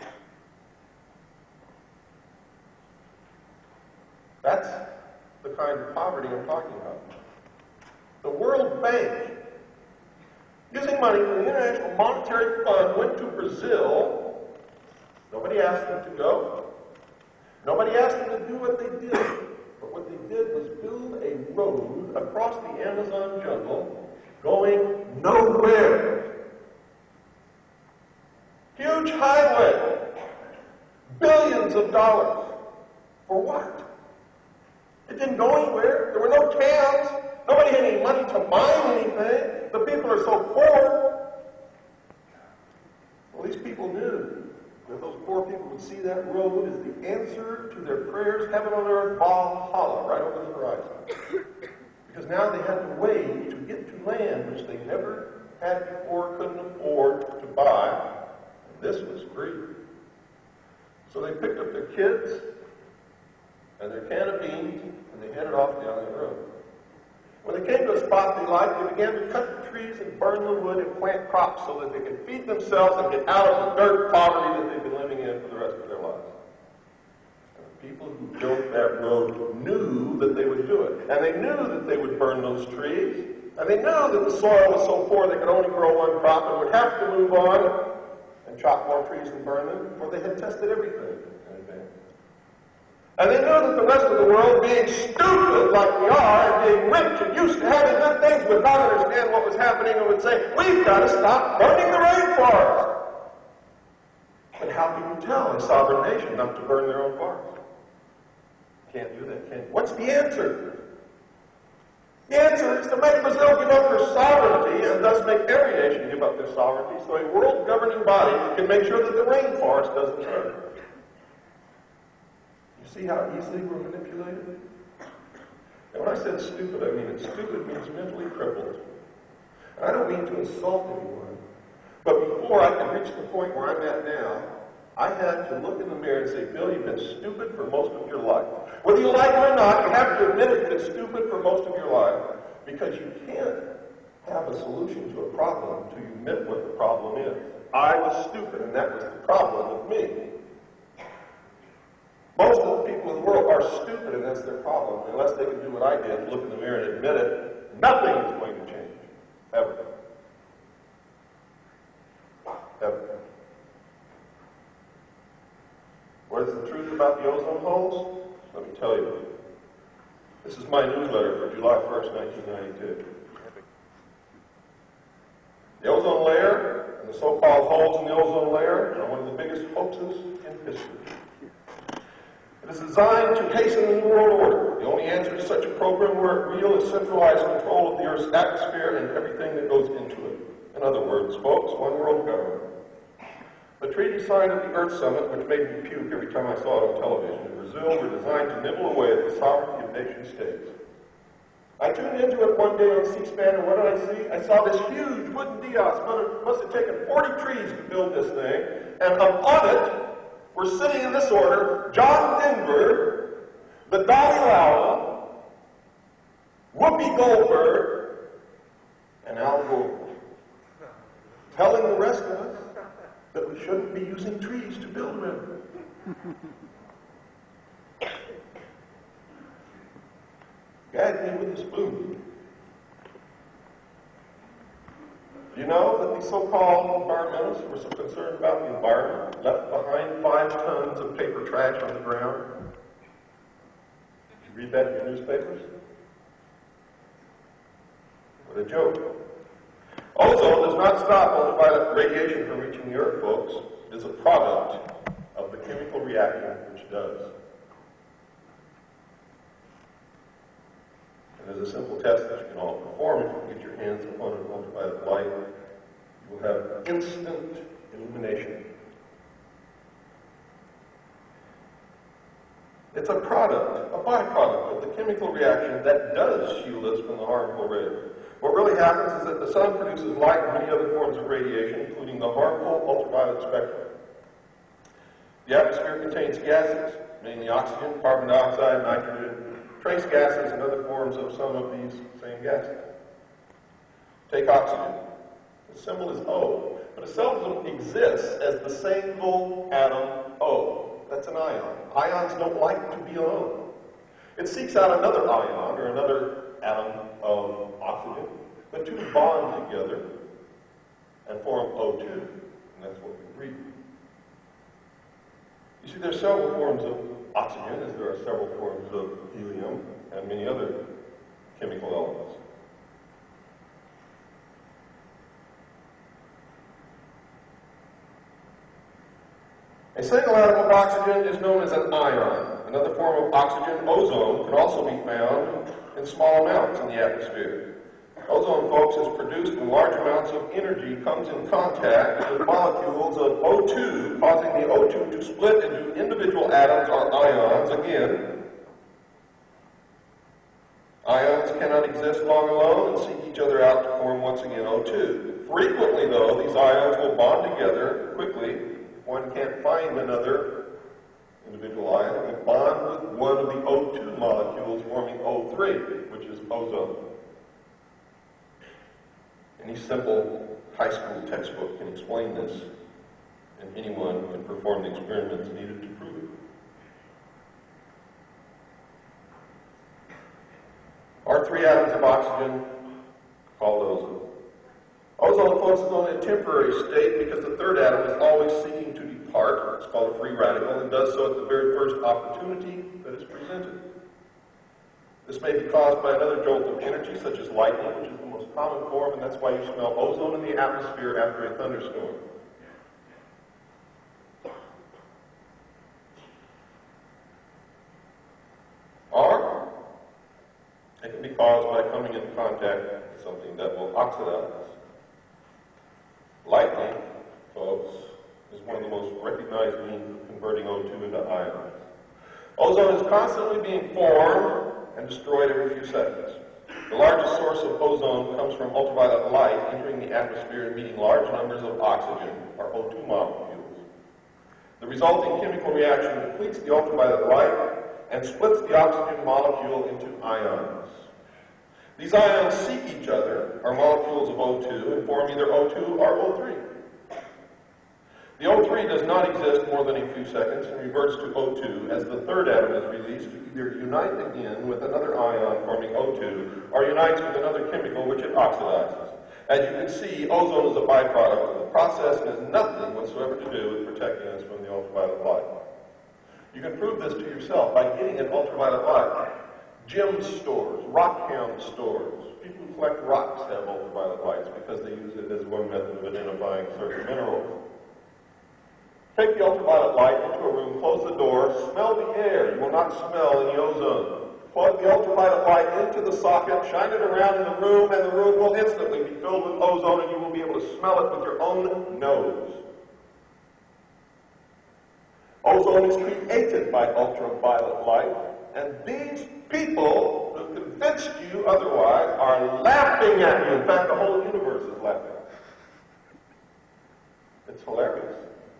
That's the kind of poverty I'm talking about. The World Bank, using money from the International Monetary Fund, went to Brazil. Nobody asked them to go. Nobody asked them to do what they did. But what they did was build a road across the Amazon jungle going nowhere. Huge highway. Billions of dollars. For what? It didn't go anywhere. There were no towns. Nobody had any money to mine anything. The people are so poor. Well, these people knew that those poor people would see that road as the answer to their prayers, heaven on earth, Valhalla, right over the horizon. Because now they had to wait to get to land which they never had before, couldn't afford to buy. And this was free. So they picked up their kids and their can of beans, and they headed off down the road. When they came to a spot they liked, they began to cut the trees and burn the wood and plant crops so that they could feed themselves and get out of the dirt poverty that they've been living in for the rest of their lives. And the people who built that road knew that they would do it. And they knew that they would burn those trees. And they knew that the soil was so poor they could only grow one crop and would have to move on and chop more trees and burn them, for they had tested everything in advance. And they knew that the rest of the world, being stupid like we are, and being rich and used to having good things, would not understand what was happening and would say, we've got to stop burning the rainforest. But how can you tell a sovereign nation not to burn their own forests? Can't do that, can you? What's the answer? The answer is to make Brazil give up their sovereignty and thus make every nation give up their sovereignty so a world governing body can make sure that the rainforest doesn't burn. You see how easily we're manipulated? And when I said stupid, I mean it. Stupid means mentally crippled. And I don't mean to insult anyone, but before I could reach the point where I'm at now, I had to look in the mirror and say, Bill, you've been stupid for most of your life. Whether you like it or not, you have to admit you've been stupid for most of your life, because you can't have a solution to a problem until you admit what the problem is. I was stupid, and that was the problem with me. Most of the people in the world are stupid, and that's their problem. Unless they can do what I did, look in the mirror and admit it, nothing is going to change. Ever. Ever. What is the truth about the ozone holes? Let me tell you. This is my newsletter for July first, nineteen ninety-two. The ozone layer and the so-called holes in the ozone layer are one of the biggest hoaxes in history. It is designed to hasten the New World Order. The only answer to such a program, were it real, is centralized control of the Earth's atmosphere and everything that goes into it. In other words, folks, one world government. The treaty signed at the Earth Summit, which made me puke every time I saw it on television, in Brazil, were designed to nibble away at the sovereignty of nation states. I tuned into it one day on C-SPAN, and what did I see? I saw this huge wooden dais. It must have taken forty trees to build this thing, and up on it were sitting in this order John Denver, the Dalai Lama, Whoopi Goldberg, and Al Gore, telling the rest of us that we shouldn't be using trees to build around. Gag me with a spoon. Do you know that these so-called environmentalists were so concerned about the environment, left behind five tons of paper trash on the ground? Did you read that in your newspapers? What a joke. Ozone does not stop ultraviolet radiation from reaching the Earth, folks. It is a product of the chemical reaction which does. And there's a simple test that you can all perform. If you get your hands upon an ultraviolet light, you will have instant illumination. It's a product, a byproduct of the chemical reaction that does shield us from the harmful rays. What really happens is that the sun produces light and many other forms of radiation, including the harmful ultraviolet spectrum. The atmosphere contains gases, mainly oxygen, carbon dioxide, nitrogen, trace gases, and other forms of some of these same gases. Take oxygen. The symbol is O, but it seldom exists as the single atom O. That's an ion. Ions don't like to be alone. It seeks out another ion or another atom of oxygen. The two bond together and form O two, and that's what we breathe. You see, there are several forms of oxygen, as there are several forms of helium and many other chemical elements. A single atom of oxygen is known as an ion. Another form of oxygen, ozone, can also be found in small amounts in the atmosphere. Ozone, folks, is produced when large amounts of energy comes in contact with molecules of O two, causing the O two to split into individual atoms or ions. Again, ions cannot exist long alone and seek each other out to form once again O two. Frequently, though, these ions will bond together quickly. If one can't find another individual ion, it will bond with one of the O two molecules, forming O three, which is ozone. Any simple high school textbook can explain this, and anyone can perform the experiments needed to prove it. oxygen, called ozone. Ozone, folks, is only a temporary state because the third atom is always seeking to depart. It's called a free radical and does so at the very first opportunity that is presented. This may be caused by another jolt of energy, such as lightning, which is the most common form, and that's why you smell ozone in the atmosphere after a thunderstorm. Or it can be caused by coming into contact with something that will oxidize. Lightning, folks, is one of the most recognized means of converting O two into ions. Ozone is constantly being formed and destroyed every few seconds. The largest source of ozone comes from ultraviolet light entering the atmosphere and meeting large numbers of oxygen, or O two molecules. The resulting chemical reaction depletes the ultraviolet light and splits the oxygen molecule into ions. These ions seek each other, or molecules of O two, and form either O two or O three. The O three does not exist more than a few seconds and reverts to O two as the third atom is released to either unite again with another ion forming O two or unites with another chemical which it oxidizes. As you can see, ozone is a byproduct. The process has nothing whatsoever to do with protecting us from the ultraviolet light. You can prove this to yourself by getting an ultraviolet light. Gem stores, rock hound stores, people who collect rocks have ultraviolet lights because they use it as one method of identifying certain minerals. Take the ultraviolet light into a room, close the door, smell the air. You will not smell any ozone. Plug the ultraviolet light into the socket, shine it around in the room, and the room will instantly be filled with ozone, and you will be able to smell it with your own nose. Ozone is created by ultraviolet light, and these people who convinced you otherwise are laughing at you. In fact, the whole universe is laughing. It's hilarious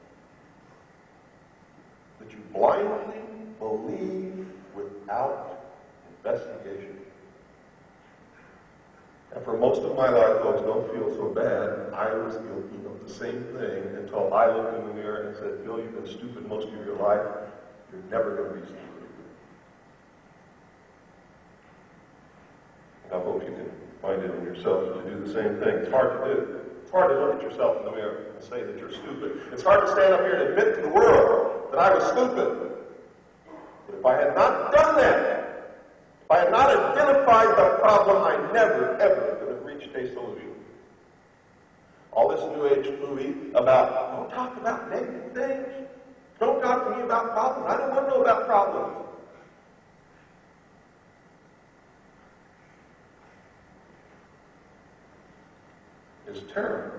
that you blindly believe without investigation. And for most of my life, folks, don't feel so bad. I was guilty of the same thing until I looked in the mirror and said, Bill, you've been stupid most of your life. You're never going to be stupid. And I hope you can find it in yourself to do the same thing. It's hard to do. It's hard to look at yourself in the mirror and say that you're stupid. It's hard to stand up here and admit to the world that I was stupid. But if I had not done that, if I had not identified the problem, I never, ever could have reached a solution. All this New Age movie about, don't talk about negative things. Don't talk to me about problems. I don't want to know about problems. It's terrible.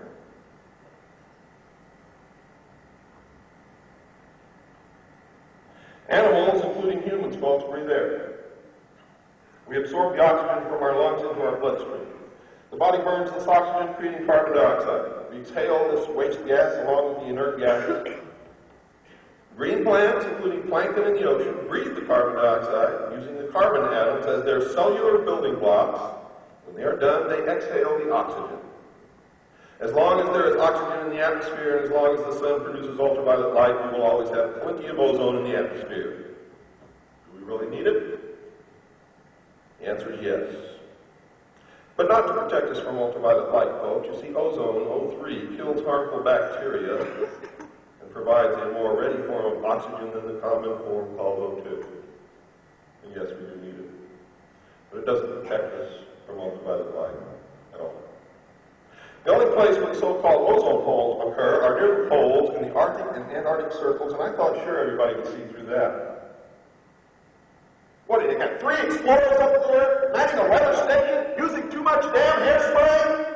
Animals, including humans, folks, breathe air. We absorb the oxygen from our lungs into our bloodstream. The body burns this oxygen, creating carbon dioxide. We exhale this waste gas along with the inert gases. Green plants, including plankton in the ocean, breathe the carbon dioxide using the carbon atoms as their cellular building blocks. When they are done, they exhale the oxygen. As long as there is oxygen in the atmosphere and as long as the sun produces ultraviolet light, we will always have plenty of ozone in the atmosphere. Do we really need it? The answer is yes. But not to protect us from ultraviolet light, folks. You see, ozone, O three, kills harmful bacteria and provides a more ready form of oxygen than the common form called O two. And yes, we do need it. But it doesn't protect us from ultraviolet light at all. The only place where the so-called ozone holes occur are near the poles in the Arctic and Antarctic circles, and I thought sure everybody would see through that. What, do you got three explorers up there, manning a weather station, using too much damn hairspray?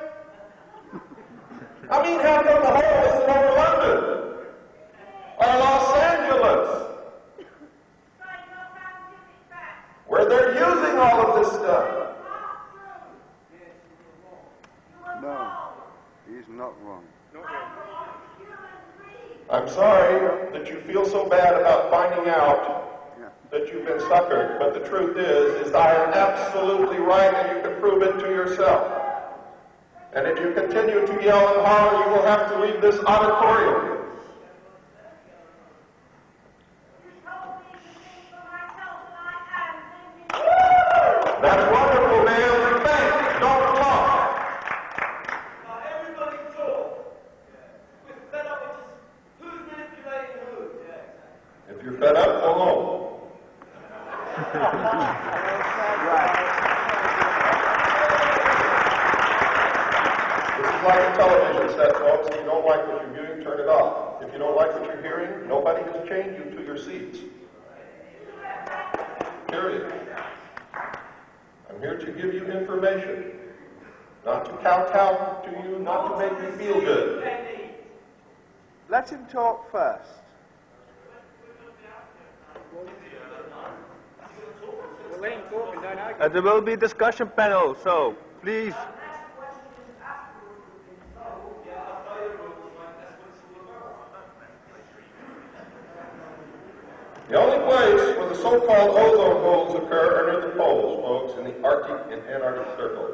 I mean, how come the hole isn't over London? Or Los Angeles? Where they're using all of this stuff. No, he's not wrong. I'm sorry that you feel so bad about finding out that you've been suckered, but the truth is, is I am absolutely right, and you can prove it to yourself. And if you continue to yell and holler, you will have to leave this auditorium. That's wonderful, man. Thanks. If you're fed up, go home. This is like a television set, folks. If you don't like what you're viewing, turn it off. If you don't like what you're hearing, nobody has chained you to your seats. Period. I'm here to give you information, not to kowtow to you, not to make you feel good. Let him talk first. Well, let him talk and don't argue. Uh, there will be discussion panel, so please. The only place where the so-called ozone holes occur are near the poles, folks, in the Arctic and Antarctic circles.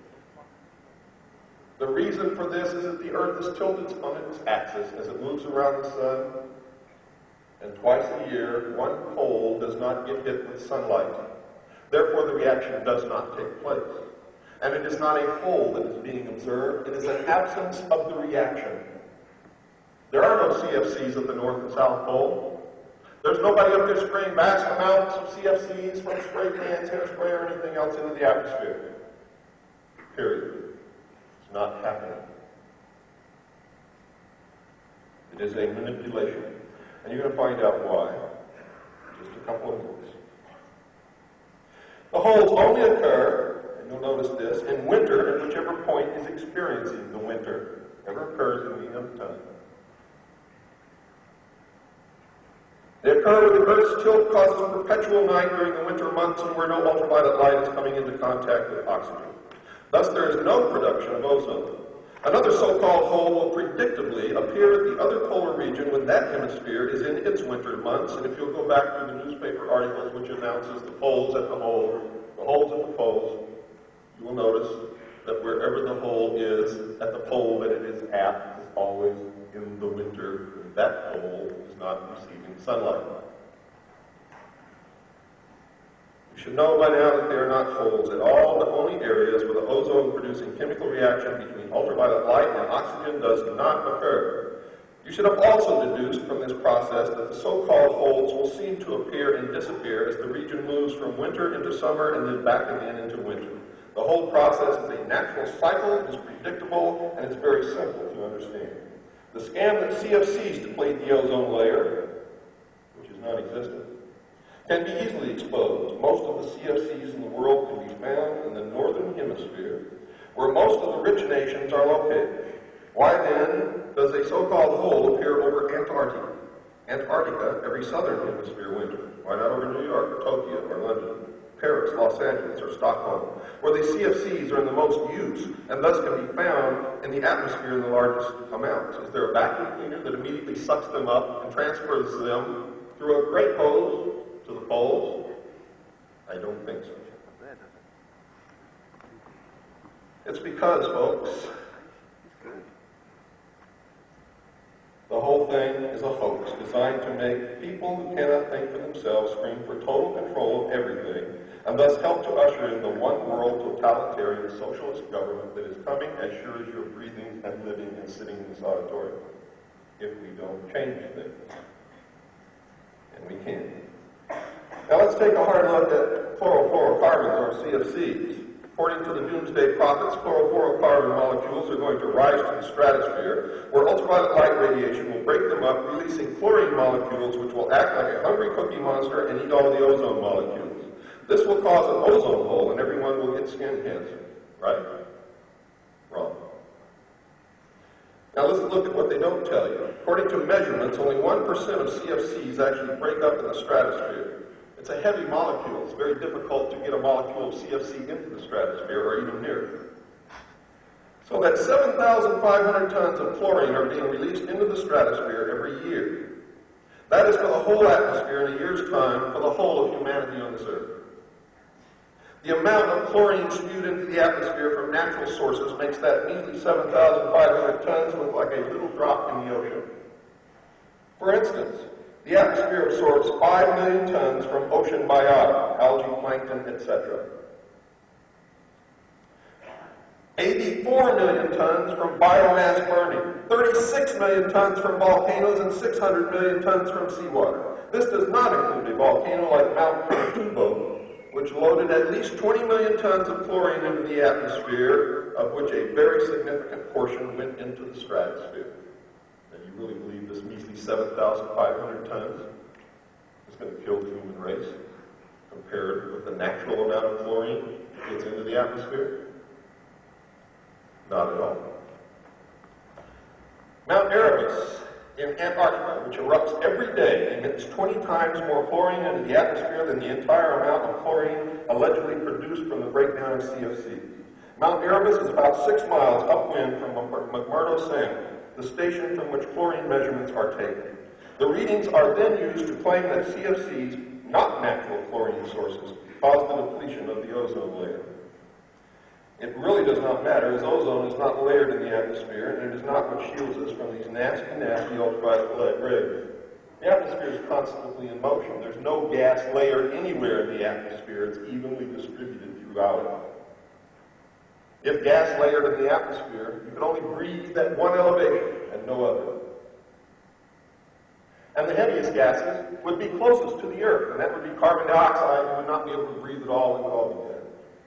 The reason for this is that the Earth is tilted on its axis as it moves around the sun, and twice a year, one pole does not get hit with sunlight. Therefore, the reaction does not take place. And it is not a hole that is being observed, it is an absence of the reaction. There are no C F Cs at the North and South Pole. There's nobody up there spraying vast amounts of C F Cs from spray cans, hairspray, or anything else into the atmosphere. Period. It's not happening. It is a manipulation. And you're going to find out why in just a couple of minutes. The holes only occur, and you'll notice this, in winter, at whichever point is experiencing the winter. Never occurs in any other time. They occur where the Earth's tilt causes perpetual night during the winter months and where no ultraviolet light is coming into contact with oxygen. Thus, there is no production of ozone. Another so-called hole will predictably appear at the other polar region when that hemisphere is in its winter months. And if you'll go back through the newspaper articles which announces the poles at the hole, the holes at the poles, you will notice that wherever the hole is at the pole that it is at is always in the winter. That pole is not receiving sunlight. You should know by now that they are not holes at all, but only areas where the ozone-producing chemical reaction between ultraviolet light and oxygen does not occur. You should have also deduced from this process that the so-called holes will seem to appear and disappear as the region moves from winter into summer and then back again into winter. The whole process is a natural cycle, it is predictable, and it's very simple to understand. The scam that C F Cs deplete the ozone layer, which is non-existent, can be easily exposed. Most of the C F Cs in the world can be found in the northern hemisphere, where most of the rich nations are located. Why then does a so-called hole appear over Antarctica, Antarctica every southern hemisphere winter? Why not over New York, or Tokyo, or London, Paris, Los Angeles, or Stockholm, where the C F Cs are in the most use and thus can be found in the atmosphere in the largest amounts? Is there a vacuum cleaner that immediately sucks them up and transfers them through a great hose to the poles? I don't think so. It's because, folks, the whole thing is a hoax designed to make people who cannot think for themselves scream for total control of everything and thus help to usher in the one-world totalitarian socialist government that is coming as sure as you're breathing and living and sitting in this auditorium, if we don't change things. And we can. Now let's take a hard look at chlorofluorocarbons, or C F Cs. According to the doomsday prophets, chlorofluorocarbon molecules are going to rise to the stratosphere, where ultraviolet light radiation will break them up, releasing chlorine molecules which will act like a hungry cookie monster and eat all the ozone molecules. This will cause an ozone hole and everyone will get skin cancer. Right? Wrong. Now let's look at what they don't tell you. According to measurements, only one percent of C F Cs actually break up in the stratosphere. It's a heavy molecule. It's very difficult to get a molecule of C F C into the stratosphere or even near it. So that seven thousand five hundred tons of chlorine are being released into the stratosphere every year. That is for the whole atmosphere in a year's time for the whole of humanity on this earth. The amount of chlorine spewed into the atmosphere from natural sources makes that measly seven thousand five hundred tons look like a little drop in the ocean. For instance, the atmosphere absorbs five million tons from ocean biota, algae, plankton, et cetera. eighty-four million tons from biomass burning, thirty-six million tons from volcanoes, and six hundred million tons from seawater. This does not include a volcano like Mount Pinatubo, which loaded at least twenty million tons of chlorine into the atmosphere, of which a very significant portion went into the stratosphere. And you really believe this measly seven thousand five hundred tons is going to kill the human race compared with the natural amount of chlorine that gets into the atmosphere? Not at all. Mount Erebus in Antarctica, which erupts every day, emits twenty times more chlorine into the atmosphere than the entire amount of chlorine allegedly produced from the breakdown of C F Cs. Mount Erebus is about six miles upwind from McMurdo Sound, the station from which chlorine measurements are taken. The readings are then used to claim that C F Cs, not natural chlorine sources, cause the depletion of the ozone layer. It really does not matter, as ozone is not layered in the atmosphere, and it is not what shields us from these nasty, nasty ultraviolet rays. The atmosphere is constantly in motion. There's no gas layer anywhere in the atmosphere. It's evenly distributed throughout it. If gas layered in the atmosphere, you could only breathe at one elevation and no other. And the heaviest gases would be closest to the Earth, and that would be carbon dioxide. You would not be able to breathe at all, and would all be dead.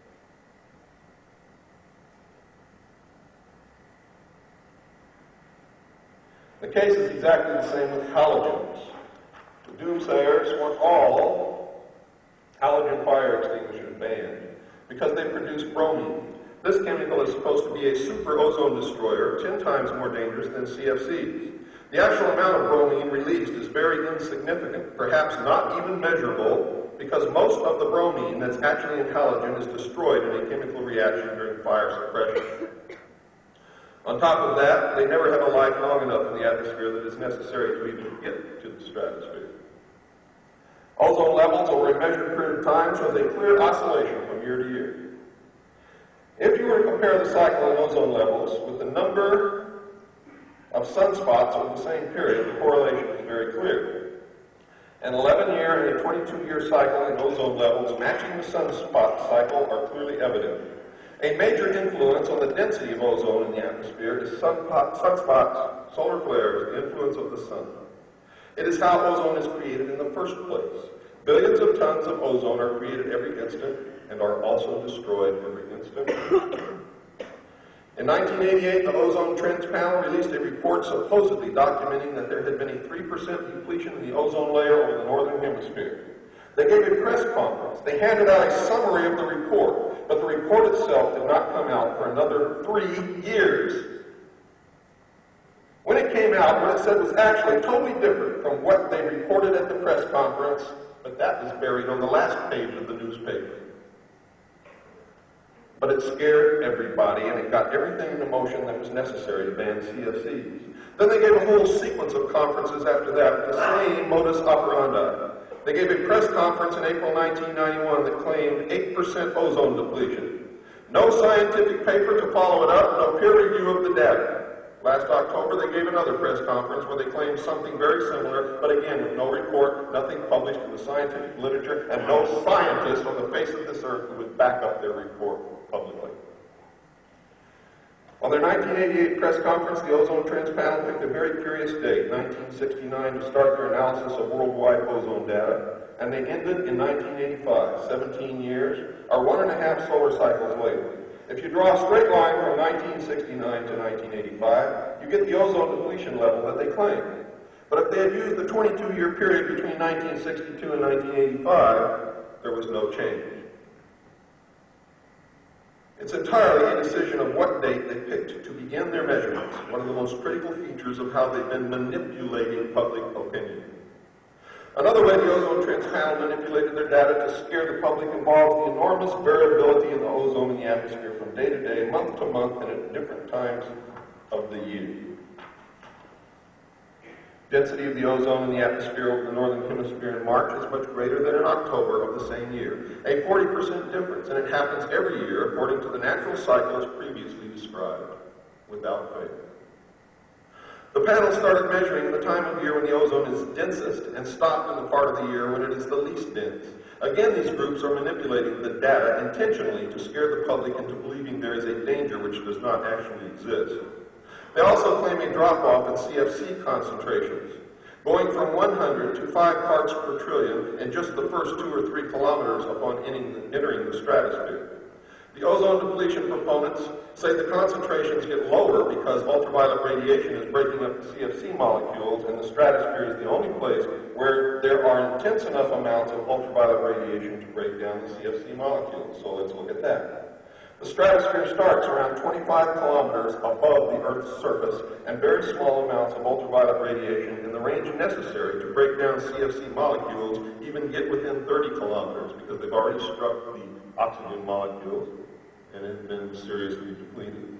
The case is exactly the same with halogens. The doomsayers want all halogen fire extinguishers banned because they produce bromine. This chemical is supposed to be a super ozone destroyer, ten times more dangerous than C F Cs. The actual amount of bromine released is very insignificant, perhaps not even measurable, because most of the bromine that's actually in halogen is destroyed in a chemical reaction during fire suppression. On top of that, they never have a life long enough in the atmosphere that is necessary to even get to the stratosphere. Ozone levels over a measured period of time shows a clear oscillation from year to year. If you were to compare the cycle in ozone levels with the number of sunspots over the same period, the correlation is very clear. An eleven-year and a twenty-two-year cycle in ozone levels matching the sunspot cycle are clearly evident. A major influence on the density of ozone in the atmosphere is sunspot, sunspots, solar flares, the influence of the sun. It is how ozone is created in the first place. Billions of tons of ozone are created every instant and are also destroyed every instant. In nineteen eighty-eight, the Ozone Trends Panel released a report supposedly documenting that there had been a three percent depletion in the ozone layer over the northern hemisphere. They gave a press conference. They handed out a summary of the report, but the report itself did not come out for another three years. When it came out, what it said was actually totally different from what they reported at the press conference, but that is buried on the last page of the newspaper. But it scared everybody, and it got everything into motion that was necessary to ban C F Cs. Then they gave a whole sequence of conferences after that with the same modus operandi. They gave a press conference in April nineteen ninety-one that claimed eight percent ozone depletion. No scientific paper to follow it up, no peer review of the data. Last October, they gave another press conference where they claimed something very similar, but again, with no report, nothing published in the scientific literature, and no scientist on the face of this earth who would back up their report publicly. On their nineteen eighty-eight press conference, the Ozone Trends Panel picked a very curious date, nineteen sixty-nine, to start their analysis of worldwide ozone data, and they ended in nineteen eighty-five, seventeen years, or one and a half solar cycles later. If you draw a straight line from nineteen sixty-nine to nineteen eighty-five, you get the ozone depletion level that they claim. But if they had used the twenty-two-year period between nineteen sixty-two and nineteen eighty-five, there was no change. It's entirely a decision of what date they picked to begin their measurements, one of the most critical features of how they've been manipulating public opinion. Another way the Ozone Trends Panel manipulated their data to scare the public involves the enormous variability in the ozone in the atmosphere from day to day, month to month, and at different times of the year. Density of the ozone in the atmosphere over the northern hemisphere in March is much greater than in October of the same year, a forty percent difference, and it happens every year according to the natural cycle as previously described, without fail. The panel started measuring the time of year when the ozone is densest and stopped in the part of the year when it is the least dense. Again, these groups are manipulating the data intentionally to scare the public into believing there is a danger which does not actually exist. They also claim a drop-off in C F C concentrations. going from one hundred to five parts per trillion in just the first two or three kilometers upon entering the stratosphere. The ozone depletion proponents say the concentrations get lower because ultraviolet radiation is breaking up the C F C molecules, and the stratosphere is the only place where there are intense enough amounts of ultraviolet radiation to break down the C F C molecules. So let's look at that. The stratosphere starts around twenty-five kilometers above the Earth's surface, and very small amounts of ultraviolet radiation in the range necessary to break down C F C molecules even get within thirty kilometers because they've already struck the oxygen molecules and have been seriously depleted.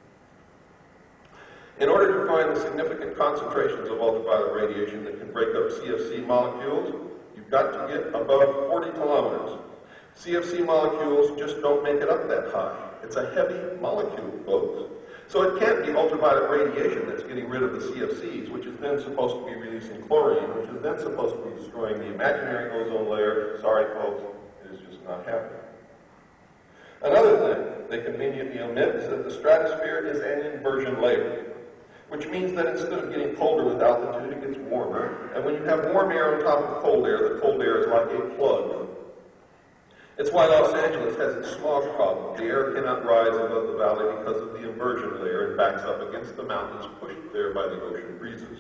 In order to find the significant concentrations of ultraviolet radiation that can break up C F C molecules, you've got to get above forty kilometers. C F C molecules just don't make it up that high. It's a heavy molecule, folks. So it can't be ultraviolet radiation that's getting rid of the C F Cs, which is then supposed to be releasing chlorine, which is then supposed to be destroying the imaginary ozone layer. Sorry, folks, it is just not happening. Another thing they conveniently omit is that the stratosphere is an inversion layer, which means that instead of getting colder with altitude, it gets warmer. And when you have warm air on top of cold air, the cold air is like a plug. It's why Los Angeles has its smog problem. The air cannot rise above the valley because of the inversion layer and backs up against the mountains pushed there by the ocean breezes.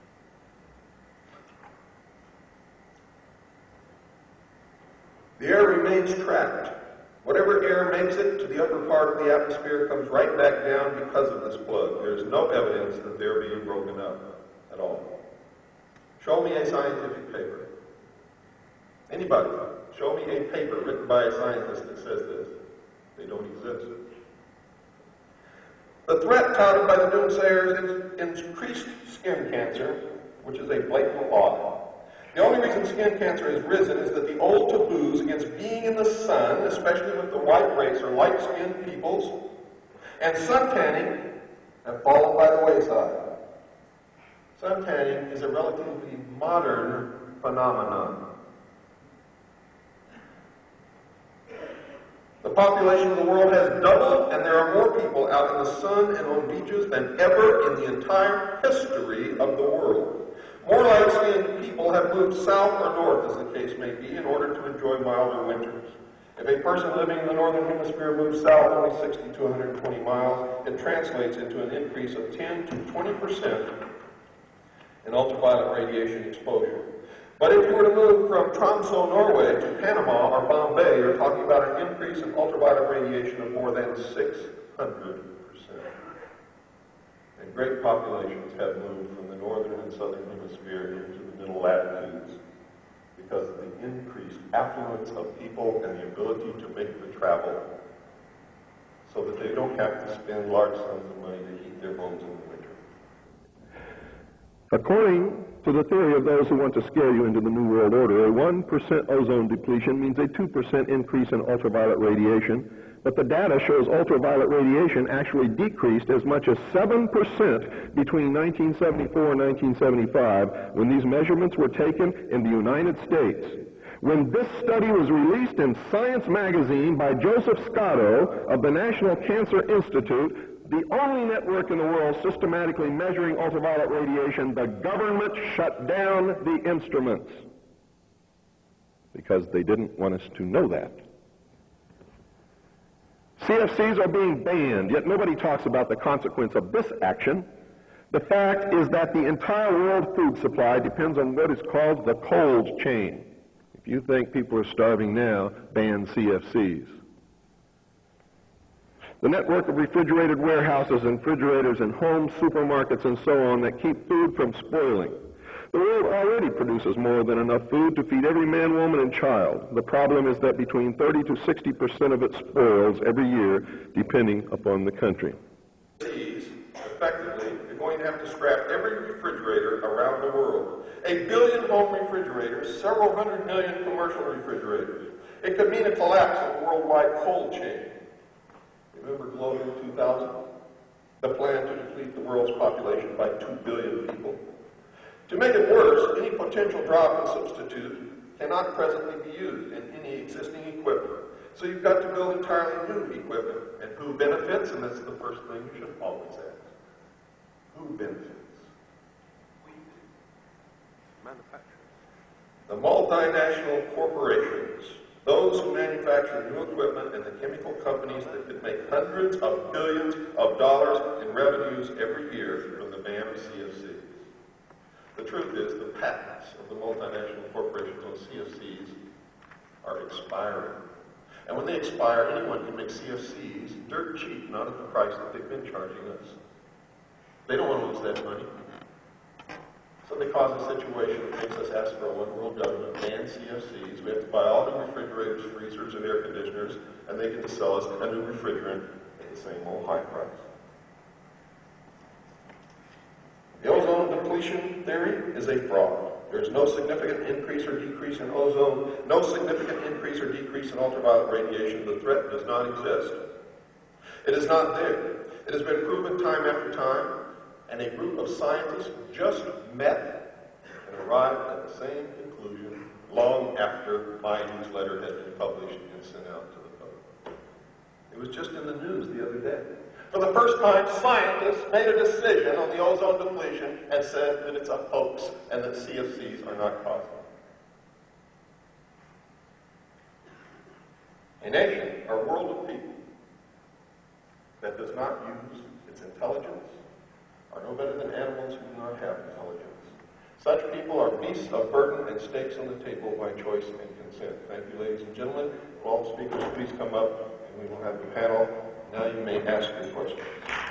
The air remains trapped. Whatever air makes it to the upper part of the atmosphere comes right back down because of this plug. There is no evidence that they're being broken up at all. Show me a scientific paper. Anybody, show me a paper written by a scientist that says this. They don't exist. The threat touted by the doomsayers is increased skin cancer, which is a blatant lie. The only reason skin cancer has risen is that the old taboos against being in the sun, especially with the white race or light-skinned peoples, and sun tanning have fallen by the wayside. Sun tanning is a relatively modern phenomenon. The population of the world has doubled, and there are more people out in the sun and on beaches than ever in the entire history of the world. More light-skinned people have moved south or north, as the case may be, in order to enjoy milder winters. If a person living in the northern hemisphere moves south only sixty to one hundred twenty miles, it translates into an increase of ten to twenty percent in ultraviolet radiation exposure. But if you were to move from Tromsø, Norway to Panama or Bombay, you're talking about an increase in ultraviolet radiation of more than six hundred percent. And great populations have moved from the northern and southern hemisphere into the middle latitudes because of the increased affluence of people and the ability to make the travel so that they don't have to spend large sums of money to heat their homes in the winter. According to the theory of those who want to scare you into the New World Order, a one percent ozone depletion means a two percent increase in ultraviolet radiation, but the data shows ultraviolet radiation actually decreased as much as seven percent between nineteen seventy-four and nineteen seventy-five, when these measurements were taken in the United States. When this study was released in Science magazine by Joseph Scotto of the National Cancer Institute, the only network in the world systematically measuring ultraviolet radiation, the government shut down the instruments because they didn't want us to know that. C F Cs are being banned, yet nobody talks about the consequence of this action. The fact is that the entire world food supply depends on what is called the cold chain. If you think people are starving now, ban C F Cs. The network of refrigerated warehouses and refrigerators in homes, supermarkets, and so on that keep food from spoiling. The world already produces more than enough food to feed every man, woman, and child. The problem is that between thirty to sixty percent of it spoils every year, depending upon the country. Effectively, you're going to have to scrap every refrigerator around the world. A billion home refrigerators, several hundred million commercial refrigerators. It could mean a collapse of the worldwide cold chain. Remember Global two thousand? The plan to deplete the world's population by two billion people. To make it worse, any potential drop in substitute cannot presently be used in any existing equipment. So you've got to build entirely new equipment. And who benefits? And that's the first thing you should always ask. Who benefits? manufacturers. The multinational corporations, those who manufacture new equipment, and the chemical companies that could make hundreds of billions of dollars in revenues every year from the ban of C F Cs. The truth is, the patents of the multinational corporations on C F Cs are expiring. And when they expire, anyone can make C F Cs dirt cheap, not at the price that they've been charging us. They don't want to lose that money. So they cause a situation that makes us ask for a one-world government, ban C F Cs. We have to buy all new refrigerators, freezers, and air conditioners, and they get to sell us a new refrigerant at the same old high price. The ozone depletion theory is a fraud. There's no significant increase or decrease in ozone, no significant increase or decrease in ultraviolet radiation. The threat does not exist. It is not there. It has been proven time after time, and a group of scientists just met and arrived at the same conclusion long after my newsletter had been published and sent out to the public. It was just in the news the other day. For the first time, scientists made a decision on the ozone depletion and said that it's a hoax and that C F Cs are not causing it. A nation or world of people that does not use its intelligence are no better than animals who do not have intelligence. Such people are beasts of burden and stakes on the table by choice and consent. Thank you, ladies and gentlemen. Will all speakers please come up, and we will have the panel. Now you may ask your questions.